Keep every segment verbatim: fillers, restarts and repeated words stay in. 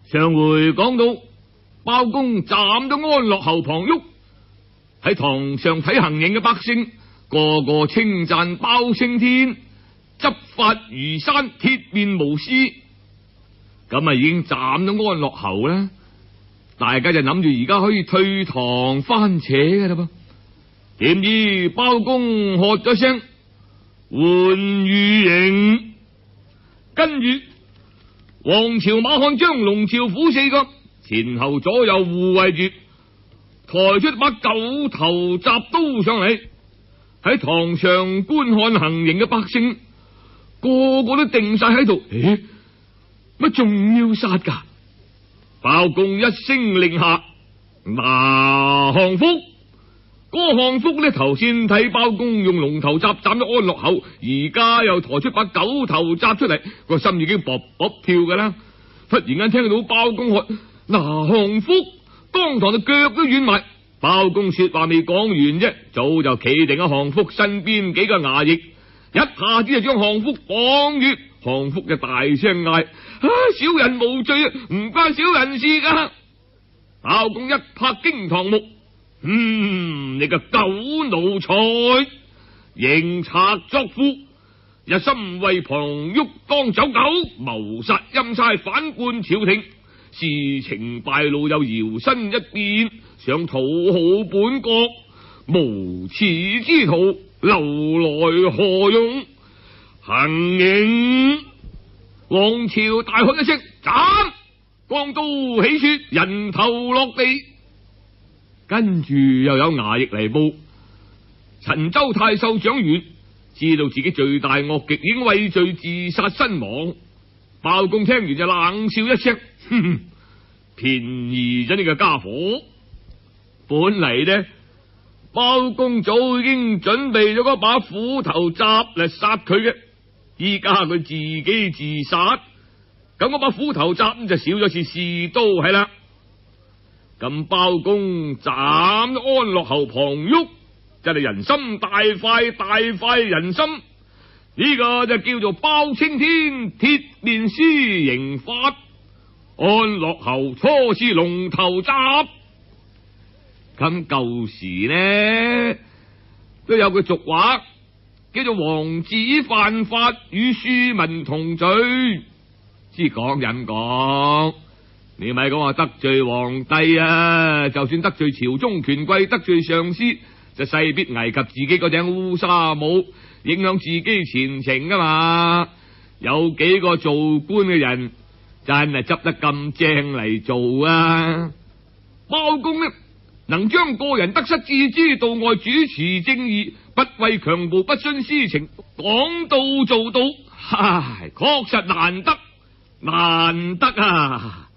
上回講到包公斬咗安樂侯龐旭，喺堂上睇行刑嘅百姓個個稱讚包青天執法如山，鐵面無私。咁啊已經斬咗安樂侯啦，大家就諗住而家可以退堂翻扯嘅啦噃。點知包公喝咗聲換御刑，跟住王朝、馬漢、張龍、趙虎四個前後左右護衛住，抬出把九頭鍘刀上嚟，喺堂上觀看行刑嘅百姓個個都定晒喺度。誒，乜仲要殺噶？包公一聲令下，拿項福。嗰個項福呢，頭先睇包公用龍頭鍘斬咗安樂侯，而家又抬出把九頭鍘出嚟，個心已經卜卜跳噶啦。忽然間聽到包公喝拿項福，當堂就腳都軟埋。包公說話未講完啫，早就企定喺項福身邊幾個衙役，一下子就將項福綁住。項福就大聲嗌：啊，小人無罪啊，唔關小人事噶。包公一拍驚堂木：嗯，你個狗奴才，認賊作父，一心為龐旭當走狗，謀殺欽差，反叛朝廷，事情敗露又搖身一變，想討好本國，無恥之徒，留來何用？行刑！王朝大喝一聲：斬！光刀起雪，人頭落地。跟住又有衙役嚟報，陳州太守蔣元知道自己罪大惡極，已經畏罪自殺身亡。包公聽完就冷笑一聲：哼哼，便宜咗呢個家伙。本嚟呢，包公早已經準備咗嗰把斧頭鍘嚟殺佢嘅，依家佢自己自殺，咁嗰把斧頭鍘就少咗次士刀係啦。咁包公斬安樂侯龐旭，真係人心大快，大快人心。呢個就叫做包青天鐵面私刑法。安樂侯初試龍頭鍘。咁舊時呢都有句俗話叫做王子犯法與庶民同罪。知講人講，你咪講話得罪皇帝啊，就算得罪朝中權貴，得罪上司，就勢必危及自己嗰頂烏紗帽，影響自己前程噶嘛。有幾個做官嘅人真係執得咁正嚟做啊？包公呢，能將個人得失置之度外，主持正義，不畏強暴，不徇私情，講到做到，唉，確實難得難得啊！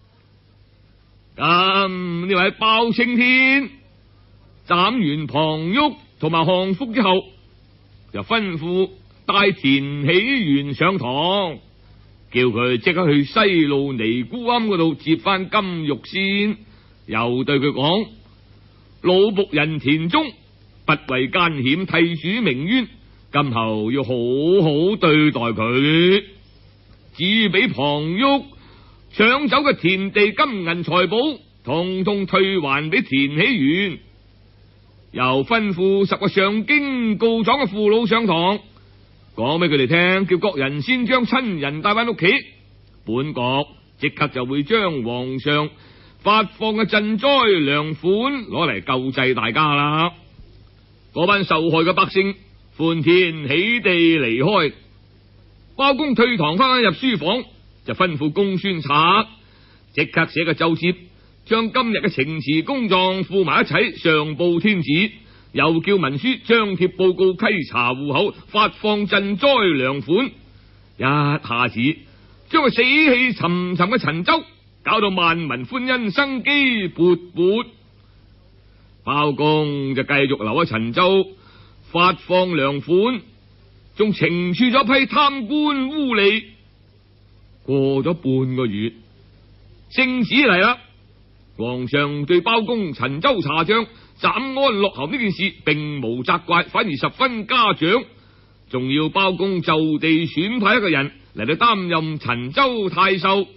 咁呢位包青天斬完龐旭同埋項福之後，就吩咐帶田喜元上堂，叫佢即刻去西路尼姑庵嗰度接翻金玉先，又對佢講：老僕人田中不畏奸險，替主鳴冤，今後要好好對待佢。至於俾龐旭搶走嘅田地、金銀財寶，通通退還俾田喜元。又吩咐十個上京告狀嘅父老上堂，講俾佢哋聽，叫各人先將親人帶翻屋企，本國即刻就會將皇上發放嘅賑災糧款攞嚟救濟大家啦。嗰班受害嘅百姓歡天喜地離開。包公退堂翻入書房，就吩咐公孫策即刻寫個奏摺，將今日嘅情詞公狀附埋一齊，上報天子，又叫文書張貼報告，稽查戶口，發放賑災糧款。一下子將個死氣沉沉嘅陳州搞到萬民歡欣，生機勃勃。包公就繼續留喺陳州發放糧款，仲懲處咗批貪官污吏。過咗半個月，聖旨嚟啦，皇上對包公陳州查賬斬安樂侯呢件事並無責怪，反而十分嘉獎，仲要包公就地選派一個人嚟到擔任陳州太守，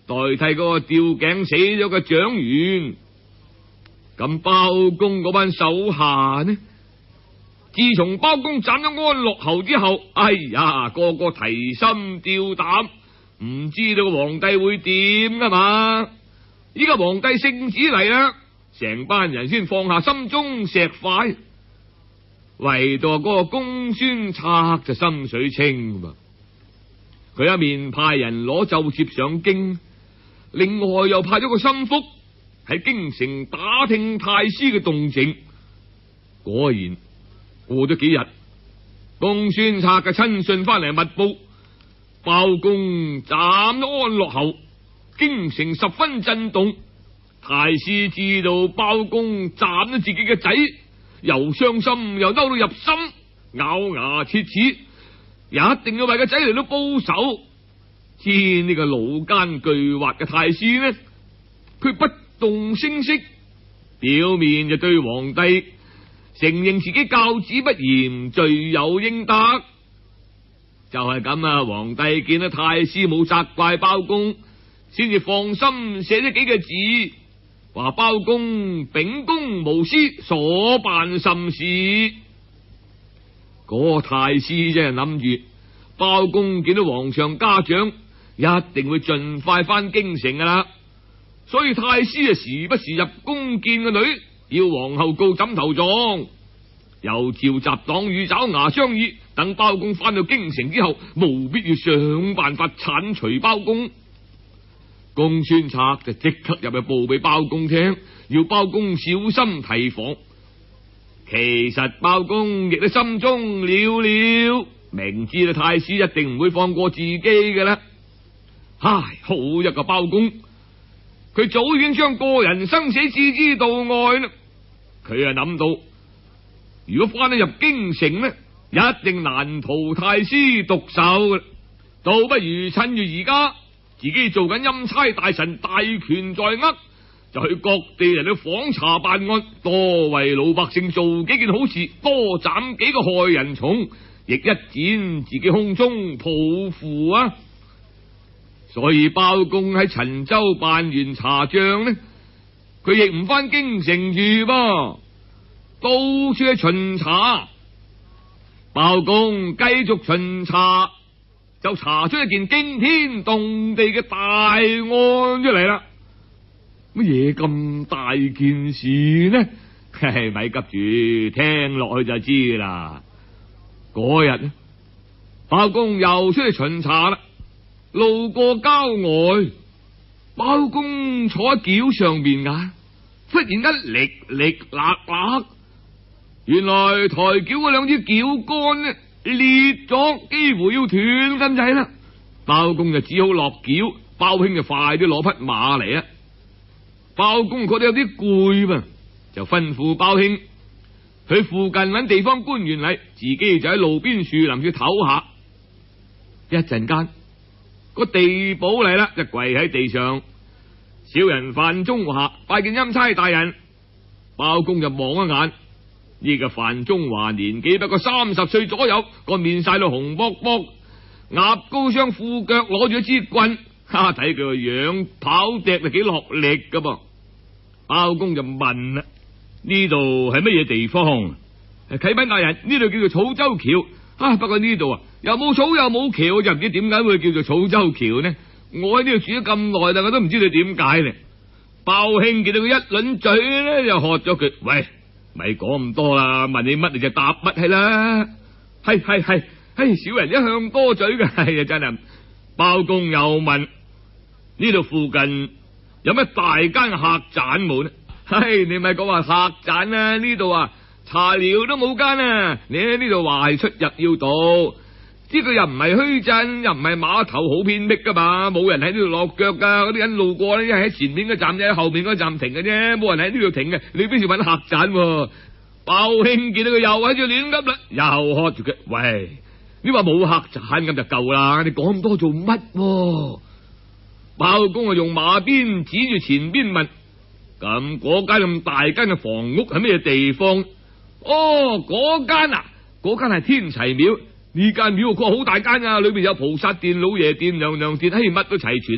代替嗰個吊頸死咗嘅蔣元。咁包公嗰班手下呢？自從包公斬咗安樂侯之後，哎呀，個個提心吊膽，唔知道個皇帝會點噶嘛？依家皇帝聖旨嚟啦，成班人先放下心中石塊，唯獨嗰個公孫策就心水清嘛。佢一面派人攞奏摺上京，另外又派咗個心腹喺京城打聽太師嘅動靜。果然過咗幾日，公孫策嘅親信翻嚟密報，包公斬咗安樂侯，京城十分震動。太師知道包公斬咗自己嘅仔，又傷心又嬲到入心，咬牙切齒，一定要為個仔嚟到報仇。知呢個老奸巨猾嘅太師呢，佢不動聲色，表面就對皇帝承認自己教子不嚴，罪有應得。就係咁啊，皇帝見到太師冇責怪包公，先至放心寫咗幾個字，話包公秉公無私，所辦甚是。嗰個太師真係諗住包公見到皇上嘉獎，一定會盡快翻京城噶啦，所以太師啊時不時入宮見個女，要皇后告枕頭狀，又召集黨羽爪牙商議，等包公翻到京城之後，務必要想辦法鏟除包公。公孫策就即刻入去報俾包公聽，要包公小心提防。其實包公亦都心中了了，明知道太師一定唔會放過自己嘅啦。唉，好一個包公，佢早已經將個人生死置之度外啦。佢啊諗到，如果翻得入京城呢，一定難逃太師毒手嘅，倒不如趁住而家自己做緊欽差大臣，大權在握，就去各地人去訪查辦案，多為老百姓做幾件好事，多斬幾個害人蟲，亦一展自己胸中抱負啊！所以包公喺陳州辦完查賬呢，佢亦唔翻京城住噃，到處去巡查。包公繼續巡查，就查出一件驚天動地嘅大案出嚟啦。乜嘢咁大件事呢？嘿，咪急住，聽落去就知啦。嗰日呢，包公又出去巡查啦。路過郊外，包公坐喺轎上邊啊，忽然間力力勒勒，原來抬轎嗰兩支轎杆呢裂咗，幾乎要斷咁滯啦。包公就只好落轎，包兄就快啲攞匹馬嚟啊！包公覺得有啲攰嘛，就吩咐包兄去附近搵地方觀園嚟，自己就喺路邊樹林處唞下。一陣間，個地保嚟啦，就跪喺地上。小人范中華拜見欽差大人。包公就望一眼，呢個范中華年紀不過三十歲左右，個面晒到紅卜卜，額高雙褲腳攞住一支棍，哈，睇佢個樣跑趯就幾落力噶噃。包公就問啦：呢度係乜嘢地方？啟稟大人，呢度叫做草洲橋。啊，不過呢度啊又冇草又冇橋，我就唔知點解會叫做草洲橋呢？我喺呢度住咗咁耐，但我都唔知道點解咧。包兄見到佢一輪嘴咧，就喝咗佢：喂，咪講咁多啦，問你乜你就答乜係啦。係係係，唉，小人一向多嘴嘅，係啊真係。包公又問：呢度附近有咩大間客棧冇呢？唉，你咪講話客棧啊，呢度啊茶寮都冇間啊！你喺呢度話係出入要道，呢個又唔係墟鎮，又唔係碼頭，好偏僻噶嘛，冇人喺呢度落腳噶。嗰啲人路過咧，一係喺前面嗰站，一係喺後面嗰站停嘅啫，冇人喺呢度停嘅。你邊處搵客棧？包兄見到佢又喺度亂噏啦，又喝住佢：喂，你話冇客棧咁就夠啦，你講咁多做乜？包公啊用馬鞭指住前邊問：咁嗰間咁大間嘅房屋係咩地方？哦，嗰間啊，嗰間係天齊廟。呢間廟佢好大間啊，裏邊有菩薩殿、老爺殿、娘娘殿，嘿，乜都齊全。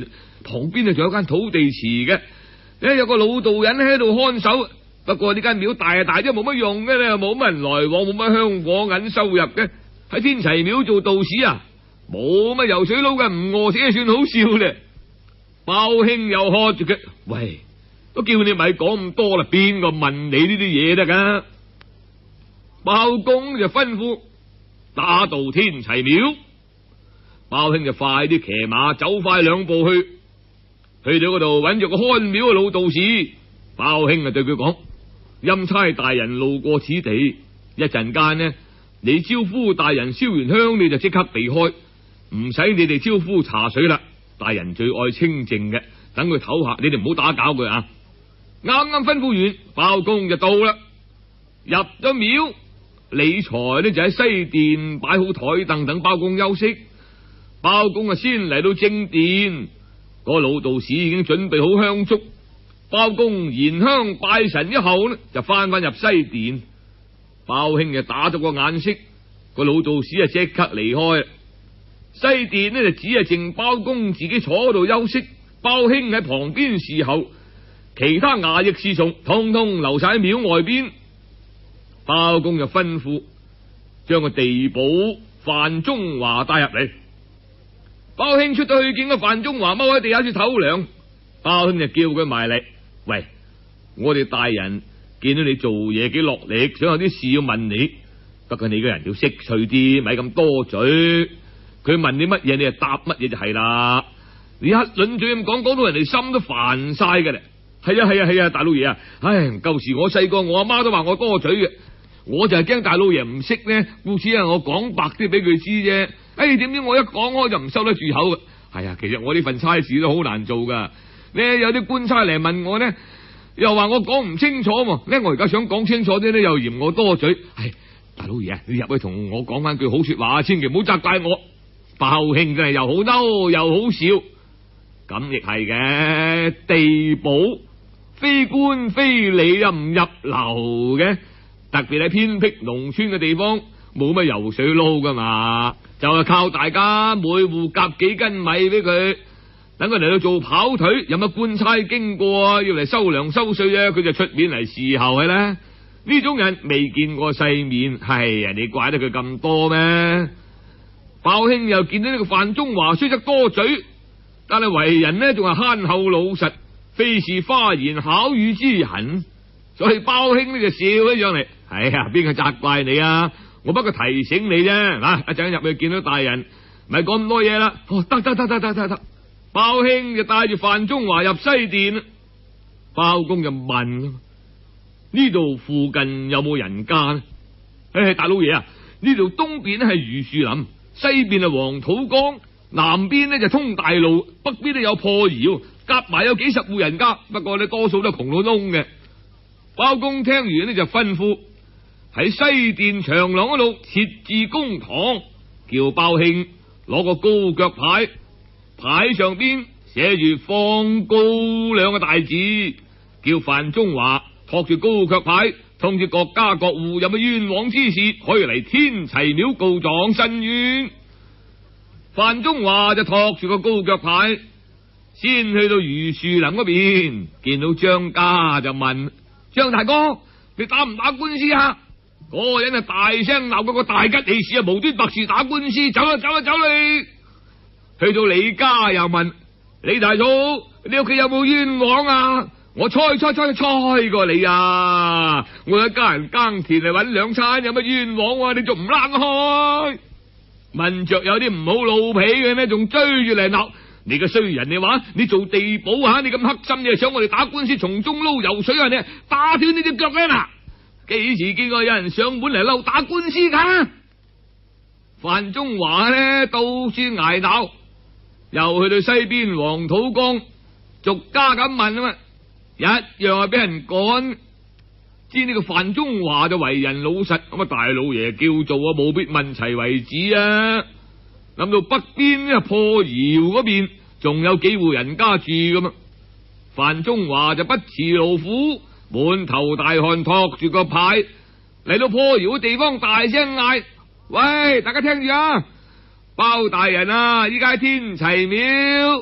旁邊啊仲有間土地祠嘅，咧有個老道人喺度看守。不過呢間廟大啊大，都冇乜用嘅咧，冇乜人來往，冇乜香火銀收入嘅。喺天齊廟做道士啊，冇乜油水撈嘅，唔餓死就算好笑咧。包興又喝住佢，喂，都叫你咪講咁多啦，邊個問你呢啲嘢得噶？包公就吩咐打到天齊廟，包興就快啲騎馬走快兩步去，去到嗰度揾咗個看廟嘅老道士。包興啊對佢講：欽差大人路過此地，一陣間呢，你招呼大人燒完香，你就即刻避開，唔使你哋招呼茶水啦。大人最愛清靜嘅，等佢唞下，你哋唔好打攪佢啊！啱啱吩咐完，包公就到啦。入咗廟，李財呢就喺西殿擺好台凳等包公休息。包公啊先嚟到正殿，個老道士已經準備好香燭。包公燃香拜神之後呢，就翻返入西殿。包興就打咗個眼色，個老道士啊即刻離開。西殿呢就只係剩包公自己坐喺度休息，包興喺旁邊侍候，其他衙役侍從通通留晒喺廟外邊。包公就吩咐將個地保范中華帶入嚟。包興出到去見個范中華踎喺地下處唞涼，包興就叫佢埋嚟，喂，我哋大人見到你做嘢幾落力，想有啲事要問你，不過你個人要識趣啲，咪咁多嘴。佢問你乜嘢，你就答乜嘢就係啦。你一輪嘴咁講，講到人哋心都煩晒嘅咧。係啊係啊係啊，大老爺啊，唉，舊時我細個，我阿媽都話我多嘴嘅，我就係驚大老爺唔識呢，故此啊，我講白啲俾佢知啫。唉，點知我一講開就唔收得住口嘅。係啊，其實我呢份差事都好難做噶。咧有啲官差嚟問我呢，又話我講唔清楚喎。咧我而家想講清楚啲咧，又嫌我多嘴。係，大老爺啊，你入去同我講翻句好說話，千祈唔好責怪我。包興真係又好嬲又好笑，咁亦係嘅。地保非官非禮又唔入流嘅，特別喺偏僻農村嘅地方，冇乜油水撈噶嘛，就係靠大家每戶夾幾斤米俾佢，等佢嚟到做跑腿。有乜官差經過要嚟收糧收稅啊，佢就出面嚟侍候嘅啦。呢種人未見過世面，係啊，你怪得佢咁多咩？包興又見到呢個范中華雖則多嘴，但係為人呢仲係慳厚老實，非是花言巧語之人，所以包興呢就笑起上嚟。哎呀，邊個責怪你啊？我不過提醒你啫。嗱，一陣入去見到大人，咪講咁多嘢啦。哦，得得得得得得得。包興就帶住范中華入西殿，包公就問：呢度附近有冇人家呢？唉，大老爺啊，呢度東邊係榆樹林，西邊係黃土江，南邊呢就通大路，北邊呢有破窯，夾埋有幾十戶人家，不過呢多數都係窮到窿嘅。包公聽完呢就吩咐喺西殿長廊嗰度設置公堂，叫包興攞個高腳牌，牌上邊寫住放高兩個大字，叫范中華托住高腳牌，通知各家各戶有乜冤枉之事，可以嚟天齊廟告狀申冤。范中華就托住個高腳牌，先去到榆樹林嗰邊，見到張家就問：張大哥，你打唔打官司啊？嗰、那個人啊大聲鬧嗰個大吉利是啊，無端白事打官司，走啦走啦走你！去到李家又問：李大嫂，你屋企有冇冤枉啊？我猜猜猜猜過你啊！我一家人耕田嚟搵兩餐，有乜冤枉啊？你仲唔冷開？問着有啲唔好老脾嘅呢，仲追住嚟鬧。你個衰人，你話你做地保吓，你咁黑心，你係想我哋打官司從中撈油水啊？你打斷你隻腳咧嗱！幾時見過有人上門嚟嬲打官司噶？范中華呢到處挨鬧，又去到西邊黃土江，逐家咁問啊嘛，一樣係俾人趕。知呢個范中華就為人老實，咁啊大老爺叫做啊，務必問齊為止啊。諗到北邊呢破窯嗰邊仲有幾戶人家住噶嘛，范中華就不辭勞苦，滿頭大汗，托住個牌嚟到破窯嘅地方，大聲嗌：喂，大家聽住啊！包大人啊，依家喺天齊廟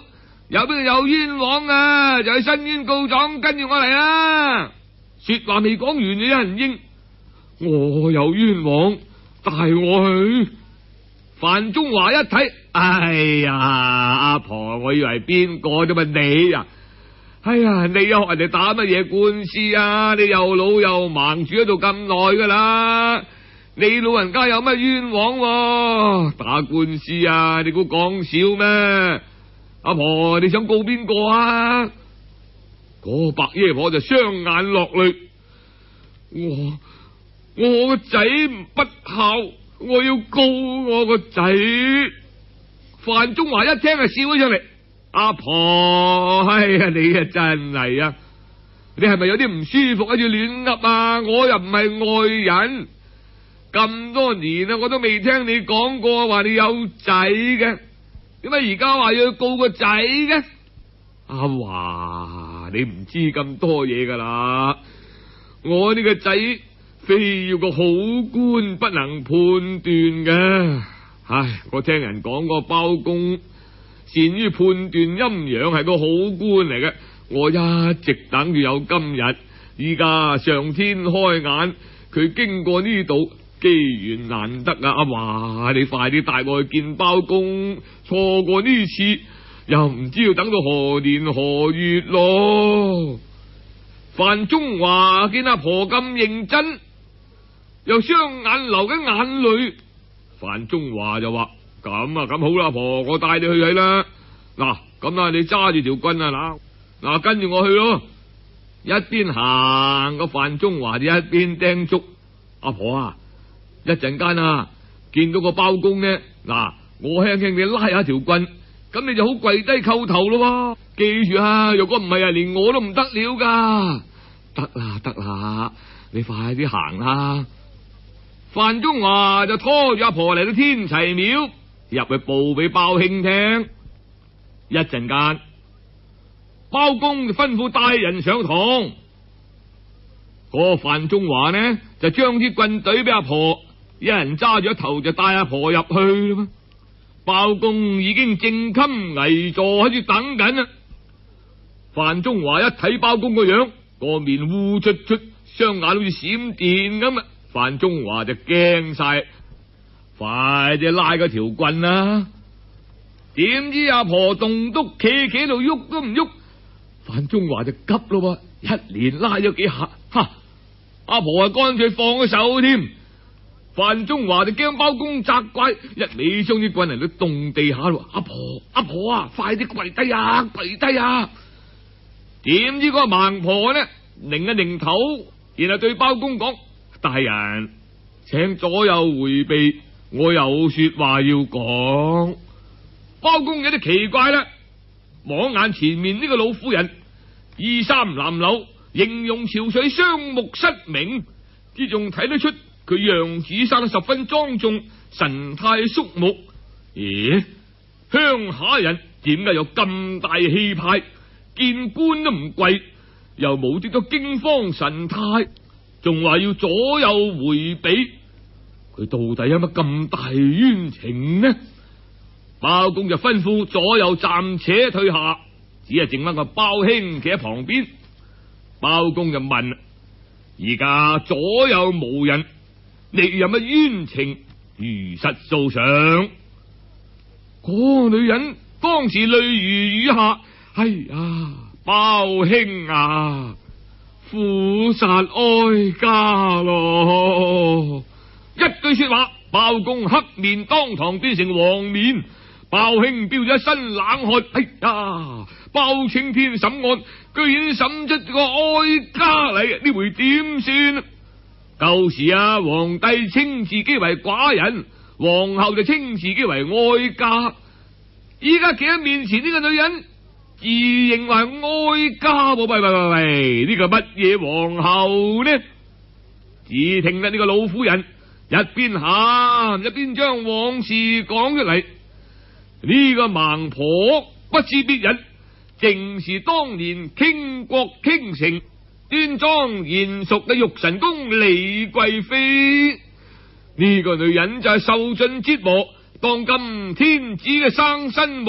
有邊個有冤枉啊？就去申冤告狀，跟住我嚟啦！說話未講完，就有人應：我有冤枉，帶我去。范中華一睇，哎呀，阿婆，我以為邊個啫嘛？你啊，哎呀，你又學人哋打乜嘢官司啊？你又老又盲，住喺度咁耐噶啦，你老人家有乜冤枉啊？打官司啊？你估講笑咩？阿婆，你想告邊個啊？嗰白爺婆就雙眼落淚，我我個仔不孝，我要告我個仔。范中華一聽就笑咗上嚟，阿婆，哎呀，你啊真係啊，你係咪有啲唔舒服啊？要亂噏啊！我又唔係外人，咁多年啦，我都未聽你講過話你有仔嘅，點解而家話要告個仔嘅？阿華，你唔知咁多嘢噶啦，我呢個仔非要個好官不能判斷嘅。唉，我聽人講個包公善於判斷陰陽，係個好官嚟嘅。我一直等住有今日，依家上天開眼，佢經過呢度，機緣難得啊！阿華，你快啲帶我去見包公，錯過呢次又唔知要等到何年何月咯。范中華見阿婆咁認真，又雙眼流緊眼淚。范中華就話：咁啊，咁好啦，阿婆，我帶你去睇啦。嗱，咁啊，你揸住條棍啊，嗱，嗱，跟住我去咯。一邊行，個范中華就一邊叮囑阿婆啊，一陣間啊，見到個包公呢，嗱，我輕輕地拉下條棍，咁你就好跪低叩頭咯。記住啊，若果唔係啊，連我都唔得了噶。得啦，得啦，你快啲行啦。范中華就拖住阿婆嚟到天齊廟，入去報俾包兄聽。一陣間，包公就吩咐帶人上堂。個范中華呢就將啲棍懟俾阿婆，一人揸住一頭就帶阿婆入去啦。包公已經正襟危坐喺度等緊啦。范中華一睇包公個樣，個面烏出出，雙眼好似閃電咁啊！范中華就驚晒，快啲拉嗰條棍啦！點知阿婆棟篤企企度喐都唔喐，范中華就急咯，一連拉咗幾下，哈！阿婆啊，乾脆放咗手添。范中華就驚包公責怪，一味將啲棍嚟到動地下咯。阿婆，阿婆啊，快啲跪低啊，跪低啊！點知嗰個盲婆呢，擰一擰頭，然後對包公講：大人，請左右回避，我有說話要講。包公有啲奇怪啦，望眼前面呢個老婦人，衣衫襤褸，形容憔悴，雙目失明，之仲睇得出佢樣子生得十分莊重，神態肅穆。咦，鄉下人點解有咁大氣派？見官都唔跪，又冇啲多驚慌神態，仲話要左右回避，佢到底有乜咁大冤情呢？包公就吩咐左右暫且退下，只係剩翻個包兄企喺旁邊。包公就問：而家左右無人，你有乜冤情？如實訴上。嗰個女人當時淚如雨下。哎呀，包兄啊，苦殺哀家咯！一句說話，包公黑面當堂變成黃面，包兄飆咗一身冷汗。哎呀，包青天審案居然審出個哀家嚟，呢回點算？舊時啊，皇帝稱自己為寡人，皇后就稱自己為哀家，依家企喺面前呢個女人自認為哀家，喂喂喂喂，呢個乜嘢皇后呢？只聽得呢個老婦人一邊喊一邊將往事講出嚟。呢個盲婆不是別人，正是當年傾國傾城、端莊賢淑嘅玉神宮李貴妃。呢個女人就係受盡折磨，當今天子嘅生身母。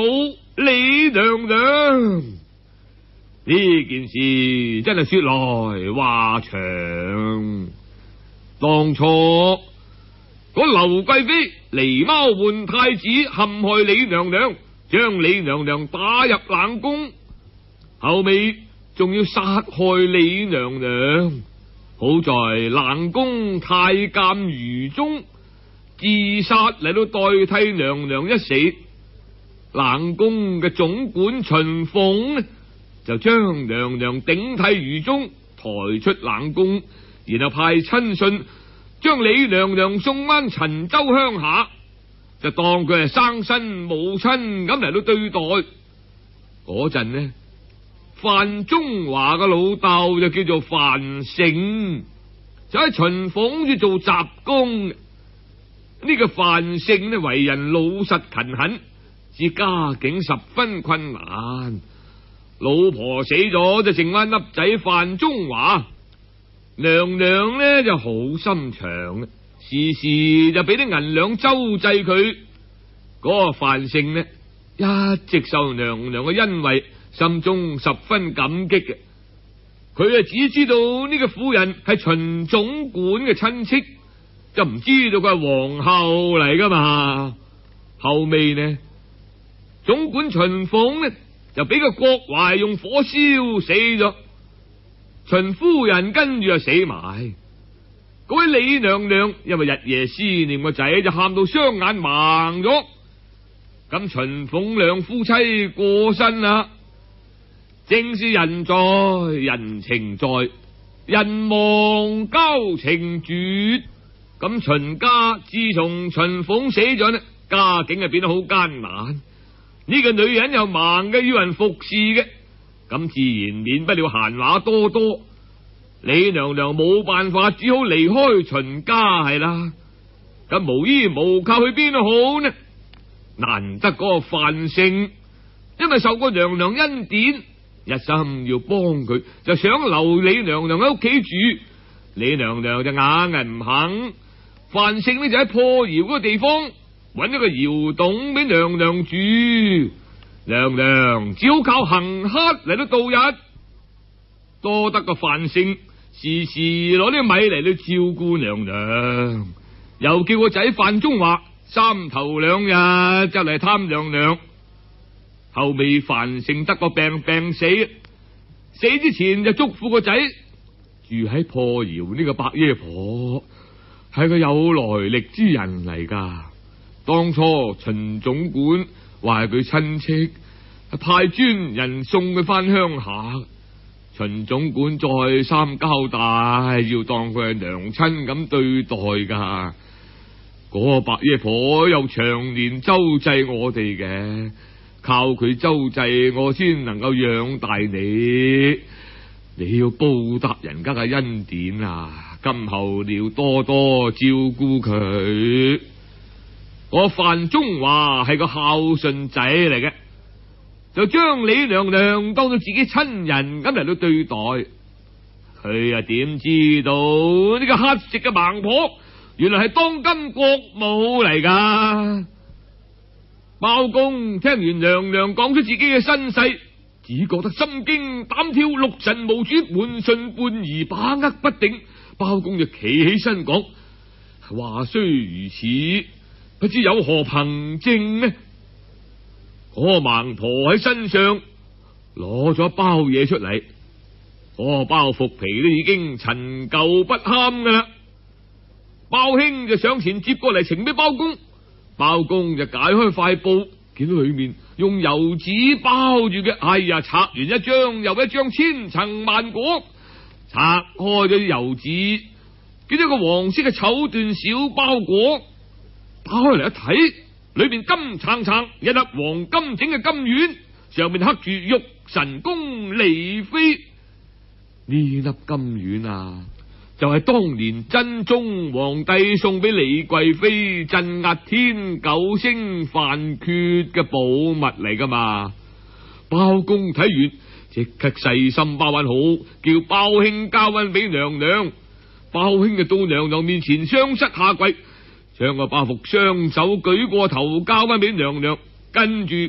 李娘娘。呢件事真係說來話長。當初嗰劉貴妃狸貓換太子，陷害李娘娘，將李娘娘打入冷宮，後尾仲要殺害李娘娘。好在冷宮太監余忠自殺嚟到代替娘娘一死，冷宮嘅總管秦鳳就將娘娘頂替余忠，抬出冷宮，然後派親信將李娘娘送返陳州鄉下，就當佢係生身母親咁嚟到對待。嗰陣呢，范中華嘅老豆就叫做范勝，就喺秦鳳處做雜工。呢、這個范勝呢，為人老實勤懇，至家境十分困難。老婆死咗，就剩翻粒仔范中華。娘娘呢就好心腸，時時就俾啲銀兩周濟佢。嗰、那個范勝呢，一直受娘娘嘅恩惠，心中十分感激嘅。佢啊只知道呢個婦人係秦總管嘅親戚，就唔知道佢係皇后嚟噶嘛。後尾呢，總管秦鳳呢就俾個郭槐用火燒死咗，秦夫人跟住就死埋。嗰位李娘娘因為日夜思念個仔，就喊到雙眼盲咗。咁秦鳳兩夫妻過身啦，正是人在人情在，人亡交情絕。咁秦家自從秦鳳死咗呢，家境就變得好艱難。呢個女人又盲嘅，要人服侍嘅，咁自然免不了閒話多多。李娘娘冇辦法，只好離開秦家係啦。咁無依無靠去邊度好呢？難得嗰個范勝，因為受過娘娘恩典，一心要幫佢，就想留李娘娘喺屋企住。李娘娘就硬係唔肯。范勝呢就喺破窯嗰個地方揾咗個窑洞俾娘娘住，娘娘只好靠行乞嚟到度日。多得個范勝時時攞啲米嚟到照顧娘娘，又叫個仔范中華三頭兩日就嚟探娘娘。後尾范勝得個病病死，死之前就囑咐個仔住喺破窯呢個伯爺婆，係個有來歷之人嚟噶。當初秦總管話係佢親戚，派專人送佢翻鄉下。秦總管再三交代，要當佢係娘親咁對待噶。嗰個伯爺婆又長年周濟我哋嘅，靠佢周濟我先能夠養大你。你要報答人家嘅恩典啊！今後你要多多照顧佢。我范中華係個孝順仔嚟嘅，就將李娘娘當做自己親人咁嚟到對待。佢啊點知道呢個乞食嘅盲婆，原來係當今國母嚟噶。包公聽完娘娘講出自己嘅身世，只覺得心驚膽跳，六神無主，半信半疑，把握不定。包公就企起身講：話雖如此，不知有何憑證呢？嗰個盲婆喺身上攞咗一包嘢出嚟，嗰個包袱皮都已經陳舊不堪噶啦。包兄就上前接過嚟呈俾包公，包公就解開塊布，見到裏面用油紙包住嘅，哎呀，拆完一張又一張千層萬果，拆開咗啲油紙，見到個黃色嘅綢緞小包裹，打開嚟一睇，裏面金橙橙一粒黃金整嘅金丸，上面刻住玉神宮離妃。呢粒金丸啊，就係、是、當年真宗皇帝送俾李貴妃鎮壓天九星犯缺嘅寶物嚟噶嘛。包公睇完即刻細心包翻好，叫包兄交翻俾娘娘。包兄就到娘娘面前雙膝下跪，將個包袱雙手舉過頭交翻俾娘娘，跟住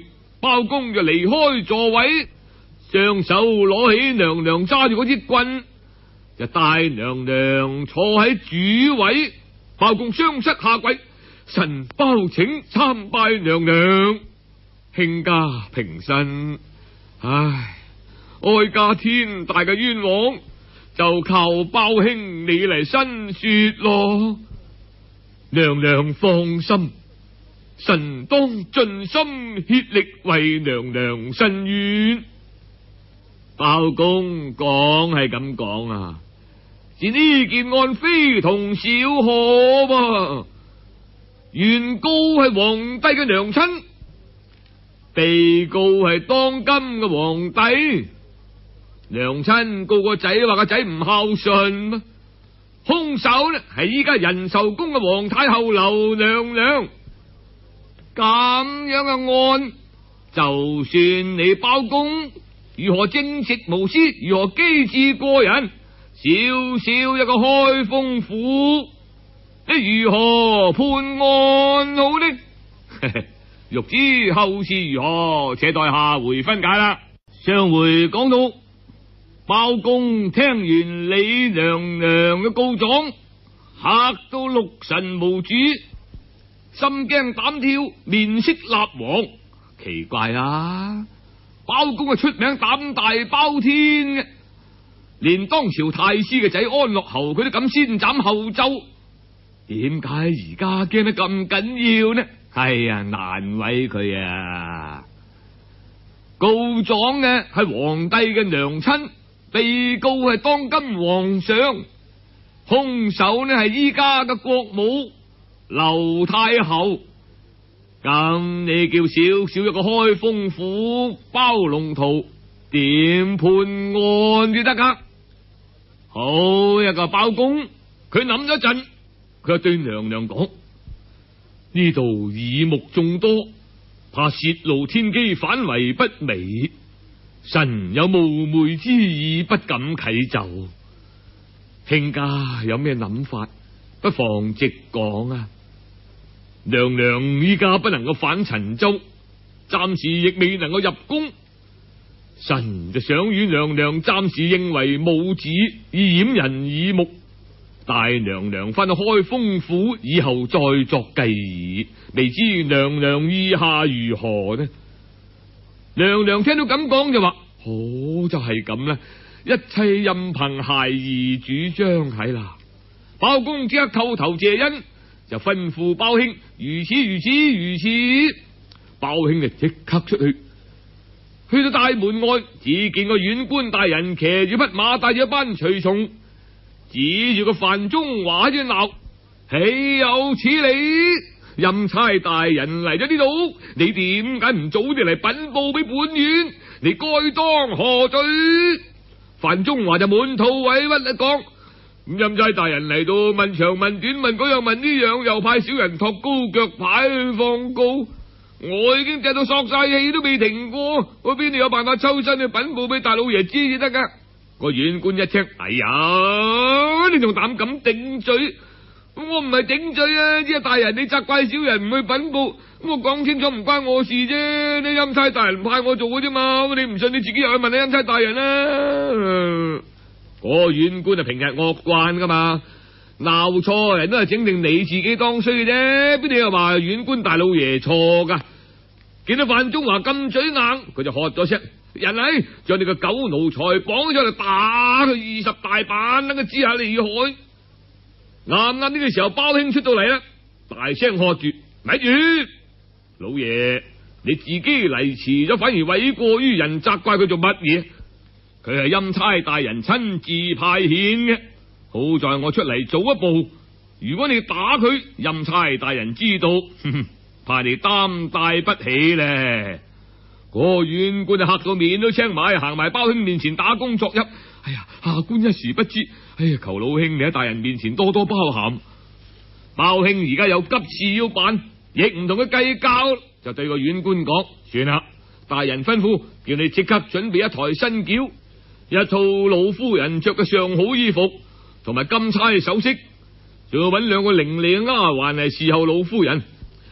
包公就離開座位，雙手攞起娘娘揸住嗰支棍，就帶娘娘坐喺主位。包公雙膝下跪，臣包請參拜娘娘。卿家平身，唉，哀家天大嘅冤枉，就靠包兄你嚟申說咯。娘娘放心，臣當盡心竭力為娘娘伸冤。包公講係咁講啊，是呢件案非同小可噃。原告係皇帝嘅娘親，被告係當今嘅皇帝。娘親告個仔話個仔唔孝順，兇手呢係依家仁壽宮嘅皇太后劉娘娘。咁樣嘅案，就算你包公如何正直無私，如何機智過人，少少一個開封府，你如何判案好呢？欲知後事如何，且待下回分解啦。上回講到包公聽完李娘娘嘅告狀，嚇到六神無主，心驚膽跳，面色蠟黃。奇怪啊，包公係出名膽大包天嘅，連當朝太師嘅仔安樂侯佢都敢先斬後奏，點解而家驚得咁緊要呢？係啊，難為佢啊！告狀嘅係皇帝嘅娘親，被告係當今皇上，兇手呢係依家嘅國母劉太后。咁你叫少少一個開封府包龍圖，點判案至得噶？好一個包公，佢諗咗陣，佢就對娘娘講：呢度耳目眾多，怕泄露天機，反為不美。臣有冒昧之意，不敢啟奏。卿家有咩諗法，不妨直講啊！娘娘依家不能夠返陳州，暫時亦未能夠入宮，臣就想與娘娘暫時認為母子，以掩人耳目。帶娘娘翻去開封府以後再作計議，未知娘娘意下如何呢？娘娘聽到咁講就話：好，就係咁啦，一切任憑孩兒主張係啦。包公即刻叩頭謝恩，就吩咐包兄如此如此如此。包兄就即刻出去，去到大門外，只見個縣官大人騎住匹馬，帶住一班隨從，指住個范中華喺度鬧：豈有此理！欽差大人嚟咗呢度，你點解唔早啲嚟稟報俾本縣？你該當何罪？范中華就滿肚委屈一講：咁欽差大人嚟到問長問短，問嗰樣問呢樣，又派小人托高腳牌放告，我已經踢到索晒氣都未停過，我邊度有辦法抽身去稟報俾大老爺知至得噶？個縣官一聽：哎呀，你仲膽敢頂嘴？我唔係頂嘴啊，只係大人你責怪小人唔去稟報，我講清楚唔關我事啫，你欽差大人派我做嘅啫嘛，你唔信你自己又去問你欽差大人啦。個縣官係平日惡慣噶嘛，鬧錯人都係整定你自己當衰嘅啫，邊度又話縣官大老爺錯噶？見到范中華咁嘴硬，佢就喝咗聲：人嚟，將你個狗奴才綁咗嚟打佢二十大板，等佢知下厲害。啱啱呢個時候，包兄出到嚟啦，大聲喝住：咪住，老爺，你自己嚟遲咗，反而諉過於人，責怪佢做乜嘢？佢係欽差大人親自派遣嘅，好在我出嚟早一步。如果你打佢，欽差大人知道，哼哼，怕你擔帶不起咧。嗰個縣官就嚇到面都青埋，行埋包兄面前打躬作揖：哎呀，下官一時不知，哎呀，求老兄你喺大人面前多多包涵。包兄而家有急事要辦，亦唔同佢計較，就對個縣官講：算啦，大人吩咐，叫你即刻準備一台新轎，一套老夫人着嘅上好衣服，同埋金釵首飾，仲要揾兩個伶俐嘅丫鬟嚟侍候老夫人。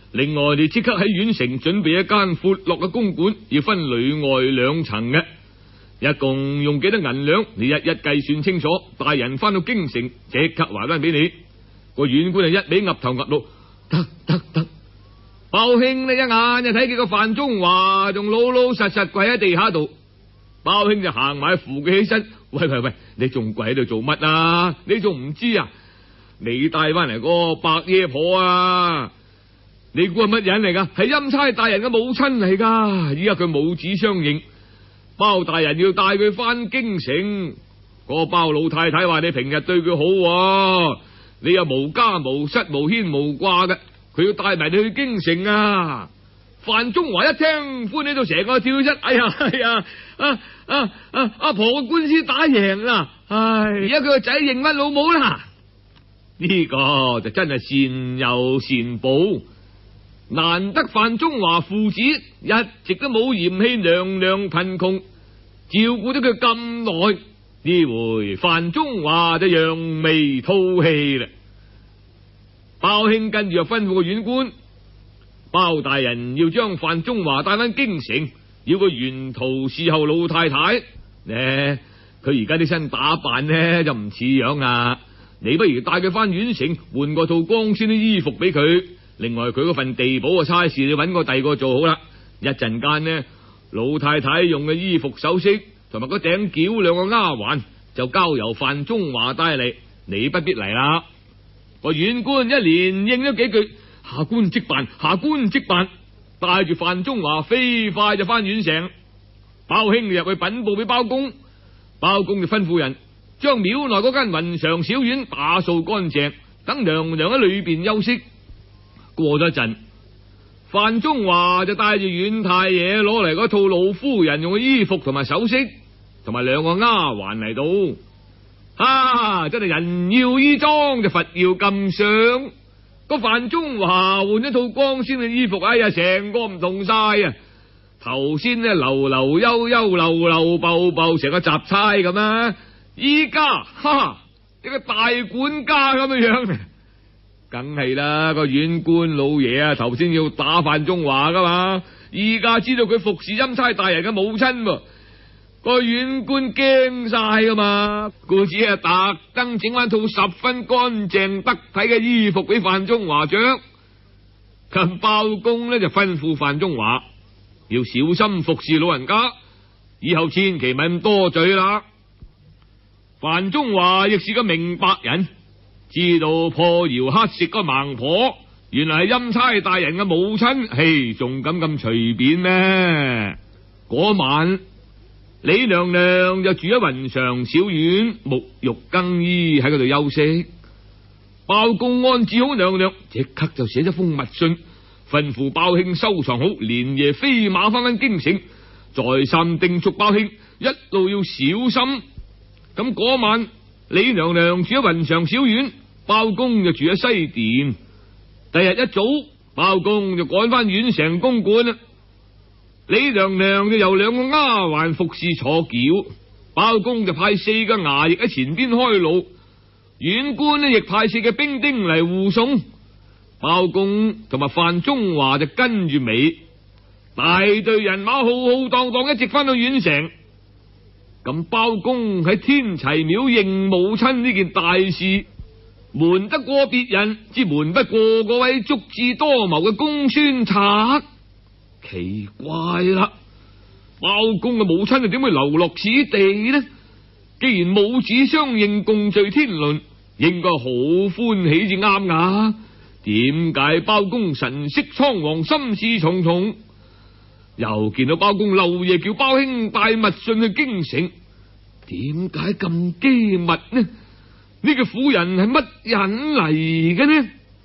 另外，你即刻喺縣城準備一間闊落嘅公館，要分裏外兩層嘅，一共用幾多銀兩，你一一計算清楚。大人翻到京城，即刻還翻俾你。個縣官就一味岌頭岌腦，得得得。包兄呢一眼就睇見個范中華仲老老實實跪喺地下度，包兄就行埋扶佢起身。喂喂喂，你仲跪喺度做乜啊？你仲唔知啊？你帶翻嚟個白爺婆啊！你估係乜人嚟噶？係欽差大人嘅母親嚟噶。依家佢母子相認，包大人要帶佢翻京城。個包老太太話你平日對佢好啊，你又無家無室無牽無掛嘅，佢要帶埋你去京城啊！范中華一聽，歡喜到成個跳出，哎呀哎呀，啊啊啊阿婆嘅官司打贏啦！唉，而家佢個仔認乜老母啦？呢個就真係善有善報，難得范中華父子一直都冇嫌棄娘娘貧窮，照顧咗佢咁耐，呢回范中華就揚眉吐氣啦。包兄跟住又吩咐個縣官，包大人要將范中華帶翻京城，要個沿途侍候老太太。呢，佢而家啲身打扮呢就唔似樣啊！你不如帶佢翻縣城換個套光鮮啲衣服俾佢。另外佢嗰份地保嘅差事，你揾個第二個做好啦。一陣間呢，老太太用嘅衣服首飾同埋嗰頂轎兩個丫鬟就交由范中華帶嚟，你不必嚟啦。個縣官一連應咗幾句，下官即辦，下官即辦，帶住范中華飛快就翻縣城。包兄入去稟報俾包公，包公就吩咐人將廟內嗰間雲裳小院打掃乾淨，等娘娘喺裏邊休息。過咗一陣，范中華就帶住縣太爺攞嚟嗰套老夫人用嘅衣服同埋首飾，同埋兩個丫鬟嚟到。啊，真係人要衣裝就佛要金相。個范中華換咗套光鮮嘅衣服，哎呀，成個唔同晒啊！頭先呢流流悠悠、溜溜爆爆，成個雜差咁啊！依家哈一個大管家咁嘅樣，梗係啦。個縣官老爺啊，頭先要打范中華噶嘛，依家知道佢服侍欽差大人嘅母親，個縣官驚晒噶嘛，故此啊特登整翻套十分乾淨得體嘅衣服俾范中華着。咁包公呢就吩咐范中華要小心服侍老人家，以後千祈咪咁多嘴啦。范中華亦是個明白人，知道破窯乞食個盲婆原來係欽差大人嘅母親，嘿，仲敢咁隨便咩？嗰晚李娘娘就住喺雲裳小院，沐浴更衣喺嗰度休息。包公安置好娘娘，即刻就寫咗封密信，吩咐包兄收藏好，連夜飛馬翻返京城，再三叮囑包兄一路要小心。咁嗰晚李娘娘住喺雲裳小院，包公就住喺西殿。第日一早，包公就趕翻縣城公館啦。李娘娘就由兩個丫鬟服侍坐轎，包公就派四個衙役喺前邊開路，縣官呢亦派四個兵丁嚟護送。包公同埋范中華就跟住尾，大隊人馬浩浩蕩蕩一直翻到縣城。咁包公喺天齊廟認母親呢件大事，瞞得過別人，之瞞不過嗰位足智多謀嘅公孫策。奇怪啦，包公嘅母親又點會流落此地呢？既然母子相認，共聚天倫，應該好歡喜至啱噶。點解包公神色倉皇，心事重重？又見到包公漏夜叫包兄帶密信去京城，點解咁機密呢？呢個婦人係乜人嚟嘅呢？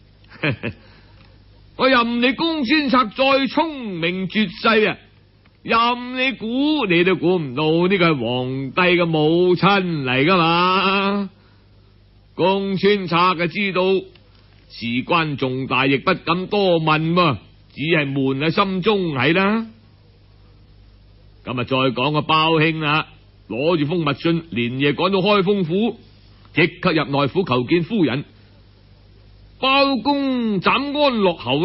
我任你公孫策再聰明絕世啊，任你估你都估唔到呢個係皇帝嘅母親嚟噶嘛？公孫策就知道事關重大，亦不敢多問，只係悶喺心中係啦。今日再講個包兄啦，攞住封密信，連夜趕到開封府，即刻入內府求見夫人。包公斬安樂後呢，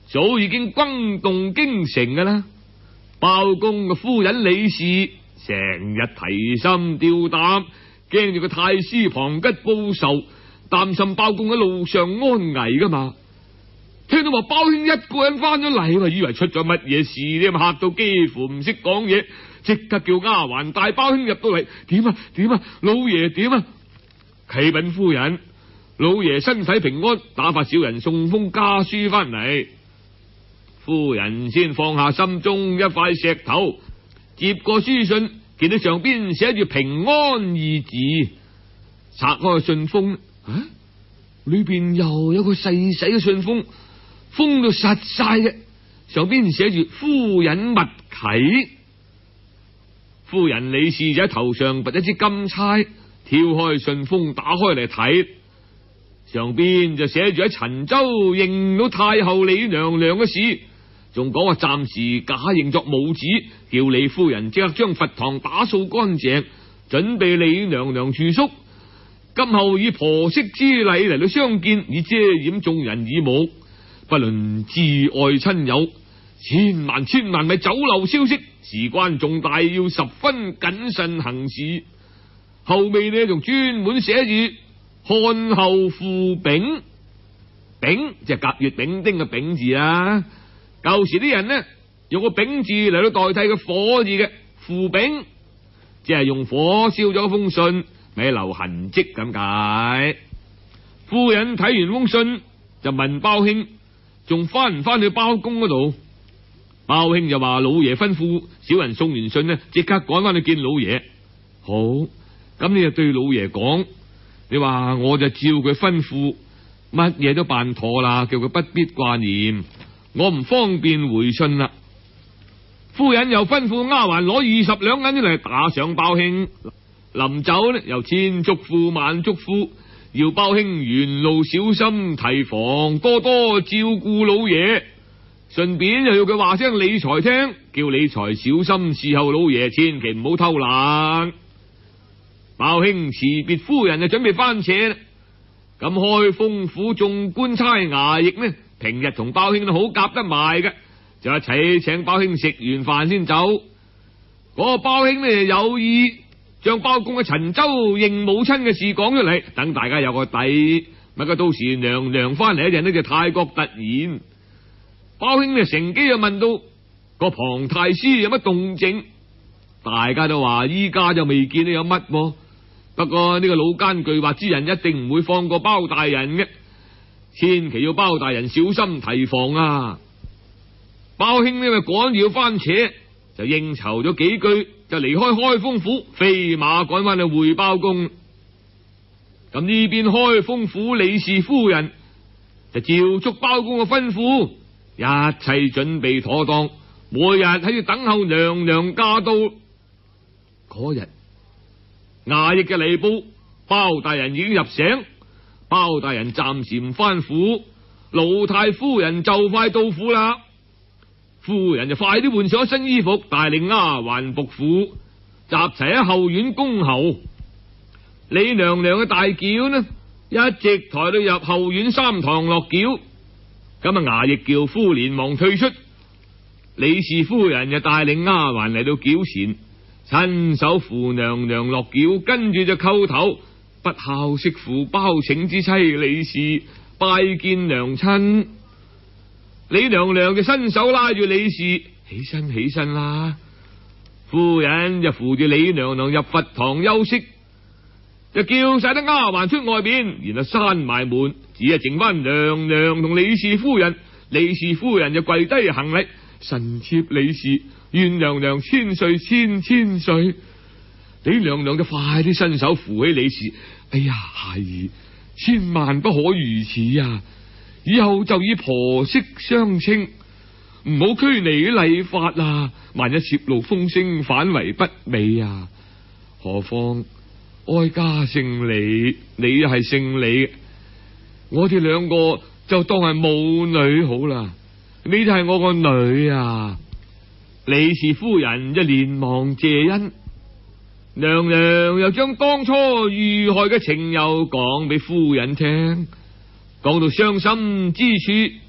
早已經轟動京城噶啦。包公嘅夫人李氏成日提心吊膽，驚住個太師龐吉報仇，擔心包公喺路上安危噶嘛。聽到話包兄一個人翻咗嚟，以為出咗乜嘢事呢，嚇到幾乎唔識講嘢，即刻叫丫鬟帶包兄入到嚟。點啊點啊，老爺點啊？啟稟夫人，老爺身體平安，打發小人送封家書翻嚟。夫人先放下心中一塊石頭，接過書信，見到上邊寫住平安二字，拆開信封，啊，裏邊又有個細細嘅信封，封到實晒嘅，上邊寫住夫人勿啟。夫人李氏就喺頭上拔一支金釵，挑開信封打開嚟睇，上邊就寫住喺陳州認到太后李娘娘嘅事，仲講話暫時假認作母子，叫李夫人即刻將佛堂打掃乾淨，準備李娘娘住宿，今後以婆媳之禮嚟到相見，以遮掩眾人耳目，不論至愛親友，千萬千萬咪走漏消息，事關重大，要十分謹慎行事。後尾呢仲專門寫住漢後父丙，丙就係甲乙丙丁嘅丙字啊。舊時啲人呢用個丙字嚟到代替個火字嘅，父丙即係用火燒咗封信，咪留痕跡咁解。夫人睇完封信就問包兄，仲翻唔翻去包公嗰度？包兄就話老爺吩咐小人送完信呢，即刻趕翻去見老爺。好，咁你就對老爺講，你話我就照佢吩咐，乜嘢都辦妥啦，叫佢不必掛念，我唔方便回信啦。夫人又吩咐丫鬟攞二十兩銀嚟打賞包兄，臨走呢又千囑咐萬囑咐，要包兄沿路小心提防，多多照顧老爺。順便又要佢話聲理財聽，叫理財小心侍候老爺，千祈唔好偷懶。包兄辭別夫人就準備翻扯啦。咁開封府眾官差衙役呢，平日同包兄都好夾得埋嘅，就一齊請包兄食完飯先走。嗰、那個包兄呢有意將包公喺陳州認母親嘅事講出嚟，等大家有個底，咪個到時娘娘翻嚟一陣呢就泰國突然。包兄呢乘機就問到個龐太師有乜動靜，大家都話依家就未見到有乜，不過呢個老奸巨猾之人一定唔會放過包大人嘅，千祈要包大人小心提防啊！包兄呢咪趕住要翻扯，就應酬咗幾句，就離開開封府，飛馬趕翻去會包公。咁呢邊開封府李氏夫人就照足包公嘅吩咐，一切準備妥當，每日喺度等候娘娘駕到。嗰日衙役嘅嚟報，包大人已經入城。包大人暫時唔翻府，老太夫人就快到府啦。夫人就快啲換上一身衣服，帶領丫鬟僕婦集齊喺後院恭候。李娘娘嘅大轎呢，一直抬到入後院三堂落轎。咁啊，衙役轎夫連忙退出，李氏夫人就帶領丫鬟嚟到轎前，親手扶娘娘落轎，跟住就叩頭，不孝媳婦包拯之妻李氏拜見娘親。李娘娘就伸手拉住李氏，起身起身啦。夫人就扶住李娘娘入佛堂休息，就叫晒得丫鬟出外邊，然後閂埋門，只係剩翻娘娘同李氏夫人。李氏夫人就跪低行禮，臣妾李氏願娘娘千歲千千歲。李娘娘就快啲伸手扶起李氏，哎呀，孩兒千萬不可如此啊！以後就以婆媳相稱，唔好拘泥禮法啊！萬一洩露風聲，反為不美啊！何況哀家姓李，你係姓李，我哋兩個就當係母女好啦。你就係我個女啊！李氏夫人就連忙謝恩，娘娘又將當初遇害嘅情由講俾夫人聽。講到傷心之處，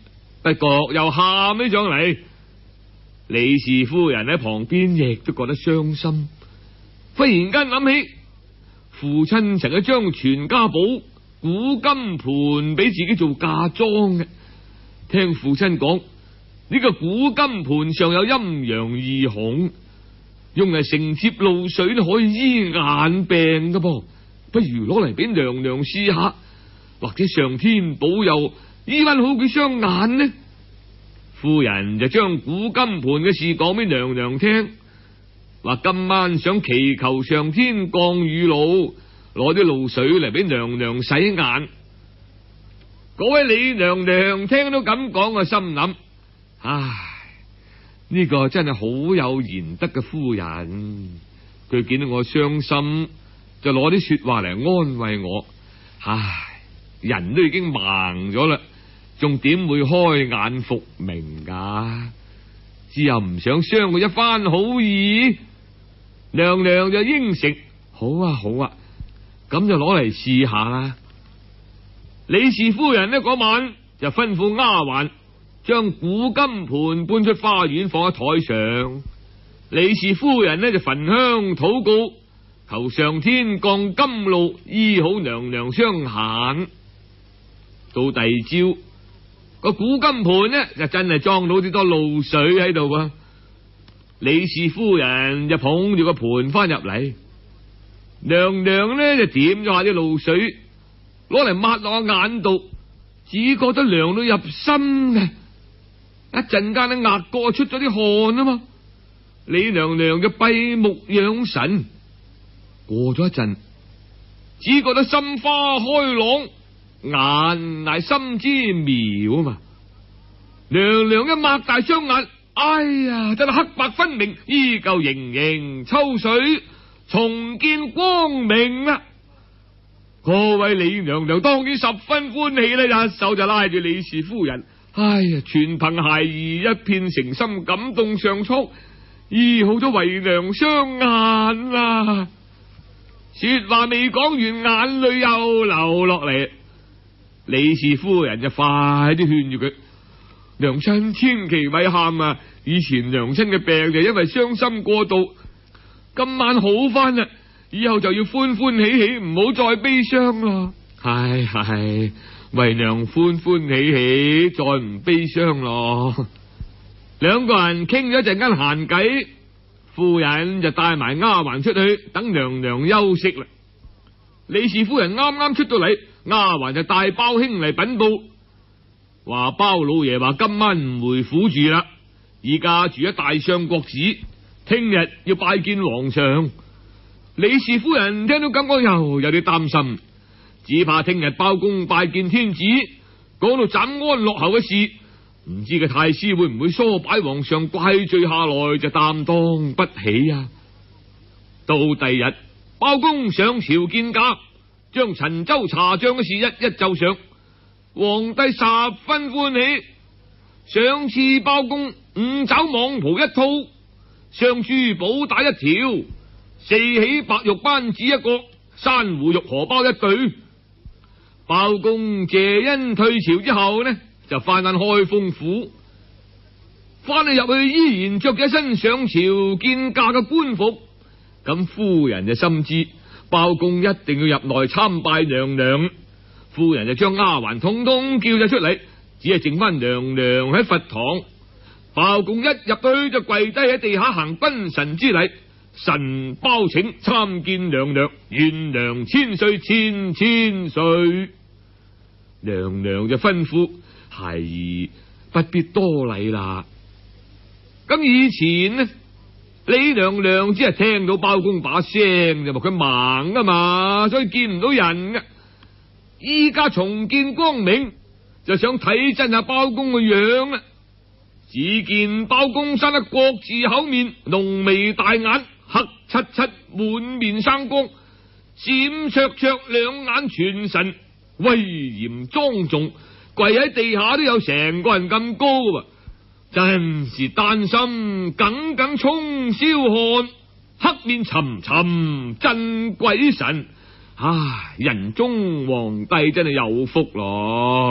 不覺又喊起上嚟。李氏夫人喺旁邊亦都覺得傷心，忽然間諗起父親曾經將全家寶古金盤俾自己做嫁妝嘅，聽父親講呢個古金盤上有陰陽二孔，用嚟承接露水都可以醫眼病噶噃，不如攞嚟俾娘娘試下，或者上天保佑醫翻好佢雙眼呢？夫人就將古金盤嘅事講俾娘娘聽，話今晚想祈求上天降雨露，攞啲露水嚟俾娘娘洗眼。嗰位李娘娘聽到咁講，啊心諗：唉，呢個真係好有賢德嘅夫人。佢見到我傷心，就攞啲說話嚟安慰我。唉，人都已經盲咗啦，仲點會開眼復明噶？只係唔想傷佢一番好意。娘娘就應承：好啊好啊，咁就攞嚟試下啦。李氏夫人呢，嗰晚就吩咐丫鬟將古金盤搬出花園，放喺台上。李氏夫人呢，就焚香禱告，求上天降甘露，醫好娘娘雙眼。到第二朝，個古金盤呢就真係裝到啲多露水喺度啊！李氏夫人就捧住個盤翻入嚟，娘娘呢就點咗下啲露水，攞嚟抹落眼度，只覺得涼到入心嘅。一陣間呢，額角出咗啲汗啊嘛，李娘娘就閉目養神。過咗一陣，只覺得心花開朗，眼乃心之妙啊嘛。娘娘一擘大雙眼，哎呀，真係黑白分明，依舊盈盈秋水，重見光明啦。各位李娘娘當然十分歡喜啦，一手就拉住李氏夫人，哎呀，全憑孩兒一片誠心感動上蒼，醫好咗為娘雙眼啦。說話未講完，眼淚又流落嚟。李氏夫人就快啲勸住佢：娘親千祈咪喊啊！以前娘親嘅病就因為傷心過度，今晚好翻啦，以後就要歡歡喜喜，唔好再悲傷啦。係係，為娘歡歡喜喜，再唔悲傷咯。兩個人傾咗一陣間閒偈，夫人就帶埋丫鬟出去等娘娘休息啦。李氏夫人啱啱出到嚟，丫鬟就帶包兄嚟稟報，話包老爺話今晚唔回府住啦，而家住喺大相國寺，聽日要拜見皇上。李氏夫人聽到咁講，又有啲擔心，只怕聽日包公拜見天子，講到斬安樂侯嘅事，唔知個太師會唔會唆擺皇上怪罪下來，就擔當不起啊！到第日，包公上朝見駕，將陳州查賬嘅事一一奏上，皇帝十分歡喜，賞賜包公五爪蟒袍一套，雙珠寶帶一條，四喜白玉扳指一個，珊瑚玉荷包一對。包公謝恩退朝之後呢，就翻返開封府，翻去入去依然着一身上朝見駕嘅官服。咁夫人就深知包公一定要入內參拜娘娘，夫人就將丫鬟通通叫咗出嚟，只係剩翻娘娘喺佛堂。包公一入去就跪低喺地下行君臣之禮，臣包請參見娘娘，願娘千歲千千歲。娘娘就吩咐：孩兒不必多禮啦。咁以前呢，李娘娘只係聽到包公把聲就話佢盲啊嘛，所以見唔到人嘅。依家重見光明，就想睇真下包公嘅樣啦。只見包公生得國字口面，濃眉大眼，黑漆漆，滿面生光，閃爍爍，兩眼全神，威嚴莊重，跪喺地下都有成個人咁高啊！真是丹心耿耿衝霄漢，黑面沉沉震鬼神。唉，人中皇帝真係有福咯！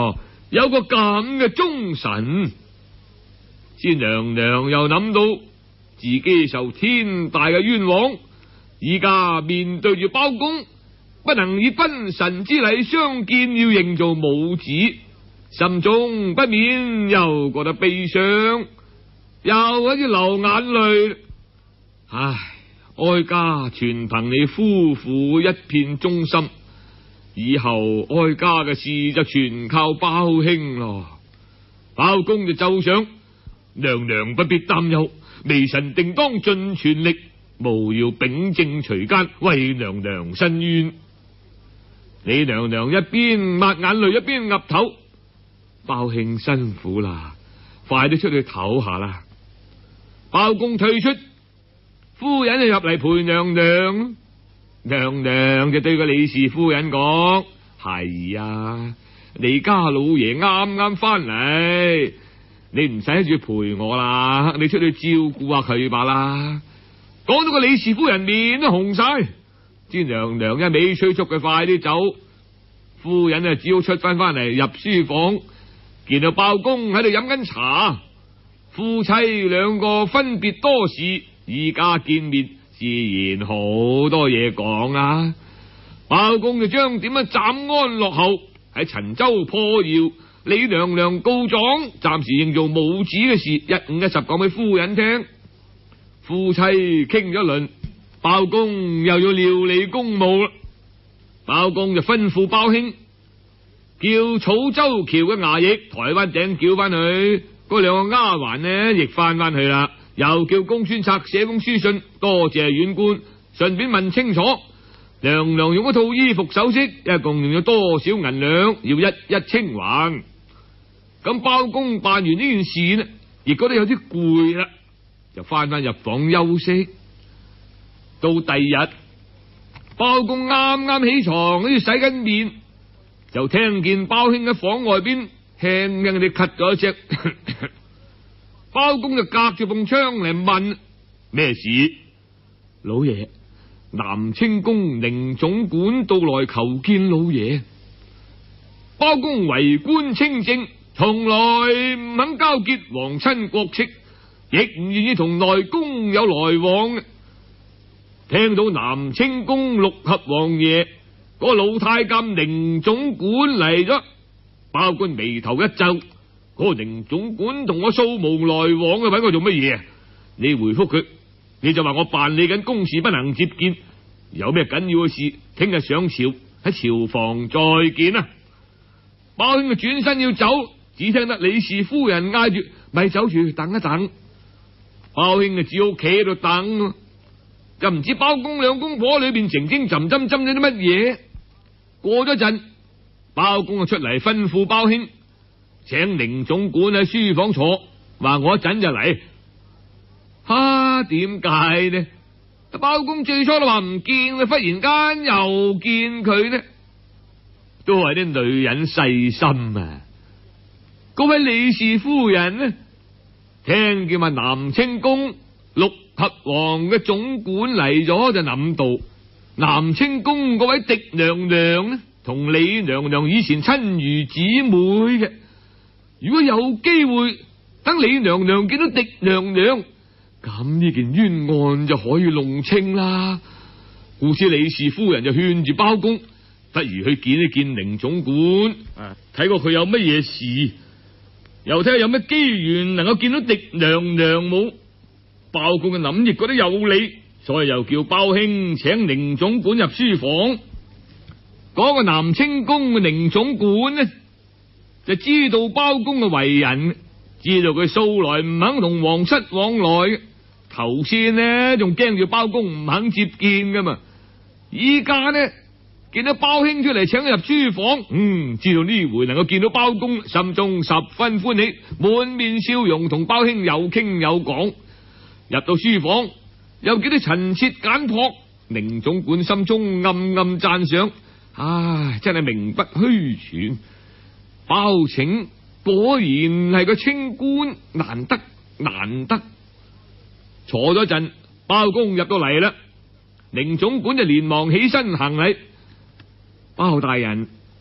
有個咁嘅忠臣。先娘娘又諗到自己受天大嘅冤枉，而家面對住包公，不能以君臣之禮相見，要認做母子，心中不免又覺得悲傷，又好似流眼淚。唉，哀家全憑你夫婦一片忠心，以後哀家嘅事就全靠包兄咯。包公就奏上，娘娘不必擔憂，微臣定當盡全力，務要秉正除奸，為娘娘伸冤。李娘娘一邊抹眼淚一邊岌頭，包兄辛苦啦，快啲出去唞下啦。包公退出，夫人就入嚟陪娘娘。娘娘就對個李氏夫人講：係啊，你家老爺啱啱翻嚟，你唔使住陪我啦，你出去照顧下佢吧啦。講到個李氏夫人面都紅晒，知娘娘一味催促佢快啲走，夫人啊只好出翻翻嚟入書房，見到包公喺度飲緊茶，夫妻兩個分別多時，而家見面自然好多嘢講啦。包公就將點樣斬安樂後喺陳州破窯，李娘娘告狀，暫時認做母子嘅事，一五一十講俾夫人聽。夫妻傾咗一輪，包公又要料理公務啦。包公就吩咐包兄叫草洲橋嘅衙役抬灣頂叫翻去，嗰兩個丫鬟呢亦翻翻去啦。又叫公孫策寫封書信，多謝縣官，順便問清楚娘娘用嗰套衣服首飾一共用咗多少銀兩，要一一清還。咁包公辦完呢件事呢，亦覺得有啲攰啦，就翻翻入房休息。到第二日，包公啱啱起床，好似洗緊面，就聽見包兄喺房外邊輕輕地咳咗一隻。包公就隔住埲窗嚟問咩事。老爺，南清宮寧總管到來求見老爺。包公為官清正，從來唔肯交結皇親國戚，亦唔願意同內宮有來往。聽到南清宮六合王爺嗰個老太監寧總管嚟咗，包公眉頭一皺。嗰個寧總管同我素無來往嘅，搵我做乜嘢啊？你回覆佢，你就話我辦理緊公事不能接見，有咩緊要嘅事聽日上朝喺朝房再見啊！包兄就轉身要走，只聽得李氏夫人嗌住：咪走住，等一等。包兄就只好企喺度等，就唔知包公兩公婆裏邊情精沉斟斟咗啲乜嘢。過咗陣，包公就出嚟吩咐包兄請寧總管喺書房坐，話我一陣就嚟。哈，點解呢？包公最初都話唔見，忽然間又見佢呢，都係啲女人細心啊！嗰位李氏夫人呢，聽見話南清宮六合王嘅總管嚟咗，就諗到南清宮嗰位狄娘娘呢，同李娘娘以前親如姊妹嘅。如果有機會等李娘娘見到狄娘娘，咁呢件冤案就可以弄清啦。故此李氏夫人就勸住包公，不如去見一見寧總管，睇過佢有乜嘢事，又睇下有咩機緣能夠見到狄娘娘冇。包公嘅諗亦覺得有理，所以又叫包兄請寧總管入書房。嗰個南清宮嘅寧總管呢，就知道包公嘅為人，知道佢素來唔肯同皇室往來，頭先呢仲驚住包公唔肯接見噶嘛，依家呢見到包兄出嚟請佢入書房，嗯，知道呢回能夠見到包公，心中十分歡喜，滿面笑容，同包兄有傾有講。入到書房，又見到陳設簡樸，寧總管心中暗暗讚賞，唉，真係名不虛傳。包拯果然係個清官，難得難得。坐咗陣，包公入到嚟啦，寧總管就連忙起身行禮。包大人，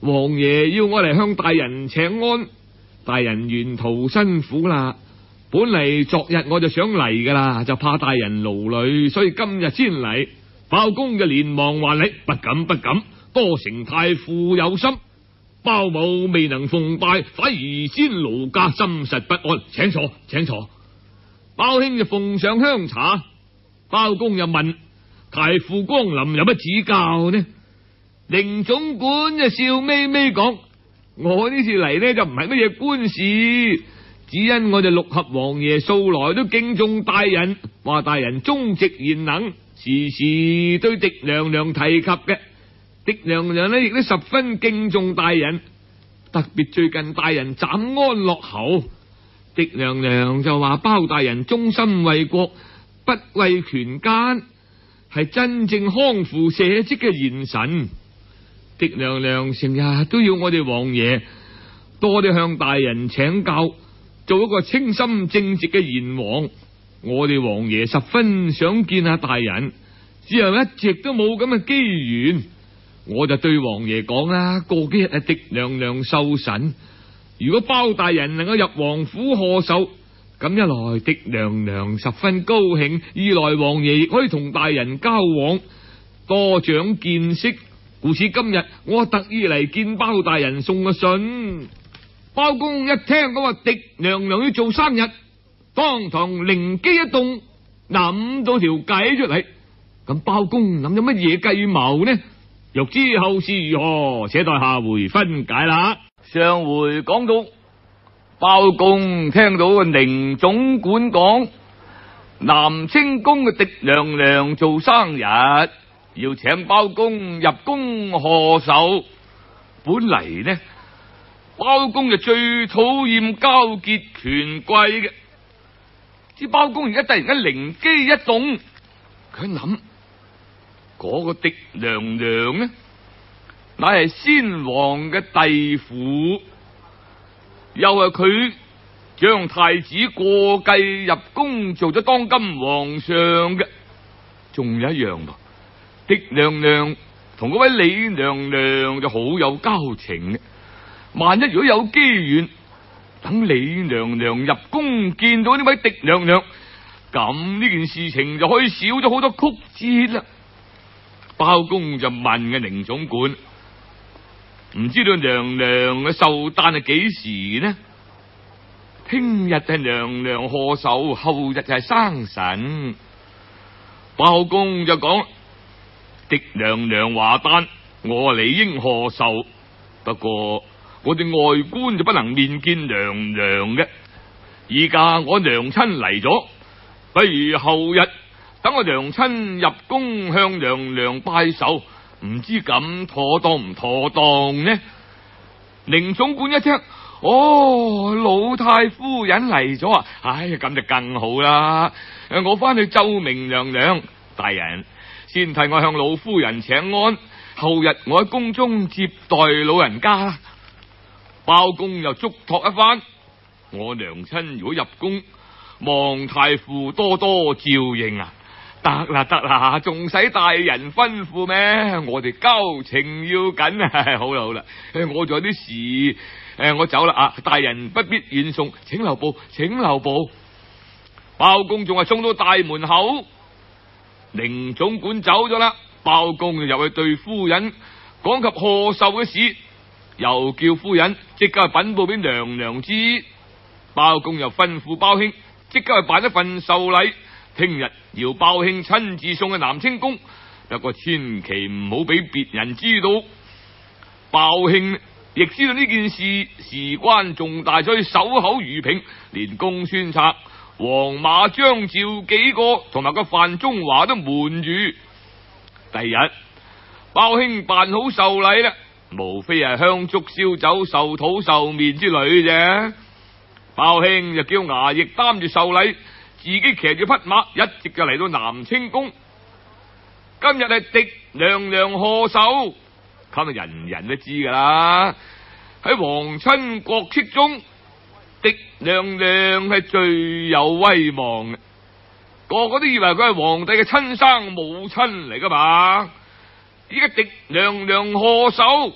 王爺要我嚟向大人請安，大人沿途辛苦啦。本嚟昨日我就想嚟噶啦，就怕大人勞累，所以今日先嚟。包公就連忙還禮，不敢不敢，多承太傅有心，包某未能奉拜，反而先勞駕，心實不安，請坐，請坐。包兄就奉上香茶，包公又問太傅光臨有乜指教呢？寧總管就笑眯眯講：我呢次嚟呢就唔係乜嘢官事，只因我哋六合王爺素來都敬重大人，話大人忠直賢能，時時對狄娘娘提及嘅。狄娘娘呢亦都十分敬重大人，特別最近大人斬安樂侯，狄娘娘就話包大人忠心為國，不為權奸，係真正匡扶社稷嘅賢臣。狄娘娘成日都要我哋王爺多啲向大人請教，做一個清心正直嘅賢王。我哋王爺十分想見下大人，之後一直都冇咁嘅機緣。我就對王爺講啦，過幾日啊，狄娘娘壽辰，如果包大人能夠入王府賀壽，咁一來狄娘娘十分高興，二來王爺亦可以同大人交往，多長見識。故此今日我特意嚟見包大人送個信。包公一聽講話狄娘娘要做生日，當堂靈機一動，諗到條計出嚟。咁包公諗咗乜嘢計謀呢？欲知後事如何，且待下回分解啦。上回講到包公聽到個寧總管講南清宮嘅狄娘娘做生日，要請包公入宮賀壽。本嚟呢，包公就最討厭交結權貴嘅，知包公而家突然間靈機一動，佢諗嗰個狄娘娘呢，乃係先王嘅弟婦，又係佢將太子過繼入宮做咗當今皇上嘅。仲有一樣噃，狄娘娘同嗰位李娘娘就好有交情嘅。萬一如果有機緣，等李娘娘入宮見到呢位狄娘娘，咁呢件事情就可以少咗好多曲折啦。包公就問嘅寧總管，唔知道娘娘嘅壽誕係幾時呢？聽日係娘娘賀壽，後日就係生辰。包公就講：狄娘娘話誕，我理應賀壽，不過我哋外官就不能面見娘娘嘅。依家我娘親嚟咗，不如後日等我娘親入宮向娘娘拜壽，唔知咁妥當唔妥當呢？寧總管一聽，哦，老太夫人嚟咗啊！唉，咁就更好啦。我翻去奏明娘娘，大人先替我向老夫人請安，後日我喺宮中接待老人家啦。包公又囑託一番，我娘親如果入宮，望太傅多多照應啊！得啦得啦，仲使大人吩咐咩？我哋交情要緊啊！好啦好啦，我仲有啲事，誒，我走啦啊！大人不必遠送，請留步，請留步。包公仲係送到大門口，寧總管走咗啦，包公就入去對夫人講及賀壽嘅事，又叫夫人即刻去稟報俾娘娘知。包公又吩咐包兄即刻去辦一份壽禮，聽日要包兄親自送去南清宮，不過千祈唔好俾別人知道。包兄亦知道呢件事事關重大，所以守口如瓶，連公孫策、黃馬、張趙幾個同埋個范中華都瞞住。第日包兄辦好壽禮啦，無非係香燭燒酒、壽土壽麵之類啫。包兄就叫衙役擔住壽禮，自己騎住匹馬，一直就嚟到南清宮。今日係狄娘娘賀壽，咁啊人人都知噶啦。喺皇親國戚中，狄娘娘係最有威望嘅，個個都以為佢係皇帝嘅親生母親嚟噶嘛。依家狄娘娘賀壽，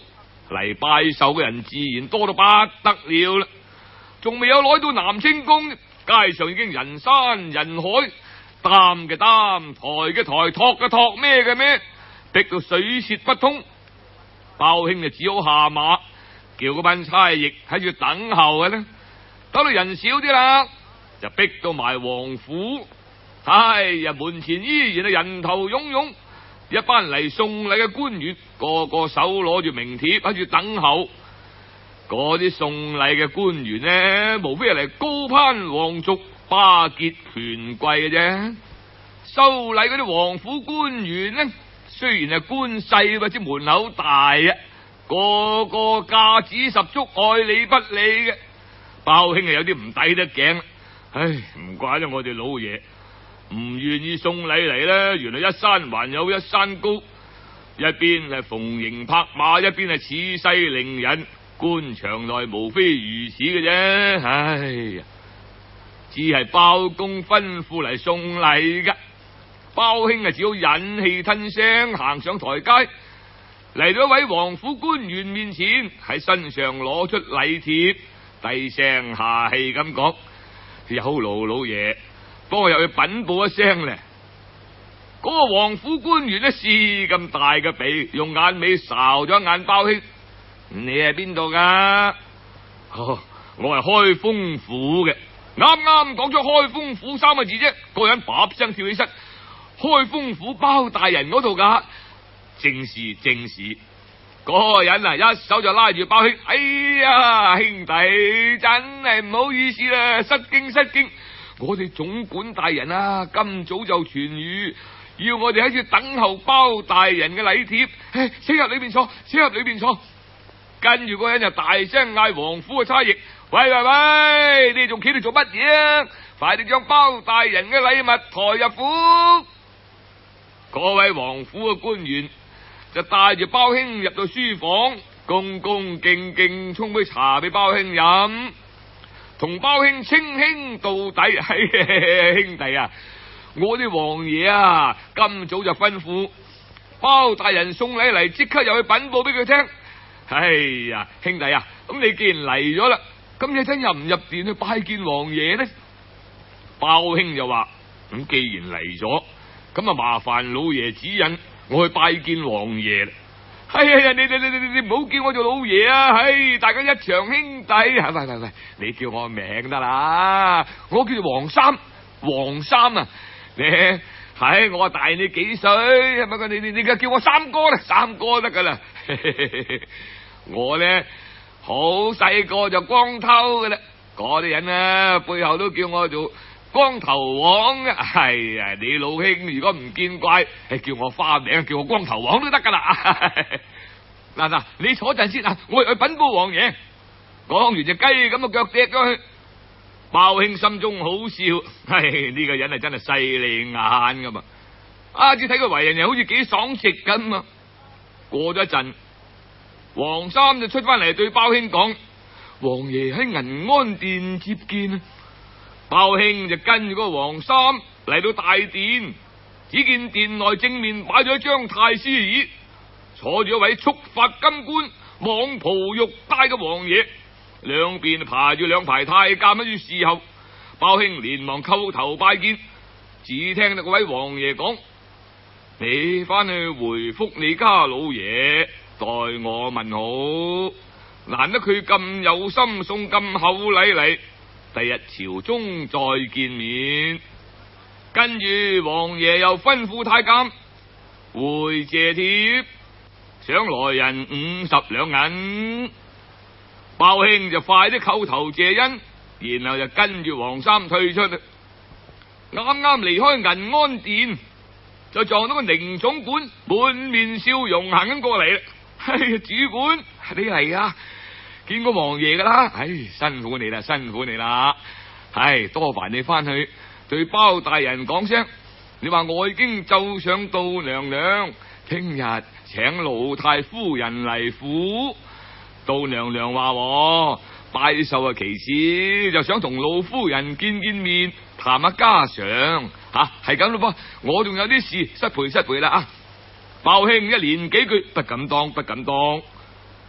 嚟拜壽嘅人自然多到不得了啦。仲未有來到南清宮，街上已經人山人海，擔嘅擔，抬嘅抬，托嘅托，咩嘅咩，逼到水泄不通。包兄就只好下馬，叫嗰班差役喺度等候嘅呢。等到人少啲啦，就逼到埋王府。哎呀，門前依然係人頭湧湧，一班嚟送禮嘅官員個個手攞住名帖喺度等候。嗰啲送禮嘅官員呢，無非係嚟高攀皇族、巴結權貴嘅啫。收禮嗰啲王府官員呢，雖然係官細或者門口大啊，個個架子十足，愛理不理嘅。包兄係有啲唔抵得頸，唉，唔怪得我哋老爺唔願意送禮嚟啦。原來一山還有一山高，一邊係逢迎拍馬，一邊係恃勢凌人。官場內無非如此嘅啫。唉呀，只係包公吩咐嚟送禮噶。包兄啊，只好忍氣吞聲行上台階，嚟到一位王府官員面前，喺身上攞出禮帖，低聲下氣咁講：有勞老爺幫我入去稟報一聲咧。嗰個王府官員呢，試咁大嘅鼻，用眼尾睄咗一眼包兄：你係邊度噶？哦，我係開封府嘅。啱啱講咗開封府三個字啫，個人嘭聲跳起身。開封府包大人嗰度噶？正是正是。嗰個人啊，一手就拉住包兄：哎呀，兄弟真係唔好意思啦，失敬失敬。我哋總管大人啊，今早就傳諭，要我哋喺處等候包大人嘅禮帖。唉，請入裏邊坐，請入裏邊坐。跟住嗰人就大聲嗌王府嘅差役：喂喂喂，你仲企度做乜嘢啊？快啲將包大人嘅禮物抬入府。嗰位王府嘅官員就帶住包兄入到書房，恭恭敬敬沖杯茶俾包兄飲，同包兄稱兄道弟。兄弟啊，我啲王爺啊，今早就吩咐包大人送禮嚟，即刻又去稟報俾佢聽。哎呀，兄弟啊，咁你既然嚟咗啦，咁你真入唔入殿去拜見王爺呢？包兄就話：咁既然嚟咗，咁啊麻煩老爺指引我去拜見王爺啦。哎呀，你你你你你唔好叫我做老爺啊！唉，大家一場兄弟。喂喂喂，你叫我名得啦，我叫做黃三，黃三啊！你係我大你幾歲？係咪？你你你而家叫我三哥啦，三哥得噶啦。我呢好細個就光頭噶啦，嗰啲人啊背後都叫我做光頭王啊。係啊，你老兄如果唔見怪，叫我花名，叫我光頭王都得噶啦。嗱嗱，你坐陣先啊，我去稟報王爺。講完隻雞咁嘅腳踢咗去。包兄心中好笑，係呢個人係真係犀利眼噶嘛。啊，只睇佢為人又好似幾爽直咁啊。過咗一陣，黃三就出翻嚟對包兄講：王爺喺銀安殿接見啊。包兄就跟住嗰個黃三嚟到大殿，只見殿內正面擺咗一張太師椅，坐住一位束髮金冠、網袍玉帶嘅王爺，兩邊排住兩排太監喺度侍候。包兄連忙叩頭拜見，只聽到嗰位王爺講：你翻去回復你家老爺，代我問好。難得佢咁有心送咁厚禮嚟，第日朝中再見面。跟住王爺又吩咐太監回謝帖，想來人五十兩銀。包兄就快啲叩頭謝恩，然後就跟住黃三退出。啱啱離開銀安殿，就撞到個寧總管滿面笑容行緊過嚟啦。哎呀，主管你嚟啊，見過王爺噶啦。唉，辛苦你啦，辛苦你啦。唉，多煩你翻去對包大人講聲，你話我已經奏上杜娘娘，聽日請老太夫人嚟府。杜娘娘話拜壽啊其次，就想同老夫人見見面，談下家常吓，係咁咯噃。我仲有啲事失陪失陪啦啊！包兄一連幾句不敢當不敢當。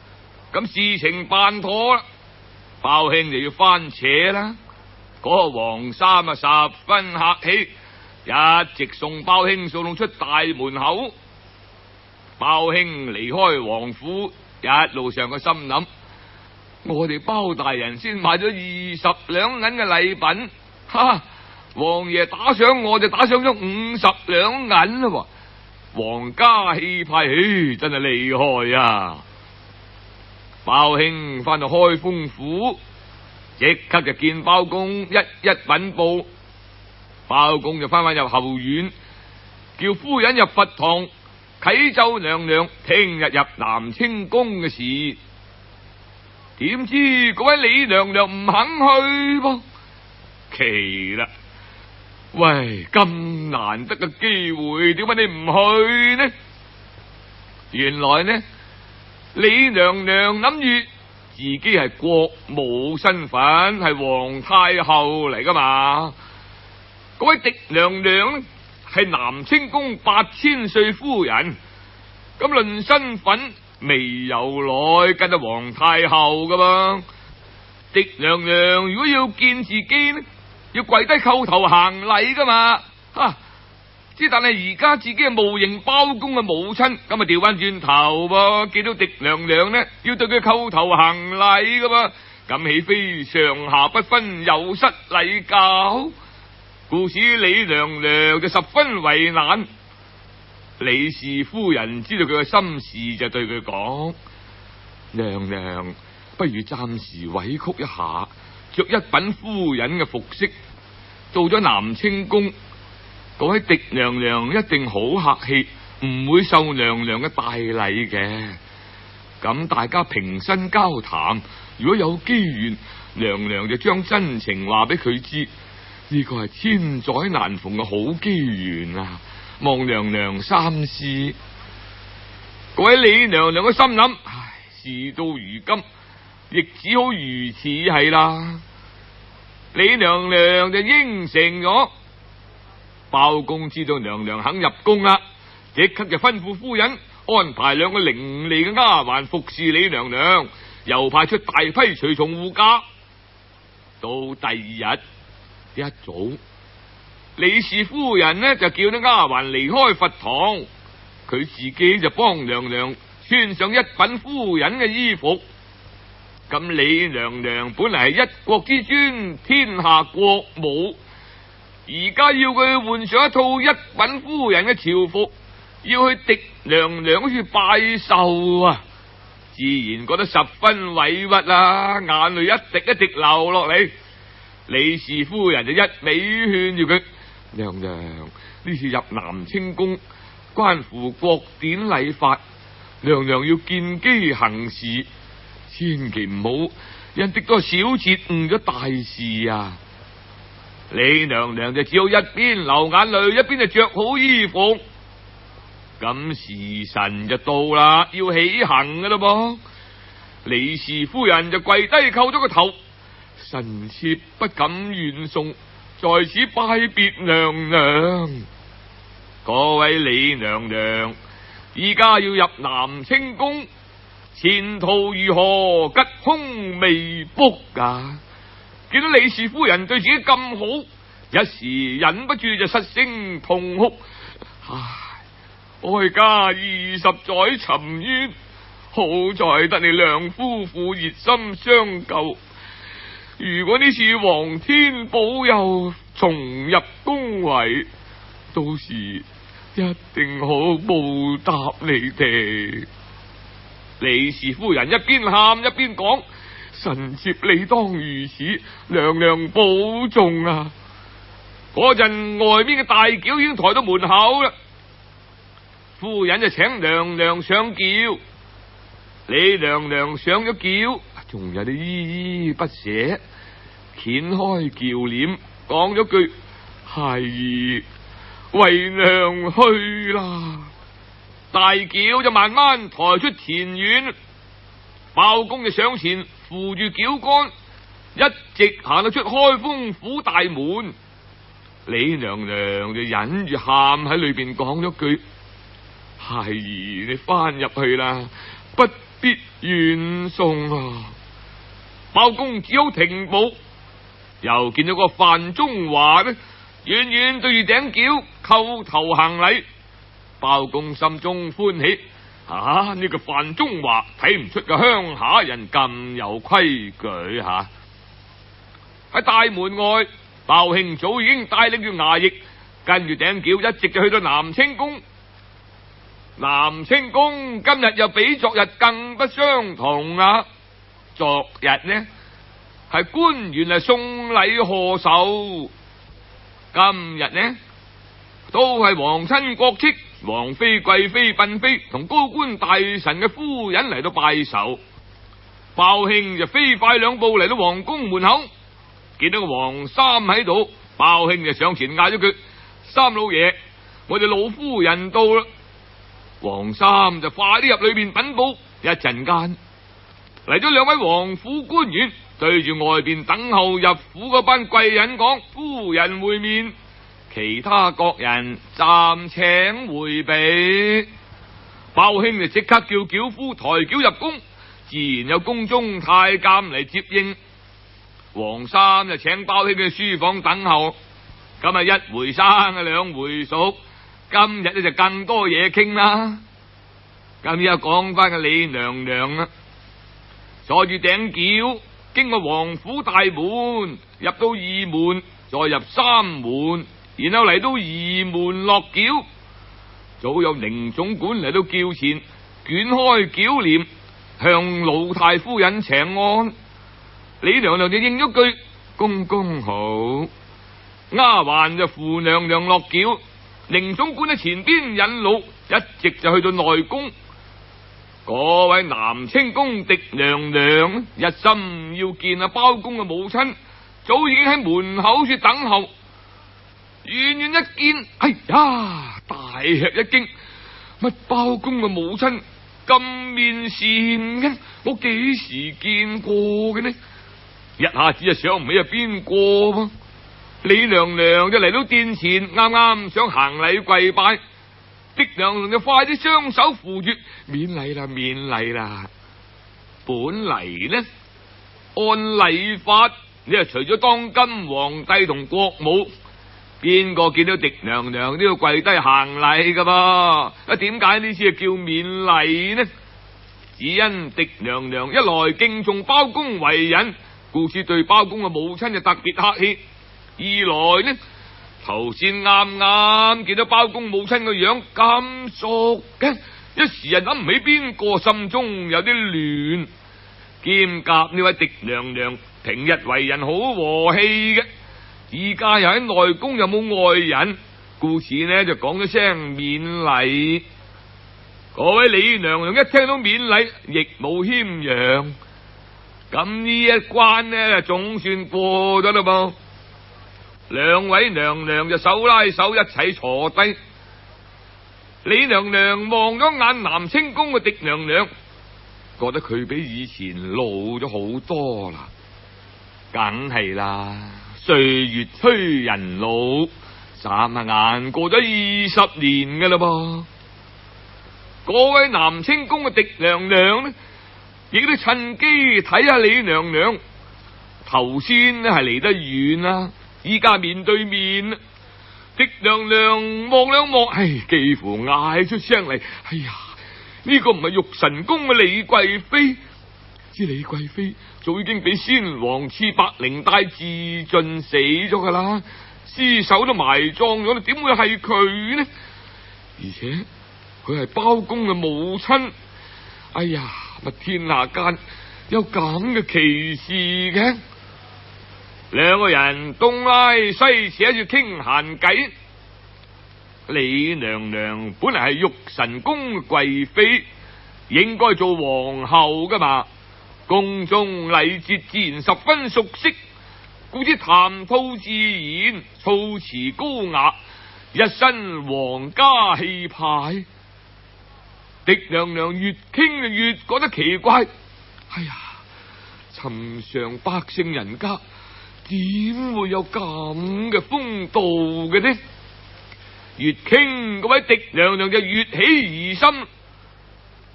咁事情辦妥啦，包兄就要翻扯啦。嗰、那個黃衫啊，十分客氣，一直送包兄送到出大門口。包兄離開王府，一路上嘅心諗：我哋包大人先買咗二十兩銀嘅禮品，哈！王爺打賞我就打賞咗五十兩銀啦，皇家氣派，唉，真係厲害啊！包兄翻到開封府，即刻就見包公，一一稟報。包公就翻返入後院，叫夫人入佛堂啟奏娘娘聽日入南清宮嘅事。點知嗰位李娘娘唔肯去噃，奇啦！喂，咁難得嘅機會，點解你唔去呢？原來呢，李娘娘諗住自己係國母身份，係皇太后嚟噶嘛。嗰位狄娘娘呢，係南清宮八千歲夫人，咁論身份未有耐跟到皇太后噶嘛。狄娘娘如果要見自己呢，要跪低叩頭行禮噶嘛，啊！之但係而家自己係無形包公嘅母親，咁啊調翻轉頭噃，見到狄娘娘呢，要對佢叩頭行禮噶嘛，咁豈非上下不分，有失禮教？故此李娘娘就十分為難。李氏夫人知道佢嘅心事，就對佢講：娘娘，不如暫時委屈一下，着一品夫人嘅服飾，到咗南清宮，嗰位狄娘娘一定好客氣，唔會受娘娘嘅大禮嘅。咁大家平身交談，如果有機緣，娘娘就將真情話俾佢知，呢個係千載難逢嘅好機緣啊！望娘娘三思。嗰位李娘娘嘅心諗：唉，事到如今，亦只好如此係啦。李娘娘就應承咗。包公知道娘娘肯入宮啦，即刻就吩咐夫人安排兩個伶俐嘅丫鬟服侍李娘娘，又派出大批隨從護駕。到第二日一早，李氏夫人呢就叫啲丫鬟離開佛堂，佢自己就幫娘娘穿上一品夫人嘅衣服。咁李娘娘本嚟係一國之尊，天下國母，而家要佢換上一套一品夫人嘅朝服，要去狄娘娘好似拜壽啊，自然覺得十分委屈啊，眼淚一滴一滴流落嚟。李氏夫人就一味勸住佢：娘娘，呢次入南清宮關乎國典禮法，娘娘要見機行事，千祈唔好因滴多小節誤咗大事啊！李娘娘就只好一邊流眼淚，一邊就着好衣服。咁時辰就到啦，要起行噶啦噃。李氏夫人就跪低叩咗個頭，臣妾不敢遠送，在此拜別娘娘。各位李娘娘，依家要入南清宮，前途如何，吉凶未卜啊！見到李氏夫人對自己咁好，一時忍不住就失聲痛哭。唉，哀家二十載沉冤，好在得你兩夫婦熱心相救。如果呢次皇天保佑，重入宮闈，到時一定好報答你哋。李氏夫人一邊喊一邊講：臣妾理當如此，娘娘保重啊！嗰陣外面嘅大轎已經抬到門口啦，夫人就請娘娘上轎。李娘娘上咗轎，仲有啲依依不捨，掀開轎簾，講咗句：孩兒為娘去啦。大轎就慢慢抬出前院，包公就上前扶住轎桿，一直行到出開封府大門。李娘娘就忍住喊喺裏邊講咗句：孩兒你翻入去啦，不必遠送啊！包公只好停步，又見到個范中華呢，遠遠對住頂轎叩頭行禮。包公心中歡喜，啊！呢、這個范中華睇唔出個鄉下人咁有規矩吓。喺、啊、大門外，包興早已經帶領住衙役，跟住頂轎一直就去到南清宮。南清宮今日又比昨日更不相同啊！昨日呢係官員嚟送禮賀壽，今日呢都係皇親國戚、皇妃、貴妃、嬪妃同高官大臣嘅夫人嚟到拜壽。包興就飛快兩步嚟到皇宮門口，見到個黃三喺度，包興就上前嗌咗句：三老爺，我哋老夫人到啦。黃三就快啲入裏邊稟報。一陣間嚟咗兩位王府官員，對住外邊等候入府嗰班貴人講：夫人會面，其他各人暫請回避。包興就即刻叫轎夫抬轎入宮，自然有宮中太監嚟接應。黃三就請包興去書房等候。今日一回生啊，兩回熟。今日呢就更多嘢傾啦。今日又講翻個李娘娘啦，坐住頂轎經過王府大門，入到二門，再入三門，然後嚟到二門落轎。早有寧總管嚟到轎前，捲開轎簾，向老太夫人請安。李娘娘就應咗句：公公好。丫鬟就扶娘娘落轎。寧總管喺前邊引路，一直就去到內宮。嗰位南清宮狄娘娘一心要見阿包公嘅母親，早已經喺門口處等候。遠遠一見，哎呀，大吃一驚，乜包公嘅母親咁面善嘅？我幾時見過嘅呢？一下子就想唔起係邊個噃。李娘娘就嚟到殿前，啱啱想行禮跪拜，狄娘娘就快啲雙手扶住，免禮啦，免禮啦。本嚟呢，按禮法，你係除咗當今皇帝同國母，邊個見到狄娘娘都要跪低行禮噶噃？啊，點解呢次係叫免禮呢？只因狄娘娘一來敬重包公為人，故此對包公嘅母親就特別客氣。二來呢，頭先啱啱見到包公母親個樣咁熟嘅，一時又諗唔起邊個，心中有啲亂。兼夾呢位狄娘娘平日為人好和氣嘅，而家又喺內宮又冇外人，故此呢就講咗聲免禮。嗰位李娘娘一聽到免禮，亦冇謙讓，咁呢一關呢總算過咗啦噃。兩位娘娘就手拉手一齊坐低。李娘娘望咗眼南清宮嘅狄娘娘，覺得佢比以前老咗好多啦。梗係啦，歲月催人老，眨下眼過咗二十年噶啦噃。嗰位南清宮嘅狄娘娘呢，亦都趁機睇下李娘娘。頭先呢係離得遠啦，依家面對面，狄娘娘望兩望，唉，幾乎嗌出聲嚟。哎呀，呢、這個唔係玉神宮嘅李貴妃，知李貴妃早已經俾先王賜白綾帶自盡死咗噶啦，屍首都埋葬咗，點會係佢呢？而且佢係包公嘅母親。哎呀，乜天下間有咁嘅奇事嘅？兩個人東拉西扯住傾閒偈。李娘娘本嚟係玉神宮嘅貴妃，應該做皇后噶嘛，宮中禮節自然十分熟悉，故知談吐自然，措辭高雅，一身皇家氣派。狄娘娘越傾就越覺得奇怪。哎呀，尋常百姓人家點會有咁嘅風度嘅呢？越傾嗰位狄娘娘就越起疑心。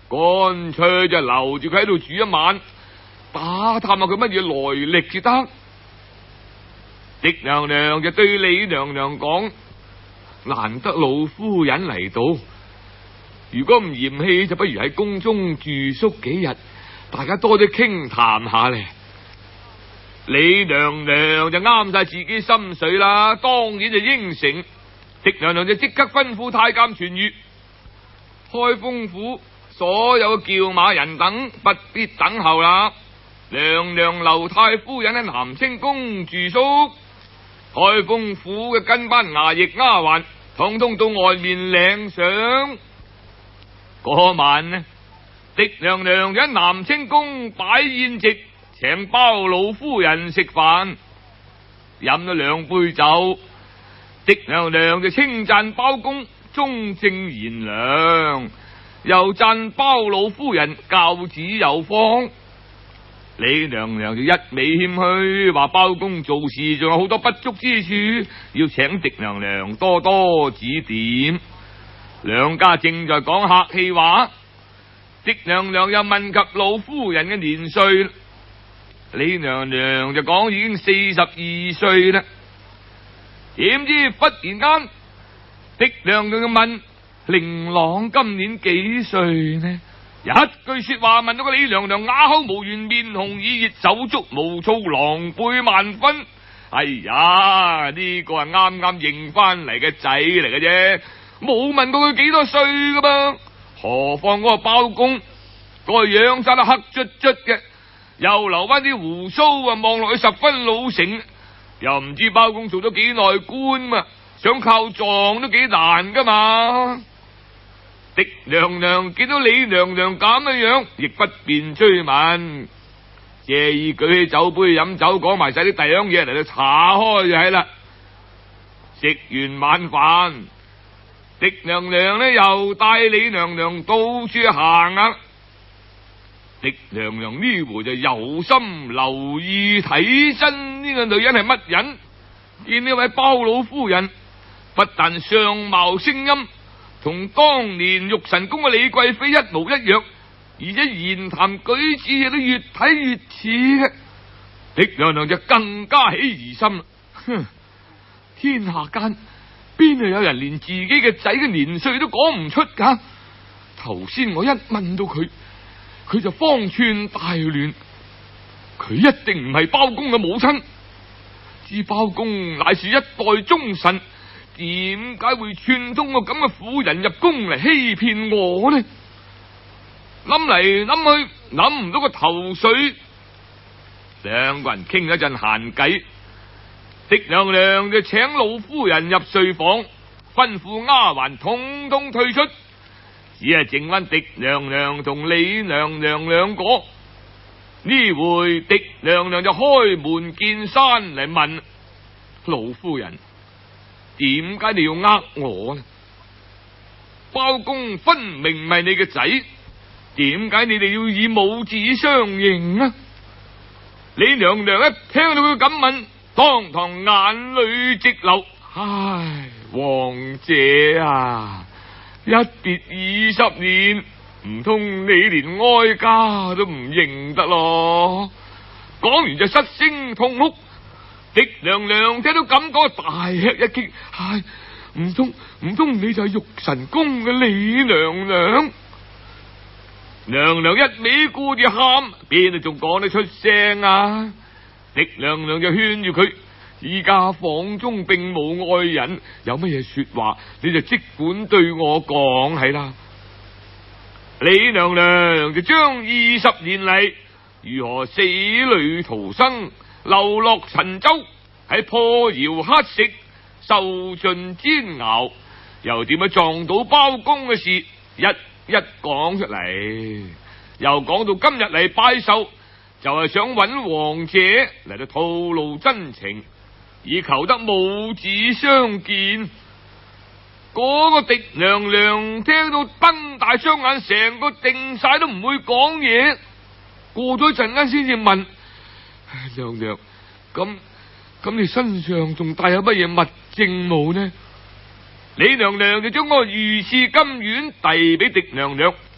乾脆就留住佢喺度住一晚，打探下佢乜嘢來歷至得。狄娘娘就對李娘娘講：難得老夫人嚟到，如果唔嫌棄，就不如喺宮中住宿幾日，大家多啲傾談下咧。李娘娘就啱晒自己心水啦，當然就應承。狄娘娘就即刻吩咐太監傳諭，開封府所有嘅轎馬人等不必等候啦，娘娘留太夫人喺南清宮住宿，開封府嘅跟班衙役丫鬟統統到外面領賞。嗰晚呢，狄娘娘就喺南清宮擺宴席，請包老夫人食飯，飲咗兩杯酒。狄娘娘就稱讚包公忠正賢良，又讚包老夫人教子有方。李娘娘就一味謙虛，話包公做事仲有好多不足之處，要請狄娘娘多多指點。兩家正在講客氣話，狄娘娘又問及老夫人嘅年歲，李娘娘就講已經四十二歲啦。點知忽然間，狄娘娘就問令郎今年幾歲呢？一句說話問到個李娘娘啞口無言，面紅耳熱，手足無措，狼狽萬分。哎呀，呢個係啱啱認翻嚟嘅仔嚟嘅啫，冇問過佢幾多歲噶噃。何況嗰個包公，嗰個樣生得黑卒卒嘅，又留翻啲鬍鬚啊，望落去十分老成。又唔知包公做咗幾耐官嘛，想靠撞都幾難噶嘛。狄娘娘見到李娘娘咁嘅樣，亦不便追問，借意舉起酒杯飲酒，講埋晒啲第樣嘢嚟到查開就係啦。食完晚飯，狄娘娘呢又帶李娘娘到處行啊。狄娘娘呢回就有心留意睇真呢個女人係乜人，見呢位包老夫人不但相貌聲音同當年玉神宮嘅李貴妃一模一樣，而且言談舉止亦都越睇越似嘅。狄娘娘就更加起疑心啦。哼，天下間邊度有人連自己嘅仔嘅年歲都講唔出噶？頭先我一問到佢，佢就方寸大亂，佢一定唔係包公嘅母親。知包公乃是一代忠臣，點解會串通個咁嘅婦人入宮嚟欺騙我呢？諗嚟諗去諗唔到個頭緒，兩個人傾咗陣閒偈，狄娘娘就請老夫人入睡房，吩咐丫鬟統統退出，只係剩翻狄娘娘同李娘娘兩個。呢回狄娘娘就開門見山嚟問老夫人：點解你要呃我呢？包公分明唔係你嘅仔，點解你哋要以母子相認啊？李娘娘一聽到佢咁問，當堂眼淚直流。唉，王姐啊，一別二十年，唔通你連哀家都唔認得咯？講完就失聲痛哭。狄娘娘聽到咁講，大吃一驚，唉，唔通唔通你就係玉神宮嘅李娘娘？娘娘一味顧住喊，邊度仲講得出聲啊？狄娘娘就勸住佢：依家房中並無外人，有乜嘢說話你就即管對我講係啦。李娘娘就將二十年嚟如何死裏逃生，流落陳州，喺破窯乞食，受盡煎熬，又點樣撞到包公嘅事，一一講出嚟。又講到今日嚟拜壽，就係想揾王姐嚟到吐露真情，以求得母子相見。嗰個狄娘娘聽到瞪大雙眼，成個定晒都唔會講嘢。過咗一陣間先至問：娘娘，咁咁你身上仲帶有乜嘢物證冇呢？李娘娘就將個御賜金丸遞俾狄娘娘，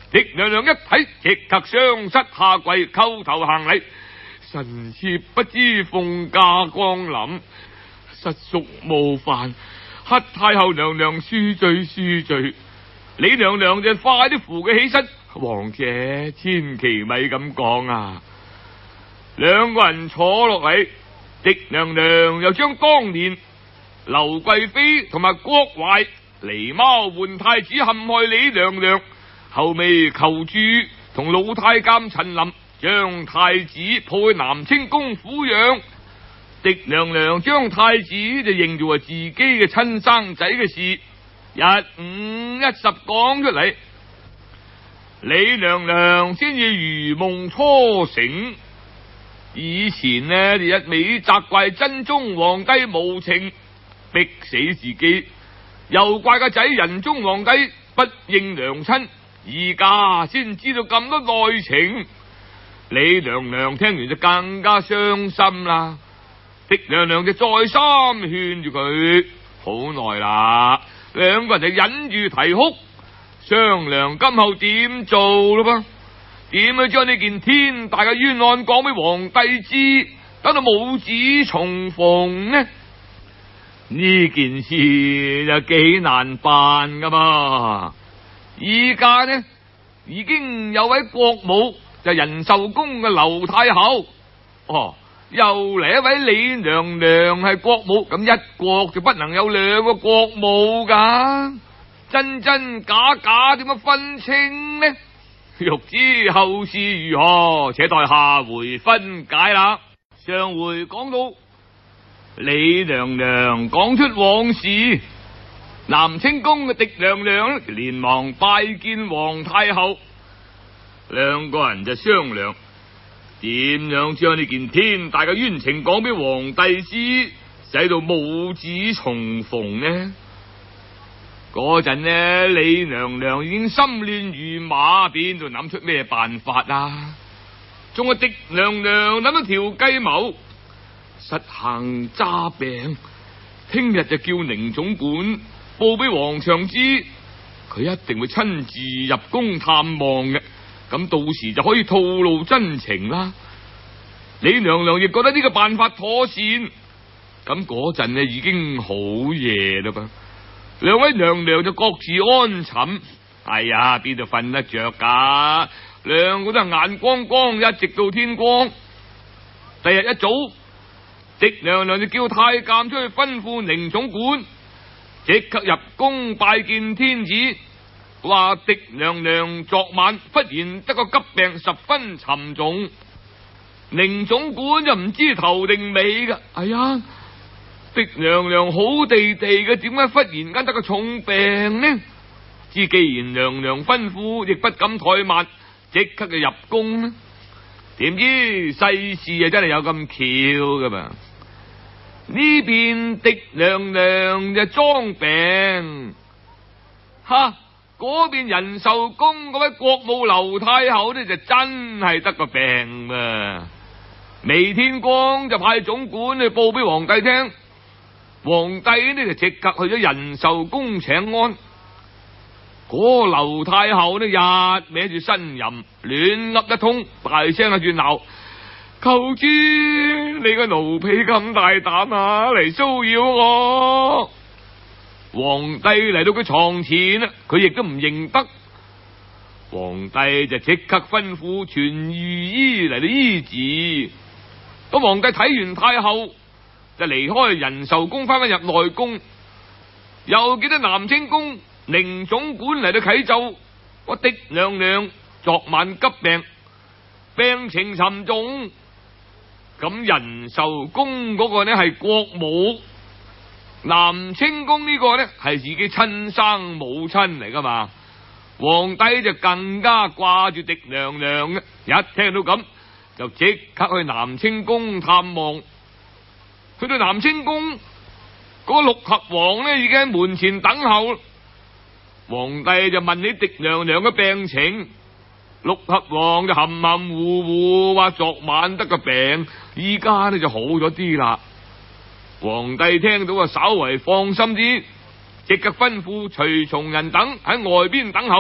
狄娘娘一睇，即刻雙膝下跪，叩頭行禮。臣妾不知鳳駕光臨，實屬冒犯，乞太后娘娘恕罪恕罪。李娘娘就快啲扶佢起身，王姐千祈咪咁講啊！兩個人坐落嚟，狄娘娘又將當年劉貴妃同埋郭槐狸貓換太子陷害李娘娘，後尾求助同老太監陳琳，將太子抱去南清宮撫養。狄娘娘將太子就認做係自己嘅親生仔嘅事，一五一十講出嚟。李娘娘先至如夢初醒。以前呢，就一味責怪真宗皇帝無情，逼死自己，又怪個仔仁宗皇帝不認娘親，而家先知道咁多內情。李娘娘聽完就更加傷心啦。狄娘娘就再三勸住佢，好耐啦，兩個人就忍住啼哭，商量今後點做咯噃。點樣將呢件天大嘅冤案講俾皇帝知，等到母子重逢呢？呢件事就幾難辦噶嘛。而家呢已經有位國母就仁壽宮嘅劉太后，哦，又嚟一位李娘娘係國母，咁一國就不能有兩個國母噶，真真假假點樣分清呢？欲知後事如何，且待下回分解啦。上回講到李娘娘講出往事，南清宮嘅狄娘娘連忙拜見皇太后，兩個人就商量點樣將呢件天大嘅冤情講俾皇帝知，使到母子重逢呢？嗰陣呢，李娘娘已經心亂如麻，邊度諗出咩辦法啊？仲係狄娘娘諗咗條計謀，實行詐病，聽日就叫寧總管報俾皇上知，佢一定會親自入宮探望嘅，咁到時就可以吐露真情啦。李娘娘亦覺得呢個辦法妥善，咁嗰陣呢已經好夜啦噃。兩位娘娘就各自安寢，哎呀，邊度瞓得着噶？兩個都係眼光光，一直到天光。第日一早，狄娘娘就叫太監出去吩咐寧總管，即刻入宮拜見天子，話狄娘娘昨晚忽然得個急病，十分沉重。寧總管就唔知頭定尾噶，哎呀！狄娘娘好地地嘅，點解忽然間得個重病呢？知既然娘娘吩咐，亦不敢怠慢，即刻就入宮呢。點知世事啊真係有咁巧噶嘛？呢邊狄娘娘就裝病，哈！嗰邊仁壽宮嗰位國母劉太后呢，就真係得個病啊！未天光就派總管去報俾皇帝聽。皇帝呢就即刻去咗仁壽宮請安。嗰個劉太后呢日歪住呻吟，亂噏一通，大聲喺度鬧：求知你個奴婢咁大膽啊，嚟騷擾我！皇帝嚟到佢床前啦，佢亦都唔認得。皇帝就即刻吩咐傳御醫嚟到醫治。咁皇帝睇完太后，就離開仁壽宮，翻返入內宮，又見到南清宮寧總管嚟到啟奏，我狄娘娘昨晚急病，病情沉重。咁仁壽宮嗰個呢係國母，南清宮呢個呢係自己親生母親嚟噶嘛。皇帝就更加掛住狄娘娘，一聽到咁就即刻去南清宮探望。去到南清宮，嗰個六合王呢已經喺門前等候。皇帝就問起狄娘娘嘅病情，六合王就含含糊糊話昨晚得個病，依家呢就好咗啲啦。皇帝聽到啊，稍為放心啲，即刻吩咐隨從人等喺外邊等候，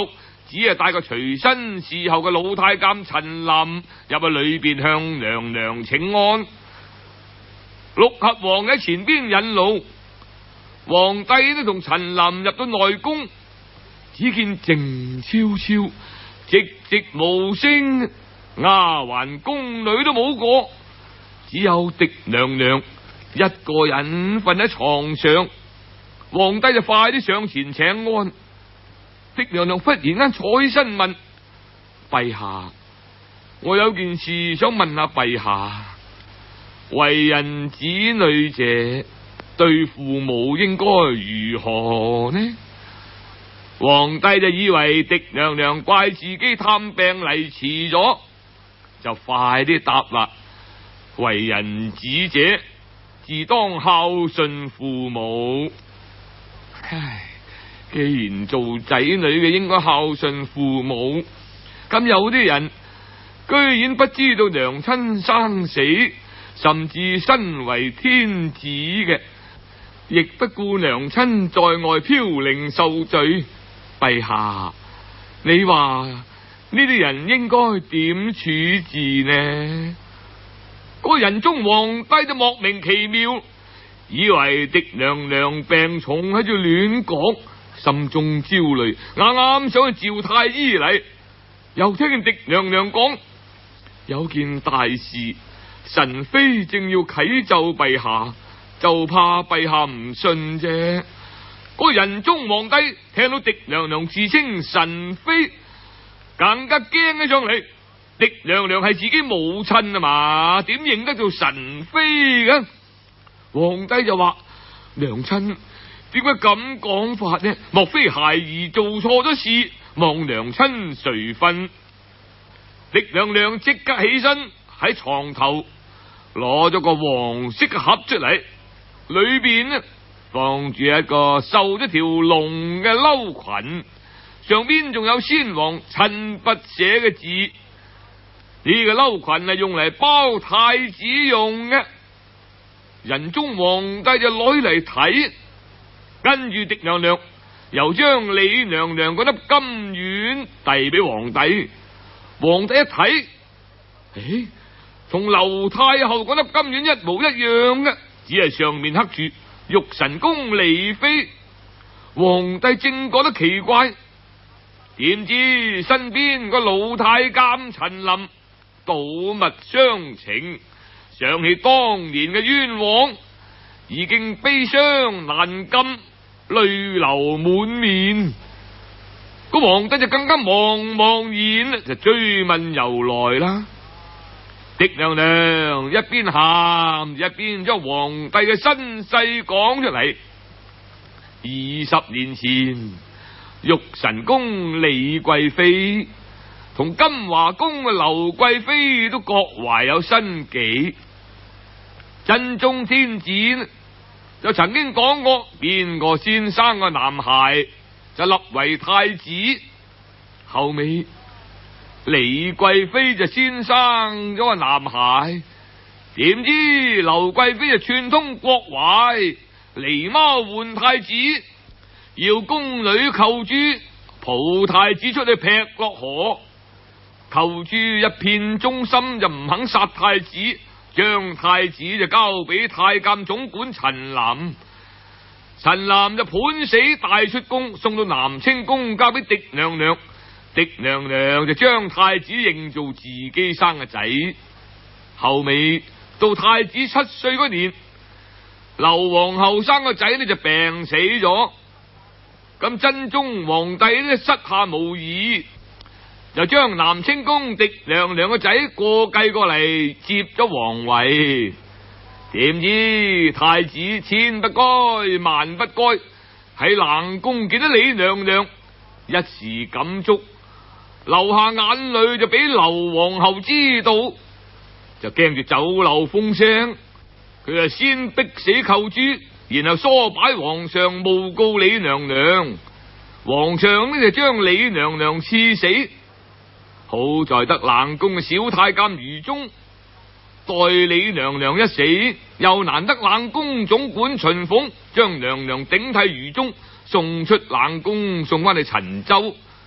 只係帶個隨身侍候嘅老太監陳琳入去裏邊向娘娘請安。六合王喺前邊引路，皇帝都同陳琳入到內宮，只見靜悄悄，寂寂無聲，丫鬟宮女都冇個，只有狄娘娘一個人瞓喺床上。皇帝就快啲上前請安。狄娘娘忽然間坐起身問：陛下，我有件事想問下陛下，為人子女者對父母應該如何呢？皇帝就以為狄娘娘怪自己探病嚟遲咗，就快啲答啦：為人子者自當孝順父母。唉，既然做仔女嘅應該孝順父母，咁有啲人居然不知道娘親生死，甚至身為天子嘅，亦不顧娘親在外飄零受罪。陛下，你話呢啲人應該點處置呢？個仁宗皇帝就莫名其妙，以為狄娘娘病重喺度亂講，心中焦慮，啱啱想去召太醫嚟，又聽見狄娘娘講有件大事，神妃正要啟奏陛下，就怕陛下唔信啫。個仁宗皇帝聽到狄娘娘自稱神妃，更加驚起上嚟。狄娘娘係自己母親啊嘛，點認得做神妃嘅？皇帝就話：娘親點解咁講法呢？莫非孩兒做錯咗事，望娘親垂訓？狄娘娘即刻起身喺床頭攞咗個黃色嘅盒出嚟，裏邊呢放住一個繡咗條龍嘅褸裙，上邊仲有先皇親筆寫嘅字。呢個褸裙係用嚟包太子用嘅。仁宗皇帝就攞嚟睇，跟住狄娘娘又將李娘娘嗰粒金丸遞俾皇帝。皇帝一睇，誒，同劉太后嗰粒金丸一模一樣嘅，只係上面刻住玉神宮離妃。皇帝正覺得奇怪，點知身邊個老太監陳琳睹物傷情，想起當年嘅冤枉，已經悲傷難禁，淚流滿面。個皇帝就更加茫茫然，就追問由來啦。狄娘娘一邊喊一邊將皇帝嘅身世講出嚟。二十年前，玉神宮李貴妃同金華宮嘅劉貴妃都各懷有身紀。真宗天子就曾經講過，邊個先生個男孩就立為太子。後尾李貴妃就先生咗個男孩，點知劉貴妃就串通國懷，狸貓換太子，要宮女扣珠抱太子出去劈落河。扣珠一片忠心，就唔肯殺太子，將太子就交俾太監總管陳琳。陳琳就判死帶出宮，送到南清宮交俾狄娘娘。狄娘娘就將太子認做自己生嘅仔。後尾到太子七歲嗰年，劉皇后生個仔呢就病死咗。咁真宗皇帝呢膝下無兒，就將南清宮狄娘娘個仔過繼過嚟接咗皇位。點知太子千不該萬不該，喺冷宮見到李娘娘，一時感觸，流下眼淚，就俾劉皇后知道，就驚住走漏風聲，佢就先逼死寇珠，然後唆擺皇上誣告李娘娘。皇上呢就將李娘娘賜死。好在得冷宮嘅小太監余忠待李娘娘一死，又難得冷宮總管秦鳳將娘娘頂替余忠送出冷宮，送翻去陳州。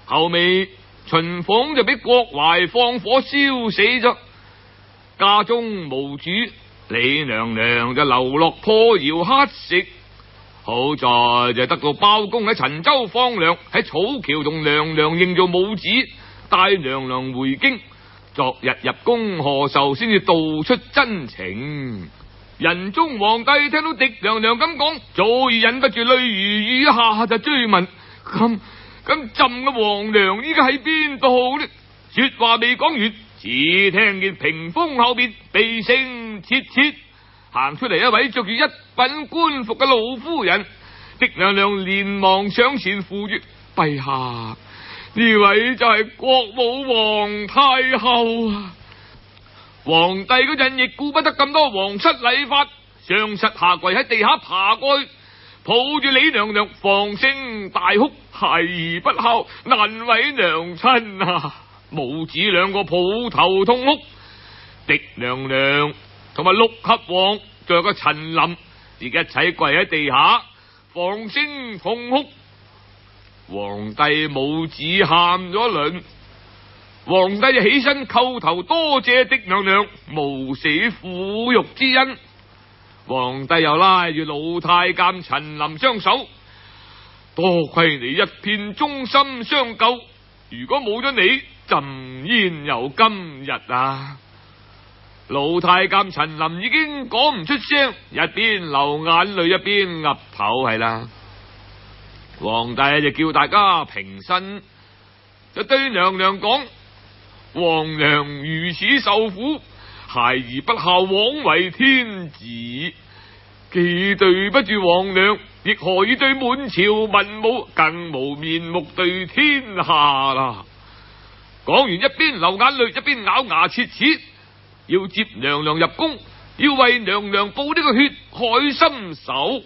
後尾秦鳳就俾郭槐放火燒死咗，家中無主，李娘娘就流落破窯乞食。好在就得到包公喺陳州放糧，喺草橋同娘娘認做母子，帶娘娘回京。昨日入宮賀壽，先至道出真情。仁宗皇帝聽到狄娘娘咁講，早已忍不住淚如雨下，就追問：咁咁朕嘅皇娘依家喺邊度呢？說話未講完，只聽見屏風後邊鼻聲切切行出嚟一位着住一品官服嘅老夫人。狄娘娘連忙上前扶住：陛下，呢位就係國母皇太后啊！皇帝嗰陣亦顧不得咁多皇室禮法，上實下跪喺地下爬過去，抱住李娘娘，放聲大哭：孩兒不孝，難為娘親啊！母子兩個抱頭痛哭。狄娘娘同埋六合王仲有個陳琳，亦一齊跪喺地下，放聲痛哭。皇帝母子喊咗一輪，皇帝就起身叩頭多謝狄娘娘無死撫育之恩。皇帝又拉住老太監陳琳雙手：多虧你一片忠心相救，如果冇咗你，朕焉有今日啊！老太監陳琳已經講唔出聲，一邊流眼淚一邊岌頭係啦。皇帝就叫大家平身，就對娘娘講：皇娘如此受苦，孩兒不孝，枉為天子，既對不住皇娘，亦何以對滿朝文武，更無面目對天下啦！講完一邊流眼淚，一邊咬牙切齒，要接娘娘入宮，要為娘娘報呢個血海深仇。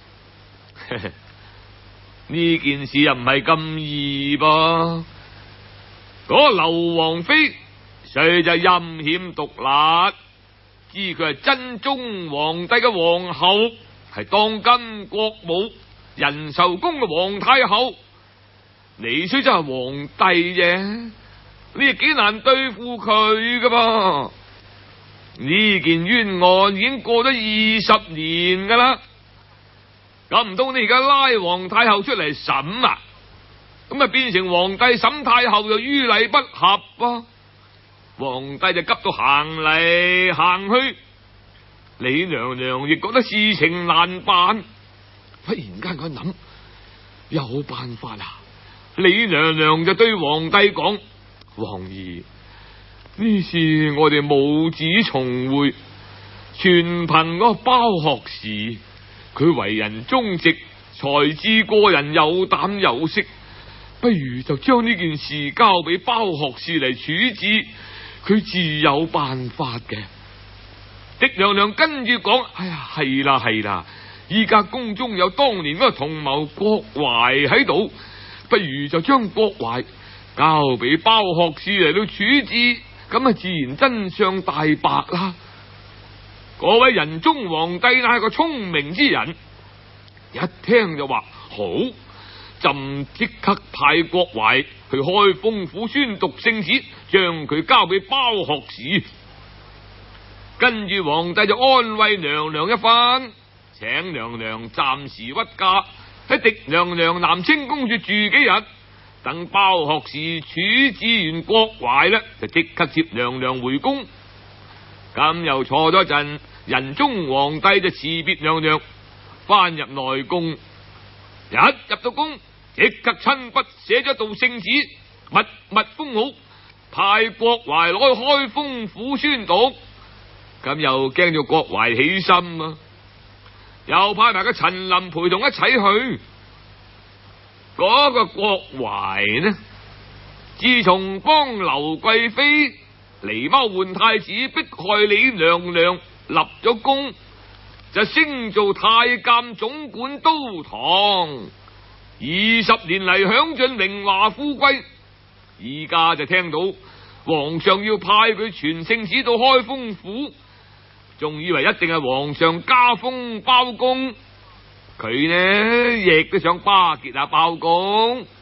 呢件事又唔係咁易噃。嗰劉皇妃雖就陰險毒辣，知佢係真宗皇帝嘅皇后，係當今國母仁壽宮嘅皇太后。你雖真係皇帝啫，你亦幾難對付佢噶噃。呢件冤案已經過咗二十年噶啦，咁唔通你而家拉皇太后出嚟審啊？咁啊變成皇帝審太后又於禮不合啊！皇帝就急到行嚟行去，李娘娘亦覺得事情難辦，忽然間佢諗有辦法啦。李娘娘就對皇帝講：皇兒，呢次我哋母子重會，全憑嗰個包學士，佢為人忠直，才智過人，有膽有識，不如就將呢件事交俾包學士嚟處置，佢自有辦法嘅。狄娘娘跟住講：哎呀，係啦係啦，依家宮中有當年嗰個同謀郭槐喺度，不如就將郭槐交俾包學士嚟到處置，咁啊自然真相大白啦。嗰位仁宗皇帝乃係個聰明之人，一聽就話好，朕即刻派郭槐去開封府宣讀聖旨，將佢交俾包學士。跟住皇帝就安慰娘娘一番，請娘娘暫時屈駕，喺狄娘娘南清宮住住幾日，等包學士處置完郭槐呢，就即刻接娘娘回宮。咁又坐咗一陣，仁宗皇帝就辭別娘娘，翻入內宮。一入到宮，即刻親筆寫咗道聖旨，密密封好，派郭槐攞去開封府宣讀。咁又驚咗郭槐起心啊，又派埋個陳琳陪同一齊去。嗰、那個郭槐呢，自從幫劉貴妃狸貓換太子，迫害李娘娘，立咗功，就升做太監總管都堂，二十年嚟享盡榮華富貴。而家就聽到皇上要派佢傳聖旨到開封府，仲以為一定係皇上加封包公，佢呢亦都想巴結下包公。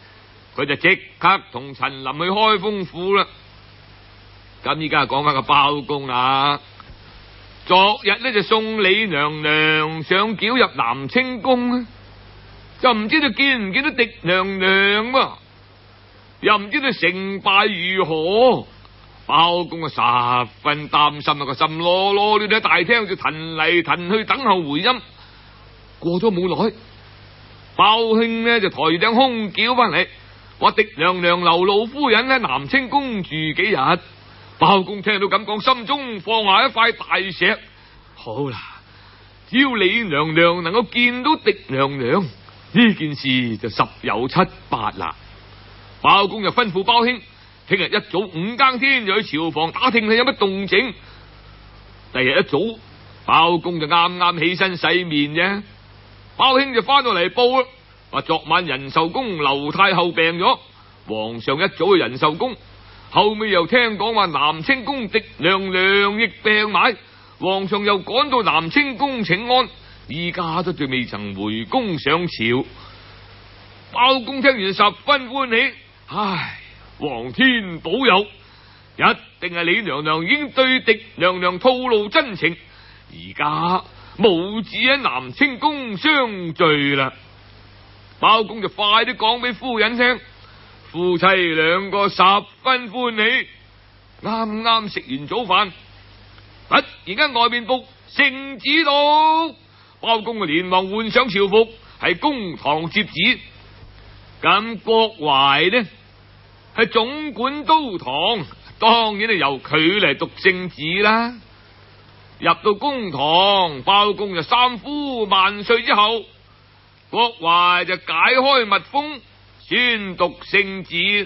佢就即刻同陳琳去開封府啦。咁依家講翻個包公啦，昨日呢就送李娘娘上轎入南清宮，就唔知道見唔見到狄娘娘啊，又唔知道成敗如何。包公啊十分擔心啊，個心囉囉攣喺大廳就騰嚟騰去等候回音。過咗冇耐，包兄呢就抬住頂空轎翻嚟，話狄娘娘劉老夫人喺南清宮住幾日。包公聽到咁講，心中放下一塊大石。好啦，只要李娘娘能夠見到狄娘娘，呢件事就十有七八啦。包公就吩咐包兄，聽日一早五更天就去朝房打聽睇有乜動靜。第日一早，包公就啱啱起身洗面啫，包兄就翻到嚟報啦，話昨晚仁壽宮劉太后病咗，皇上一早去仁壽宮，後尾又聽講話南清宮狄娘娘亦病埋，皇上又趕到南清宮請安，依家都仲未曾回宮上朝。包公聽完十分歡喜，唉，皇天保佑，一定係李娘娘已經對狄娘娘吐露真情，而家母子喺南清宮相聚啦。包公就快啲講俾夫人聽，夫妻兩個十分歡喜。啱啱食完早飯，突然間外面報聖旨到，包公就連忙換上朝服，喺公堂接旨。咁郭槐呢係總管都堂，當然係由佢嚟讀聖旨啦。入到公堂，包公就三呼萬歲之後，郭槐就解開密封，宣讀聖旨。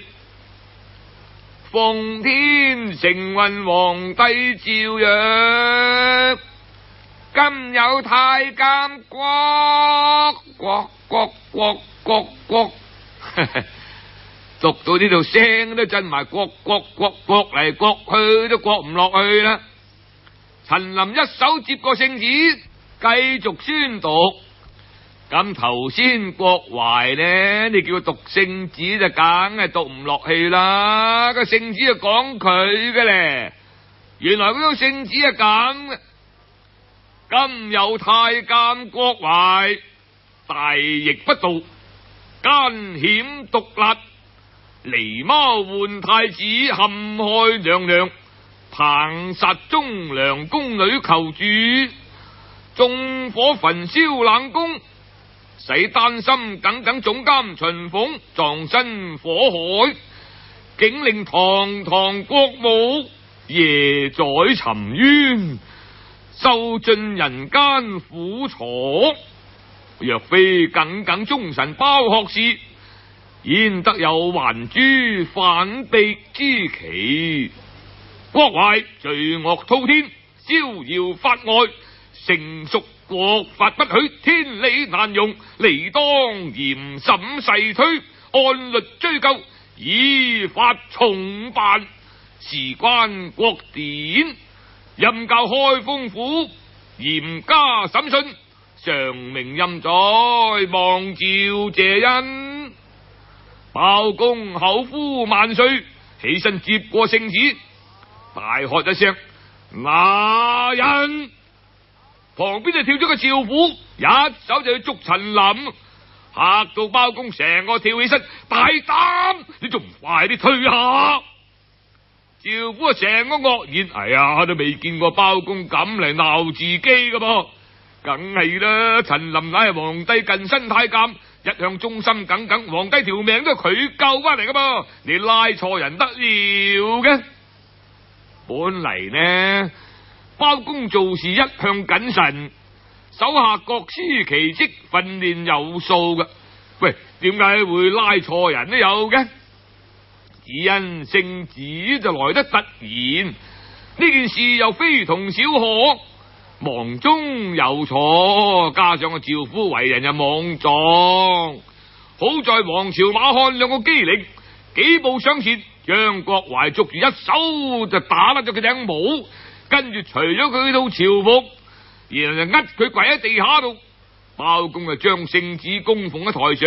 奉天承運皇帝詔曰：今有太監郭郭郭郭郭郭，讀到呢度聲都震埋，郭郭郭郭嚟郭去都郭唔落去啦。陳琳一手接過聖旨，繼續宣讀。咁頭先郭槐呢，你叫佢讀聖旨就梗係讀唔落去啦。個聖旨就講佢嘅咧，原來嗰張聖旨係咁嘅：今有太監郭槐，大逆不道，奸險毒辣，狸貓換太子，陷害娘娘，彭殺忠良宮女求主，縱火焚燒冷宮，使丹心耿耿總監秦鳳葬身火海，竟令堂堂國母夜在沉淵，受盡人間苦楚。若非耿耿忠臣包學士，焉得有還珠反璧之奇？郭槐罪惡滔天，逍遙法外，成屬國法不許，天理難容，理當嚴審細推，按律追究，依法重辦。事關國典，任教開封府嚴加審訊，常明任在，望召謝恩。包公口呼萬歲，起身接過聖旨，大喝一聲：拿人！旁邊就跳咗個趙虎，一手就去捉陳琳，嚇到包公成個跳起身，大膽！你仲唔快啲退下？趙虎啊，成個愕然，哎呀，都未見過包公咁嚟鬧自己噶噃，梗係啦！陳琳乃係皇帝近身太監，一向忠心耿耿，皇帝條命都係佢救翻嚟噶噃，你拉錯人得了嘅。本嚟呢，包公做事一向謹慎，手下各司其職，訓練有數嘅。喂，點解會拉錯人都有嘅？只因聖旨就來得突然，呢件事又非同小可，忙中有錯，加上個趙夫為人又莽撞，好在王朝馬漢兩個機靈，幾步上前，將郭槐捉住，一手就打甩咗佢頂帽，跟住除咗佢套朝服，然後就呃佢跪喺地下度。包公就將聖旨供奉喺台上，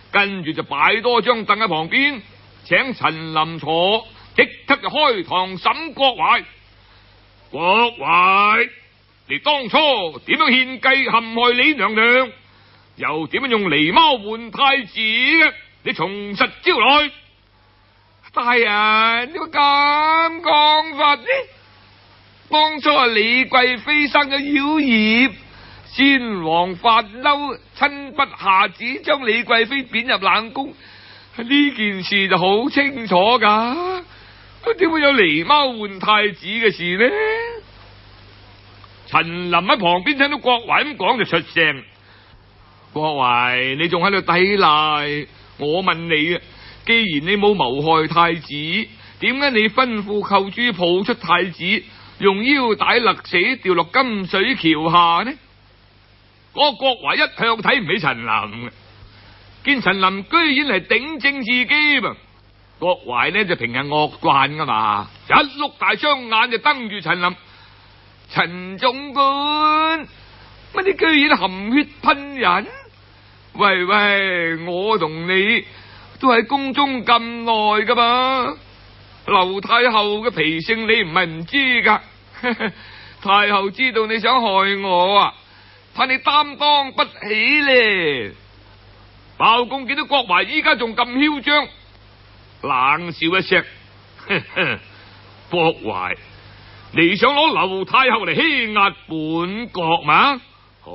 跟住就擺多張凳喺旁邊，請陳琳坐，即刻就開堂審郭槐。郭槐，你當初點樣獻計陷害李娘娘，又點樣用狸貓換太子嘅？你從實招來。大人，點解咁講法呢？當初係李貴妃生咗妖孽，先王發嬲，親筆下旨將李貴妃貶入冷宮。呢件事就好清楚噶，點會有狸貓換太子嘅事呢？陳琳喺旁邊聽到郭槐咁講就出聲：郭槐，你仲喺度抵賴？我問你啊，既然你冇謀害太子，點解你吩咐寇珠抱出太子，用腰帶勒死，掉落金水橋下呢？嗰個郭槐一向睇唔起陳琳嘅，見陳琳居然係頂正自己噃。郭槐呢就平日惡慣噶嘛，一碌大雙眼就瞪住陳琳。陳總管，乜你居然含血噴人？喂喂，我同你都喺宮中咁耐噶嘛，劉太后嘅脾性你唔係唔知噶。太后知道你想害我啊，怕你擔當不起咧。包公見到郭槐依家仲咁囂張，冷笑一聲：郭槐，你想攞劉太后嚟欺壓本國嘛？好，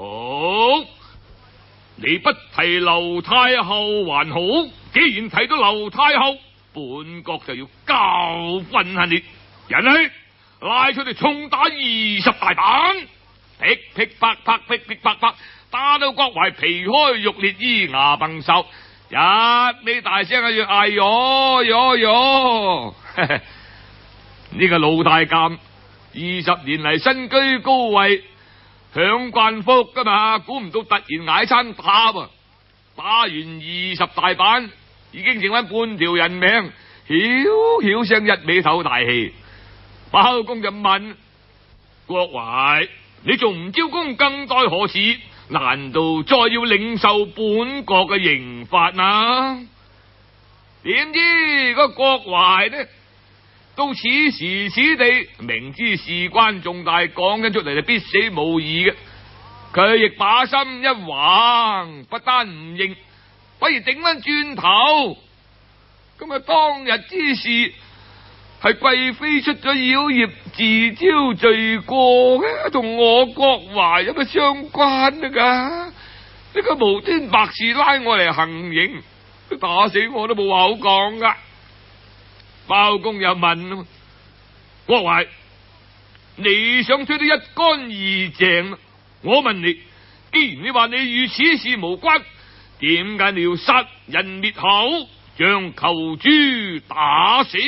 你不提劉太后還好，既然提到劉太后，本國就要教訓下你。人去拉出嚟重打二十大板，噼噼啪啪，噼噼啪啪，打到郭槐皮開肉裂，咿牙崩手，一味大聲喺度嗌喲喲喲。呢個老太監二十年嚟身居高位，享慣福噶嘛，估唔到突然挨餐打喎，打完二十大板，已經剩翻半條人命，曉曉聲一味唞大氣。包公就問郭槐：你仲唔招供，更待何時？難道再要領受本國嘅刑罰啊？點知個郭槐呢，到此時此地，明知事關重大，講緊出嚟就必死無疑嘅，佢亦把心一橫，不單唔認，反而頂翻轉頭。咁啊，當日之事係貴妃出咗妖孽，自招罪過嘅，同我郭槐有乜相關啊？噶呢個無端白事拉我嚟行刑，打死我都冇話好講噶。包公又問郭槐：你想推得一乾二淨？我問你，既然你話你與此事無關，點解你要殺人滅口，將寇珠打死？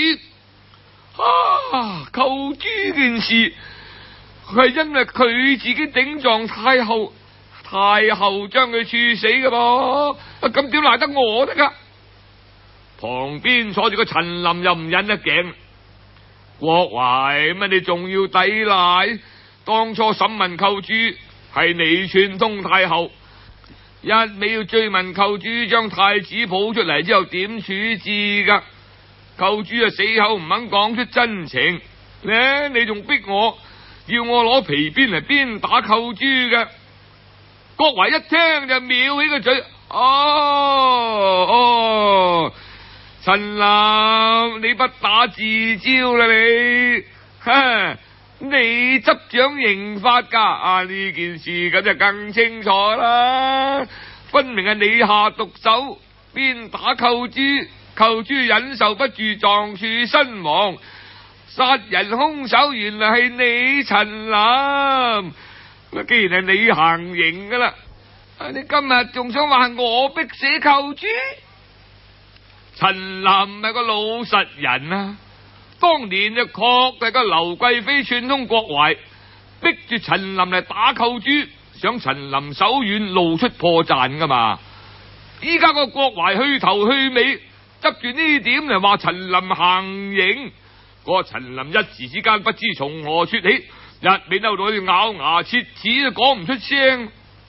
啊！寇珠件事係因為佢自己頂撞太后，太后將佢處死噶噃，咁點賴得我得噶？旁邊坐住個陳琳又唔忍得頸，郭槐，乜你仲要抵賴？當初審問寇珠係你串通太后，一味要追問寇珠將太子抱出嚟之後點處置噶？寇珠啊死口唔肯講出真情咧，你仲逼我要我攞皮鞭嚟鞭打寇珠嘅？郭槐一聽就藐起個嘴，哦哦，陳琳你不打自招啦你，哈，你執掌刑法噶啊？呢件事咁就更清楚啦，分明係你下毒手鞭打寇珠。寇珠忍受不住撞柱身亡，殺人兇手原來係你陳琳。既然係你行刑噶啦，你今日仲想話我逼死寇珠？陳琳係個老實人啊，當年就確係個劉貴妃串通郭槐，逼住陳琳嚟打寇珠，想陳琳手軟露出破綻噶嘛。依家個郭槐去頭去尾，執住呢點嚟話陳琳行刑，嗰個陳琳一時之間不知從何說起，一味嬲到好似咬牙切齒都講唔出聲。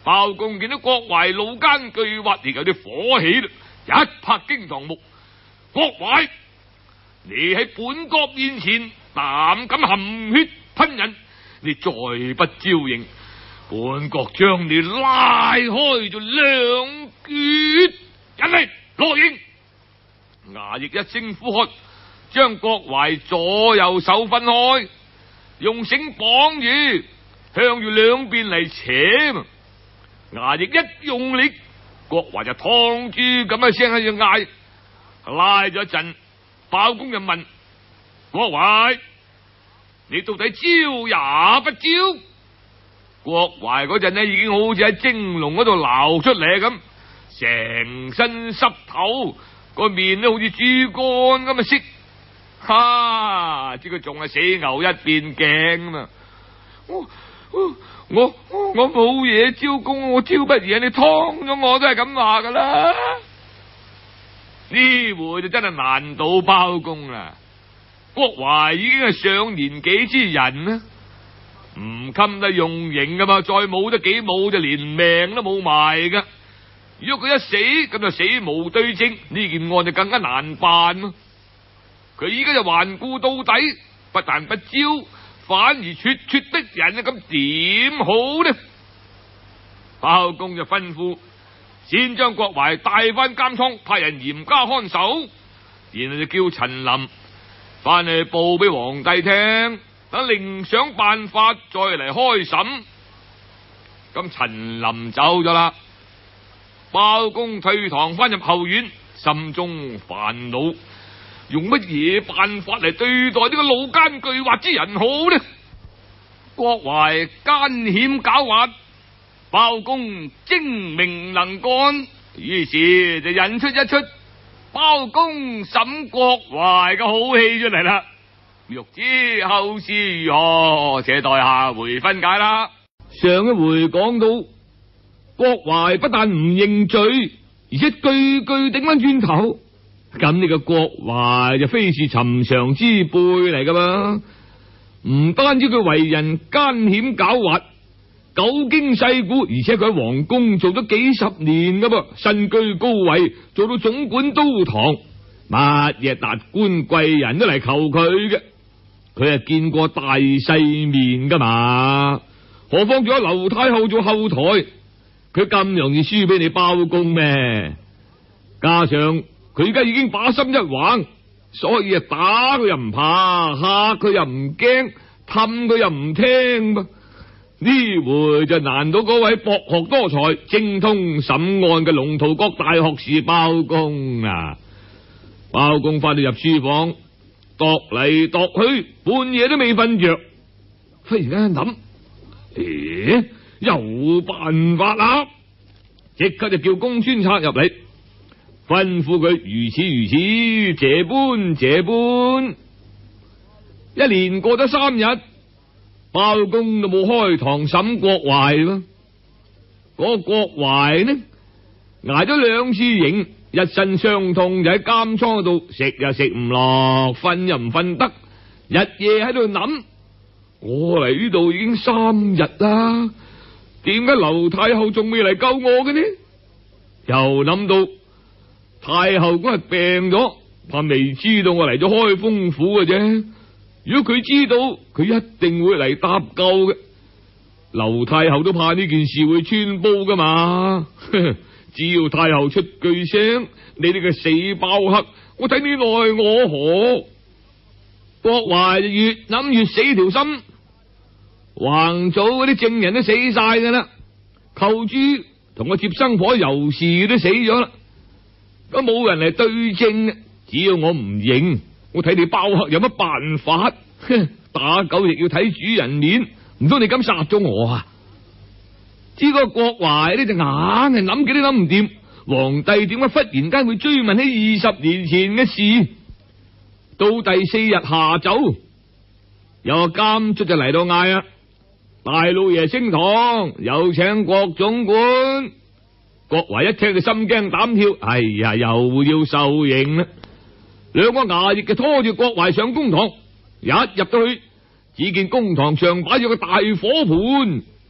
包公見到郭槐老奸巨猾，亦有啲火氣啦，一拍驚堂木：郭槐，你喺本國面前膽敢含血噴人，你再不招認，本國將你拉開咗兩橛！人嚟落營！衙役一聲呼喝，將郭槐左右手分開，用繩綁住，向住兩邊嚟扯。衙役一用力，郭槐就劏豬咁一聲喺度嗌，拉咗一陣，包公就問郭槐：你到底招也不招？郭槐嗰陣呢，已經好似喺蒸籠嗰度撈出嚟咁，成身濕透，個面都好似豬肝咁啊色，哈！知佢仲係死牛一邊頸啊嘛！我我我我冇嘢招供，我招乜嘢？你劏咗我都係咁話噶啦！呢回就真係難倒包公啦！郭槐已經係上年紀之人啦，唔襟得用刑噶嘛，再冇得幾冇就連命都冇埋噶。如果佢一死，咁就死無對證，呢件案就更加難辦咯。佢依家就頑固到底，不但不招，反而咄咄逼人啊！咁點好呢？包公就吩咐先將郭槐帶翻監倉，派人嚴加看守，然後就叫陳琳翻去報俾皇帝聽，等另想辦法再嚟開審。咁陳琳走咗啦，包公退堂翻入後院，心中煩惱，用乜嘢辦法嚟對待呢個老奸巨猾之人好呢？郭槐奸險狡猾，包公精明能幹，於是就引出一出包公審郭槐嘅好戲出嚟啦。欲知後事如何，且待下回分解啦。上一回講到郭槐不但唔認罪，而且句句頂翻轉頭，咁呢個郭槐就非是尋常之輩嚟噶嘛。唔單止佢為人奸險狡猾，久經世故，而且佢喺皇宮做咗幾十年噶噃，身居高位，做到總管都堂，乜嘢達官貴人都嚟求佢嘅。佢係見過大世面噶嘛，何況仲有劉太后做後台，佢咁容易輸俾你包公咩？加上佢而家已經把心一橫，所以啊打佢又唔怕，嚇佢又唔驚，氹佢又唔聽噃。呢回就難到嗰位博學多才、精通審案嘅龍圖閣大學士包公啊！包公翻到入書房，度嚟度去，半夜都未瞓着，忽然間諗：咦，有辦法啦！即刻就叫公孫策入嚟，吩咐佢如此如此，這般這般。一連過咗三日，包公都冇開堂審郭槐咯。嗰個郭槐呢，挨咗兩次刑，一身傷痛，就喺監倉度食又食唔落，瞓又唔瞓得，日夜喺度諗：我嚟呢度已經三日啦，點解劉太后仲未嚟救我嘅呢？又諗到太后嗰日病咗，怕未知道我嚟咗開封府嘅啫。如果佢知道，佢一定會嚟搭救嘅。劉太后都怕呢件事會穿煲噶嘛。只要太后出句聲，你呢個死包黑，我睇你奈我何？郭槐就越諗越死條心。橫祖嗰啲證人都死晒噶啦，寇珠同個接生婆尤氏都死咗啦，咁冇人嚟對證。只要我唔認，我睇你包黑有乜辦法？打狗亦要睇主人面，唔通你咁殺咗我啊？知嗰個郭槐呢就硬係諗幾都諗唔掂，皇帝點解忽然間會追問起二十年前嘅事？到第四日下晝，有個監卒就嚟到嗌啊，大老爺升堂，有請郭總管。郭槐一聽就心驚膽跳，哎呀，又要受刑啦！兩個衙役就拖住郭槐上公堂，一入到去，只見公堂上擺咗個大火盆，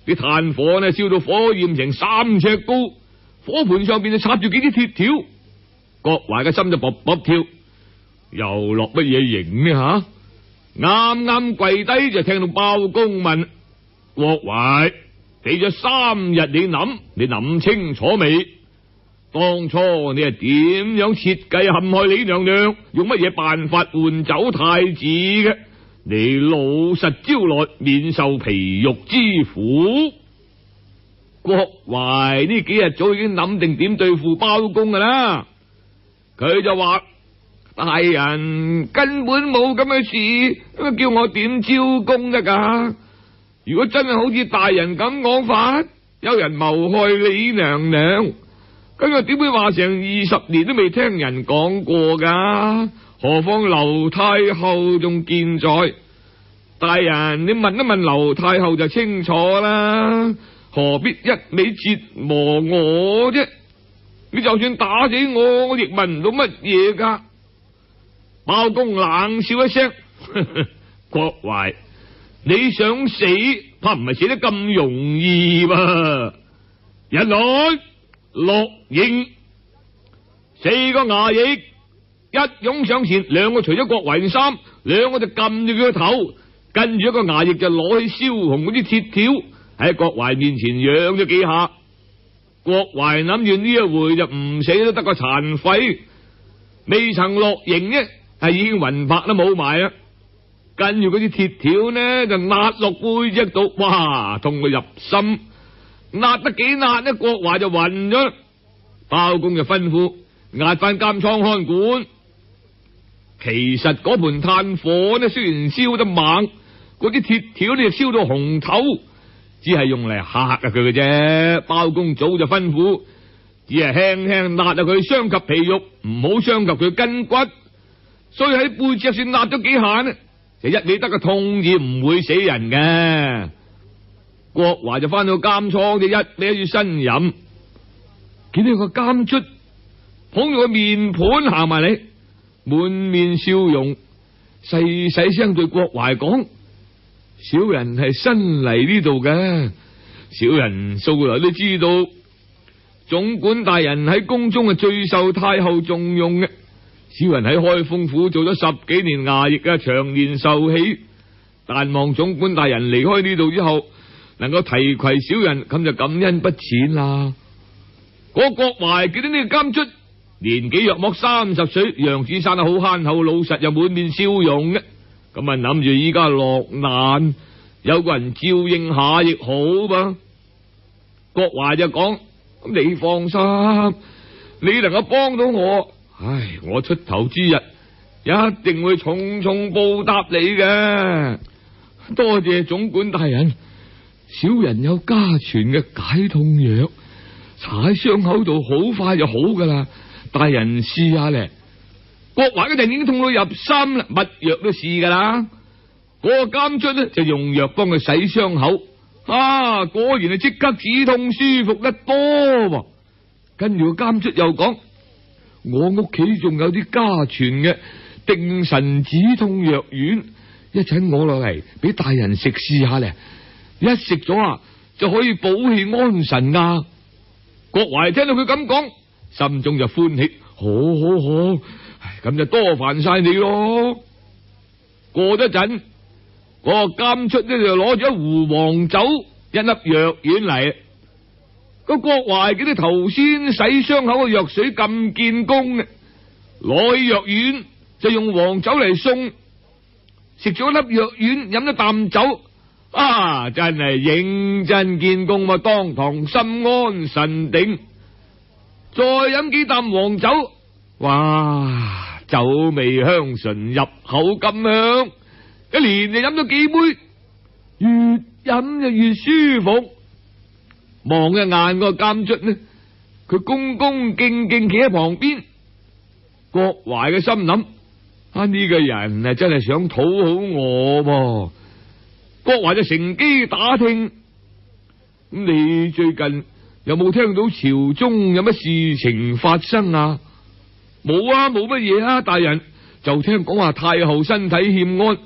啲炭火呢燒到火焰成三尺高，火盆上邊就插住幾啲鐵條。郭槐嘅心就卜卜跳，又落乜嘢刑呢吓？啱啱跪低就聽到包公問郭槐：俾咗三日你諗，你諗清楚未？當初你係點樣設計陷害李娘娘，用乜嘢辦法換走太子嘅？你老實招來，免受皮肉之苦。郭槐呢幾日早已經諗定點對付包公噶啦，佢就話：大人根本冇咁嘅事，叫我點招供得噶？如果真係好似大人咁講法，有人謀害李娘娘，咁又點會話成二十年都未聽人講過噶？何況劉太后仲健在，大人你問一問劉太后就清楚啦，何必一味折磨我啫？你就算打死我，我亦問唔到乜嘢噶。包公冷笑一聲：郭槐，你想死，怕唔係死得咁容易噃。人來落刑，四個衙役一擁上前，兩個除咗郭槐衫，兩個就撳住佢個頭，跟住一個衙役就攞起燒紅嗰啲鐵條喺郭槐面前揚咗幾下。郭槐諗住呢一回就唔死都得個殘廢，未曾落刑呢，係已經魂魄都冇埋啦。跟住嗰啲鐵條呢就壓落背脊度，哇，痛到入心，壓得幾壓呢，郭槐就暈咗。包公就吩咐押翻監倉看管。其實嗰盤炭火呢，雖然燒得猛，嗰啲鐵條呢就燒到紅頭，只係用嚟嚇下佢嘅啫。包公早就吩咐，只係輕輕壓下佢，傷及皮肉，唔好傷及佢筋骨。所以喺背脊算壓咗幾下呢，就一味得個痛字，唔會死人嘅。郭槐就翻到監倉，就一味住呻吟，見到個監卒捧住個面盤行埋嚟，滿面笑容，細細聲對郭槐講：小人係新嚟呢度嘅，小人素來都知道總管大人喺宮中係最受太后重用嘅。小人喺開封府做咗十幾年衙役啊，長年受喜，但望總管大人離開呢度之後，能夠提攜小人，咁就感恩不淺啦。嗰郭槐見到呢個監卒年紀約莫三十歲，樣子生得好憨厚老實，又滿面笑容嘅，咁啊諗住依家落難，有個人照應下亦好噃。郭槐就講：咁你放心，你能夠幫到我，唉，我出頭之日一定會重重報答你嘅。多謝總管大人，小人有家傳嘅解痛藥，搽喺傷口度好快就好噶啦，大人試下咧。郭槐嗰陣已經痛到入心啦，乜藥都試噶啦。嗰個監卒咧就用藥幫佢洗傷口，啊，果然係即刻止痛舒服得多。跟住個監卒又講：我屋企仲有啲家傳嘅定神止痛藥丸，一陣我落嚟俾大人食試下咧，一食咗啊就可以補氣安神啊。郭槐聽到佢咁講，心中就歡喜，好好好，咁就多煩晒你咯。過咗陣，嗰個監卒咧就攞咗一壺黃酒，一粒藥丸嚟。個郭槐見到頭先洗傷口嘅藥水咁見功嘅，攞起藥丸就用黃酒嚟送，食咗粒藥丸，飲咗啖酒，啊，真係認真見功嘛，當堂心安神定。再飲幾啖黃酒，哇，酒味香醇，入口咁香，一連就飲咗幾杯，越飲就越舒服。望一眼個監卒呢，佢恭恭敬敬企喺旁邊。郭槐嘅心諗：啊，呢個人啊真係想討好我噃。郭槐就乘機打聽：咁你最近有冇聽到朝中有乜事情發生啊？冇啊，冇乜嘢啊，大人。就聽講話太后身體欠安，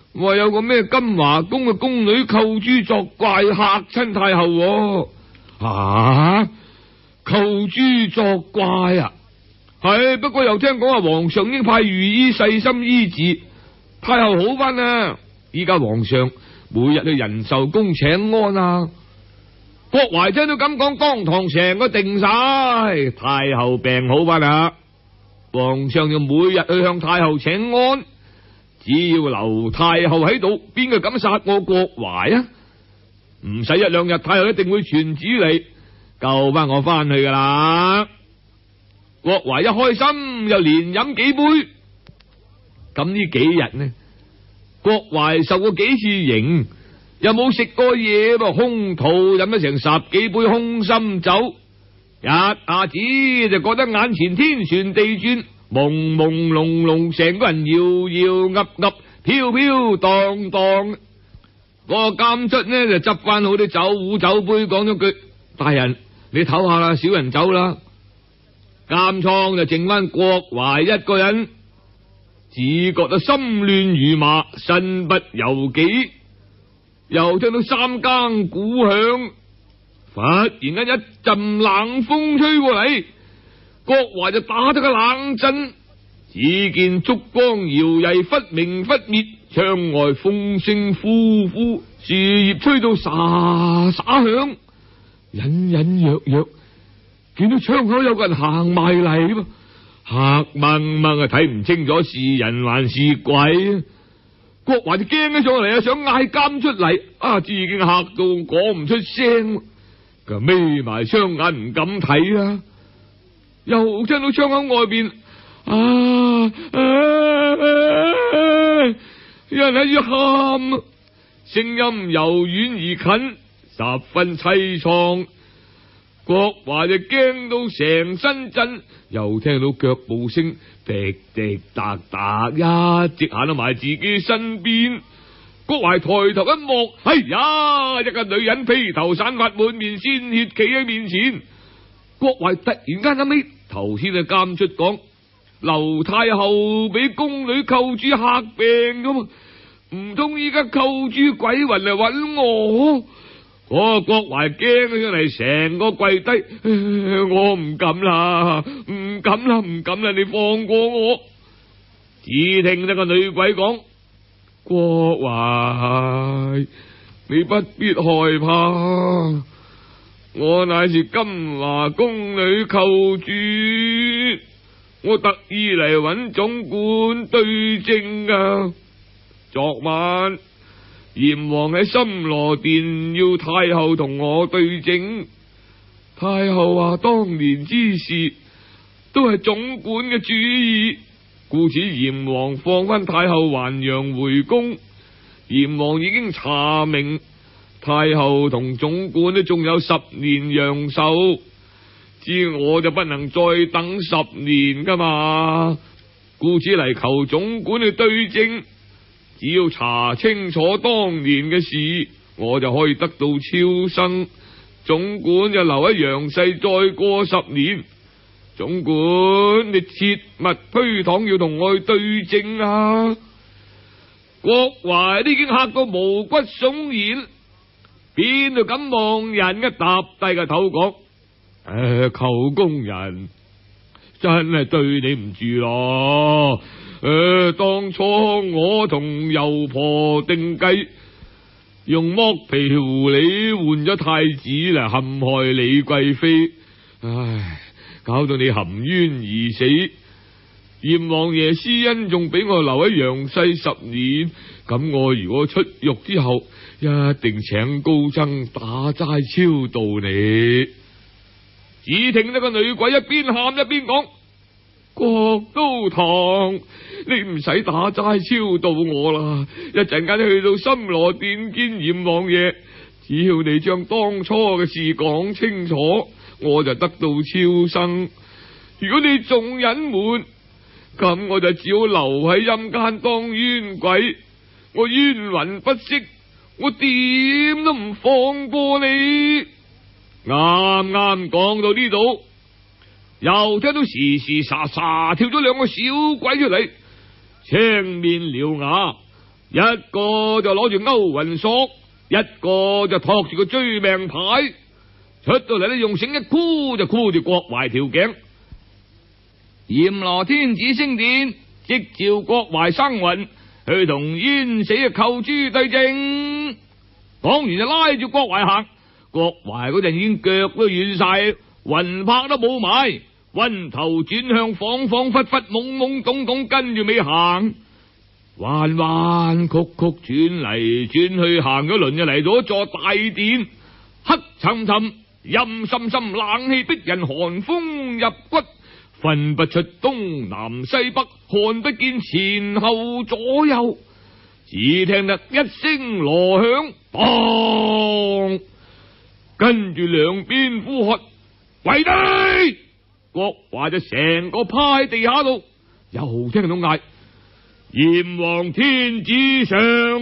話有個咩金華宮嘅宮女寇珠作怪嚇親太后。啊！寇珠作怪啊？係，不過又聽講話皇上已經派御醫細心醫治，太后好翻啦。依家皇上每日去仁壽宮請安啊。郭懷聽到咁講，當堂成個定晒，太后病好翻啦。皇上要每日去向太后請安，只要留太后喺度，邊個敢殺我郭懷啊？唔使一兩日，太后一定會傳旨嚟救翻我翻去噶啦。郭懷一開心又連飲幾杯。咁呢幾日呢，郭懷受過幾次刑，又冇食過嘢噃，空肚飲咗成十幾杯空心酒，一下子就覺得眼前天旋地轉，朦朦朧朧，成個人搖搖噏噏，飄飄蕩蕩。嗰個監卒呢就執翻好啲酒壺酒杯，講咗句：大人，你唞下啦，少人走啦。監倉就剩翻郭懷一個人，只覺得心亂如麻，身不由己。又聽到三更鼓響，忽然間一陣冷風吹過嚟，郭懷就打咗個冷震。只見燭光搖曳，忽明忽滅，窗外風聲呼呼，樹葉吹到沙沙響，隱隱約約見到窗口有個人行埋嚟噃，黑掹掹啊，睇唔清楚是人還是鬼。郭懷就驚咗上嚟啊，想嗌監出嚟，啊，只已經嚇到講唔出聲，佢眯埋雙眼唔敢睇啦。又聽到窗口外邊啊啊啊，有人喺度喊，聲音由遠而近，十分淒愴。郭懷就驚到成身震，又聽到腳步聲滴滴答答，一直行到埋自己身邊。郭懷抬頭一望，哎呀，一個女人披頭散髮，滿面鮮血，企喺面前。郭懷突然間諗起頭先嘅監卒講，劉太后俾宮女寇珠嚇病噶嘛，唔通依家寇珠鬼魂嚟揾我？我郭懷驚咗嚟，成個跪低，我唔敢啦，唔敢啦，唔敢啦，你放過我。只聽得個女鬼講：郭懷，你不必害怕，我乃是金華宮女寇珠，我特意嚟揾總管對證噶。昨晚閻王喺深羅殿要太后同我對證，太后話當年之事都係總管嘅主意，故此閻王放翻太后還陽回宮。閻王已經查明太后同總管都仲有十年陽壽，知我就不能再等十年噶嘛，故此嚟求總管去對證。只要查清楚當年嘅事，我就可以得到超生。總管就留喺陽世再過十年。總管你切勿推搪，要同我去對證啊！郭懷都已經嚇到毛骨悚然，邊度敢望人嘅，搭低個頭講：誒，寇公人真係對你唔住咯。誒、呃，當初我同游婆定計，用剝皮狐狸換咗太子嚟陷害李貴妃，唉，搞到你含冤而死。閻王爺施恩，仲俾我留喺陽世十年，咁我如果出獄之後，一定請高僧打齋超度你。只聽得個女鬼一邊喊一邊講：郭都堂，你唔使打齋超度我啦，一陣間去到深羅殿見閻王爺，只要你將當初嘅事講清楚，我就得到超生。如果你仲隱瞞，咁我就只好留喺陰間當冤鬼，我冤魂不息，我點都唔放過你。啱啱講到呢度，又聽到時時沙沙跳咗兩個小鬼出嚟，青面獠牙， 一個就攞住勾魂索，一個就托住個追命牌，出到嚟咧用繩一箍就箍住郭槐條頸。閻羅天子升殿，即召郭槐生魂去同冤死嘅寇豬對證。講完就拉住郭槐行，郭槐嗰陣已經腳都軟晒，魂魄都冇埋，暈頭轉向，恍恍惚惚，懵懵懂懂，跟住尾行，彎彎曲曲轉嚟轉去，行咗輪就嚟到一座大殿，黑沉沉，陰森森，冷氣逼人，寒風入骨，分不出東南西北，看不見前後左右，只聽得一聲鑼響，砰！跟住兩邊呼喝，跪低！郭槐就成個趴喺地下度，又聽到嗌：閻王天子上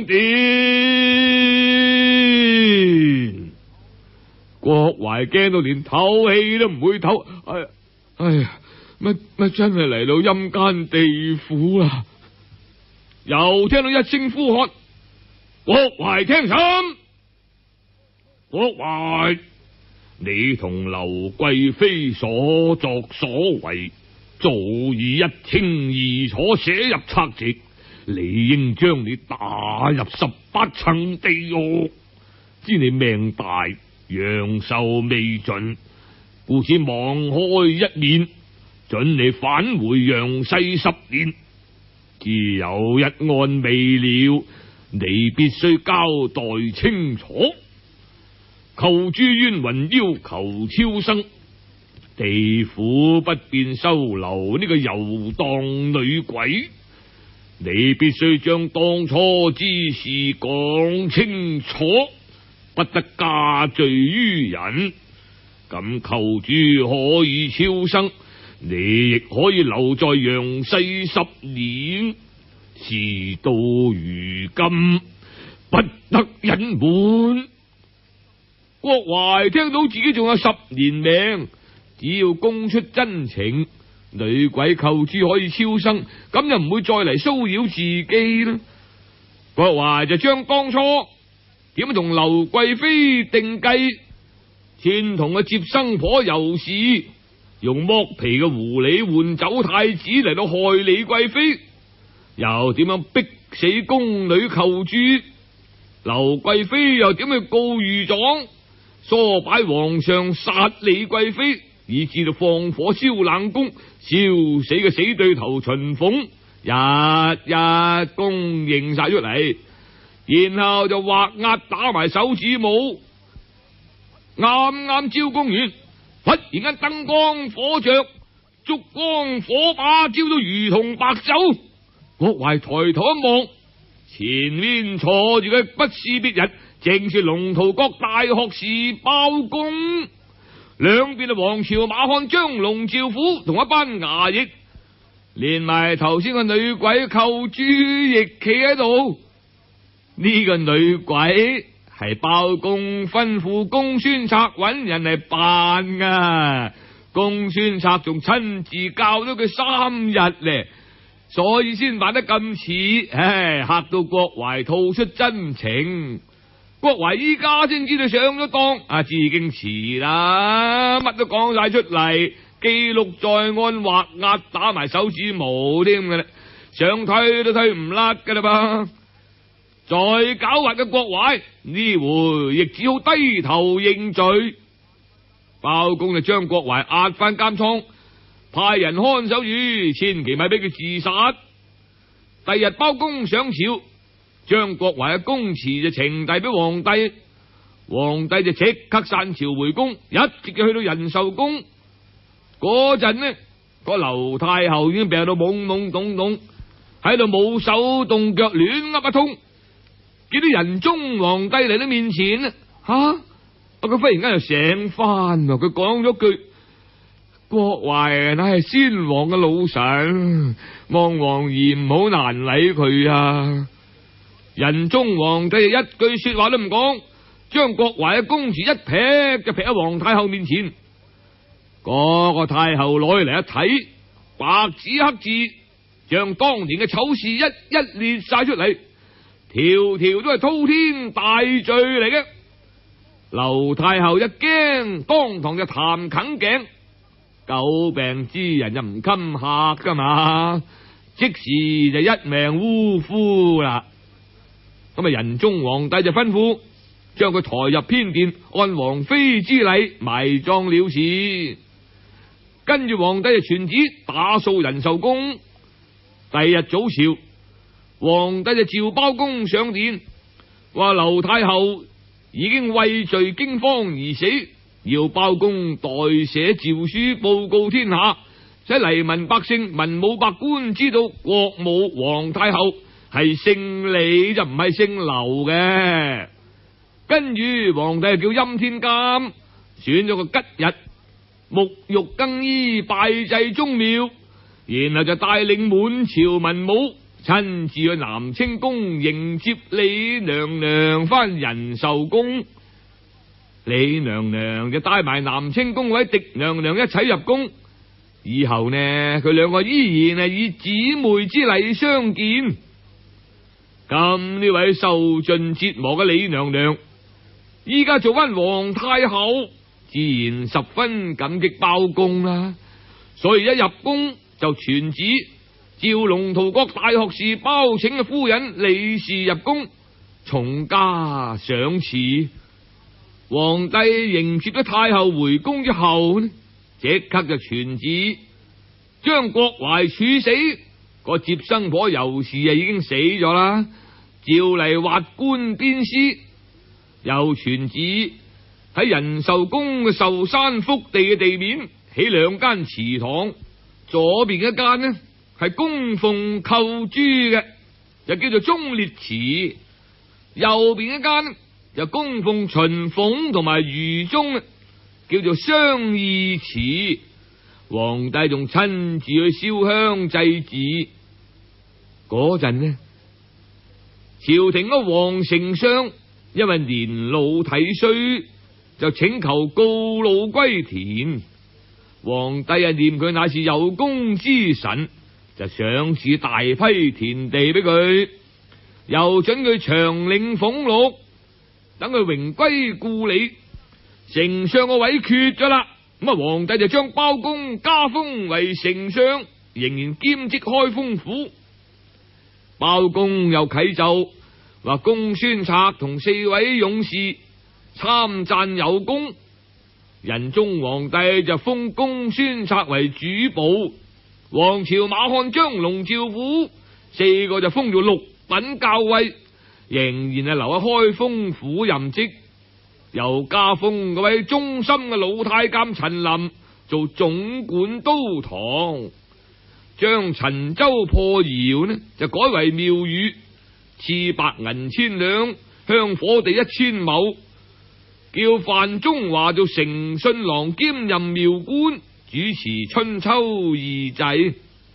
殿！郭槐驚到連唞氣都唔會唞，哎呀，哎呀，乜乜真係嚟到陰間地府啦！又聽到一聲呼喝：郭槐聽審！郭槐，你同劉貴妃所作所為，早已一清二楚，寫入冊籍，理應將你打入十八層地獄。知你命大，陽壽未盡，故此網開一面，准你返回陽世十年。只有一案未了，你必須交代清楚。寇豬冤魂要求超生，地府不便收留呢個遊蕩女鬼，你必須將當初之事講清楚，不得加罪於人。咁寇豬可以超生，你亦可以留在陽世十年。事到如今，不得隱瞞。郭槐聽到自己仲有十年命，只要供出真情，女鬼寇豬可以超生，咁就唔會再嚟騷擾自己啦。郭槐就將當初點樣同劉貴妃定計，串同個接生婆尤氏，用剝皮嘅狐狸換走太子嚟到害李貴妃，又點樣逼死宮女寇豬，劉貴妃又點去告御狀，唆擺皇上殺李貴妃，以至到放火燒冷宮，燒死嘅死對頭秦鳳，日日供認晒出嚟，然後就畫押打埋手指舞。啱啱招供完，忽然間燈光火着，燭光火把照到如同白晝。郭槐抬頭一望，前面坐住嘅不是別人，正是龍圖閣大學士包公。兩邊係王朝馬漢張龍趙虎同一班衙役，連埋頭先個女鬼寇豬亦企喺度。呢個女鬼係包公吩咐公孫策揾人嚟扮噶，公孫策仲親自教咗佢三日咧，所以先扮得咁似。唉，嚇到郭槐吐出真情。郭槐依家先知道上咗當，啊，自經遲啦，乜都講晒出嚟，記錄在案，畫押打埋手指模添嘅啦，想推都推唔甩噶啦噃。再狡猾嘅郭槐呢回亦只好低頭認罪。包公就將郭槐押翻監倉，派人看守住，千祈咪俾佢自殺。第日包公上朝，將郭槐嘅供詞就呈遞俾皇帝，皇帝就即刻散朝回宮，一直就去到仁壽宮。嗰陣呢，個劉太后已經病到懵懵懂懂，喺度冇手動腳亂噏一通。見到仁宗皇帝嚟到面前啊，吓，佢忽然間又醒翻，佢講咗句：郭槐乃係先王嘅老臣，望王爺唔好難禮佢啊！仁宗皇帝一句說話都唔講，將郭槐嘅供詞一劈就劈喺皇太后面前。嗰個太后攞起嚟一睇，白紙黑字，將當年嘅醜事一一列晒出嚟。 條條都係滔天大罪嚟嘅。劉太后一驚，當堂就彈哽頸，久病之人就唔襟客噶嘛，即時就一命嗚呼啦。咁啊，仁宗皇帝就吩咐將佢抬入偏殿，按王妃之禮埋葬了事。跟住皇帝就傳旨打掃仁壽宮。第二日早朝，皇帝就召包公上殿，話劉太后已經畏罪驚慌而死，要包公代寫詔書報告天下，使黎民百姓、文武百官知道國母皇太后係姓李就唔係姓劉嘅。跟住皇帝就叫欽天監選咗個吉日，沐浴更衣，拜祭宗廟，然後就帶領滿朝文武親自去南清宮迎接李娘娘返仁壽宮。李娘娘就帶埋南清宮位狄娘娘一齊入宮，以後呢佢兩個依然係以姊妹之禮相見。咁呢位受盡折磨嘅李娘娘，依家做翻皇太后，自然十分感激包公啦。所以一入宮就傳旨召龍圖閣大學士包拯嘅夫人李氏入宮，重加賞賜。皇帝迎接咗太后回宮之後呢，即刻就傳旨將郭槐處死，個接生婆尤氏啊已經死咗啦，召嚟劃棺鞭屍。又傳旨喺仁壽宮嘅壽山福地嘅地面起兩間祠堂，左邊一間呢係供奉寇珠嘅，就叫做忠烈祠；右邊一間就供奉秦鳳同埋余宗，叫做商義祠。皇帝仲親自去燒香祭祀。嗰陣呢，朝廷嘅王丞相因為年老體衰，就請求告老歸田。皇帝啊念佢乃是有功之臣，就賞賜大批田地俾佢，又准佢長領俸祿，等佢榮歸故里。丞相個位缺咗啦，咁啊皇帝就將包公加封為丞相，仍然兼職開封府。包公又啟奏話公孫策同四位勇士參贊有功，仁宗皇帝就封公孫策為主簿，王朝馬漢、張龍、趙虎四個就封咗六品校尉，仍然係留喺開封府任職。又加封嗰位忠心嘅老太監陳琳做總管都堂，將陳州破窯呢就改為廟宇，賜白銀千兩，香火地一千畝，叫范中華做誠信郎兼任廟官，主持春秋二祭。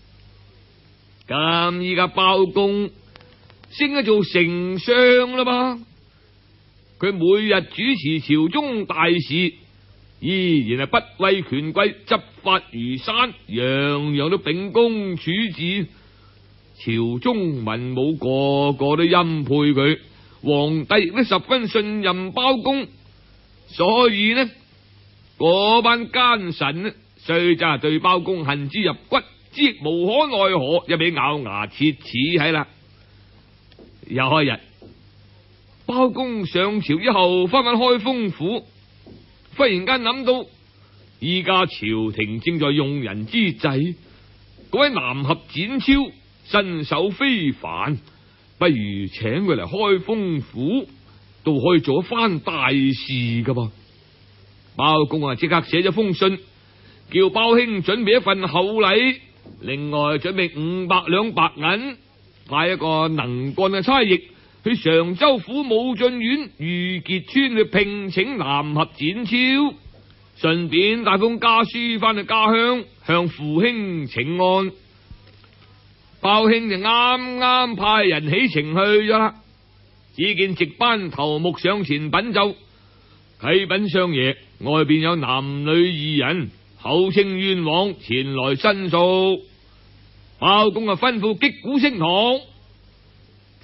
咁依家包公升咗做丞相啦嘛，佢每日主持朝中大事，依然係不畏權貴，執法如山，樣樣都秉公處置。朝中文武個個都欽佩佢，皇帝亦都十分信任包公。所以呢，嗰班奸臣呢，雖則係對包公恨之入骨，之亦無可奈何，一味咬牙切齒喺啦。有一日，包公上朝之後翻返開封府，忽然間諗到依家朝廷正在用人之際，嗰位南俠展昭身手非凡，不如請佢嚟開封府，都可以做一番大事噶噃。包公啊，即刻寫咗封信，叫包兄準備一份厚禮，另外準備五百兩白銀，派一個能幹嘅差役去常州府武進縣御傑村去聘請南俠展昭，順便帶封家書翻去家鄉向父兄請安。包兄就啱啱派人起程去咗啦，只見值班頭目上前稟奏：啟稟相爺，外邊有男女二人口稱冤枉，前來申訴。包公啊吩咐擊鼓聲堂，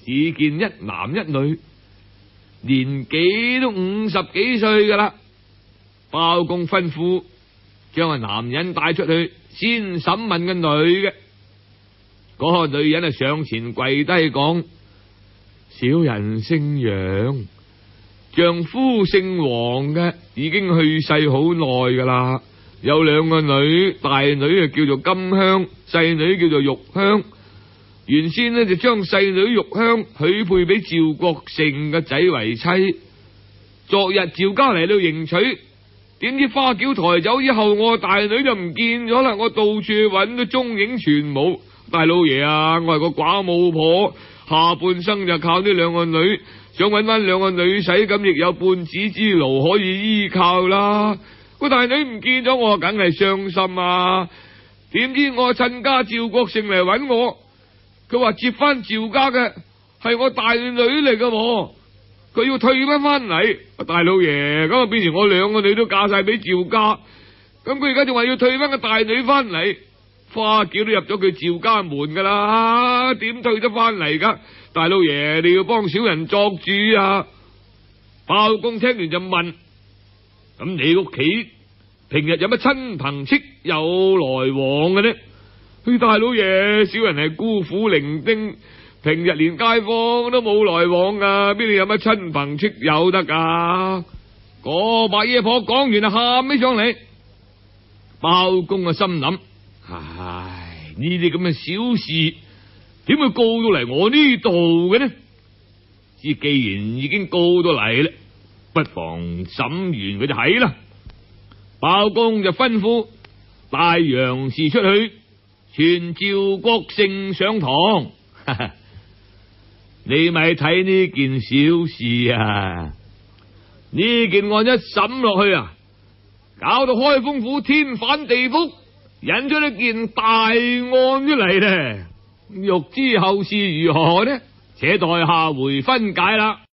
只見一男一女，年紀都五十幾歲噶啦。包公吩咐將個男人帶出去，先審問個女嘅。嗰個女人啊上前跪低講：小人姓楊，丈夫姓黃嘅，已經去世好耐噶啦。有兩個女，大女啊叫做金香，細女叫做玉香。原先呢，就將細女玉香許配俾趙國勝嘅仔為妻。昨日趙家嚟到迎娶，點知花轎抬走以後，我大女就唔見咗啦。我到處揾都蹤影全無。大老爺啊，我係個寡母婆，下半生就靠呢兩個女，想揾翻兩個女婿，咁亦有半子之勞可以依靠啦。個大女唔見咗，我梗係傷心啊！點知我親家趙國勝嚟揾我，佢話接翻趙家嘅係我大女嚟噶，佢要退翻翻嚟。大老爺，咁啊變成我兩個女都嫁晒俾趙家，咁佢而家仲話要退翻個大女翻嚟，花轎都入咗佢趙家門噶啦，點退得翻嚟噶？大老爺，你要幫小人作主啊！包公聽完就問：咁你屋企平日有乜親朋戚友來往嘅呢？佢大老爺，小人係孤苦伶仃，平日連街坊都冇來往噶，邊度有乜親朋戚友得噶？嗰白野婆講完就喊起上嚟。包公啊心諗：唉，呢啲咁嘅小事點會告到嚟我呢度嘅呢？只既然已經告到嚟啦，不妨審完佢就係啦。包公就吩咐帶楊氏出去，傳趙國勝上堂。哈哈，你咪睇呢件小事啊！呢件案一審落去啊，搞到開封府天翻地覆，引出一件大案出嚟咧。欲知後事如何呢？且待下回分解啦。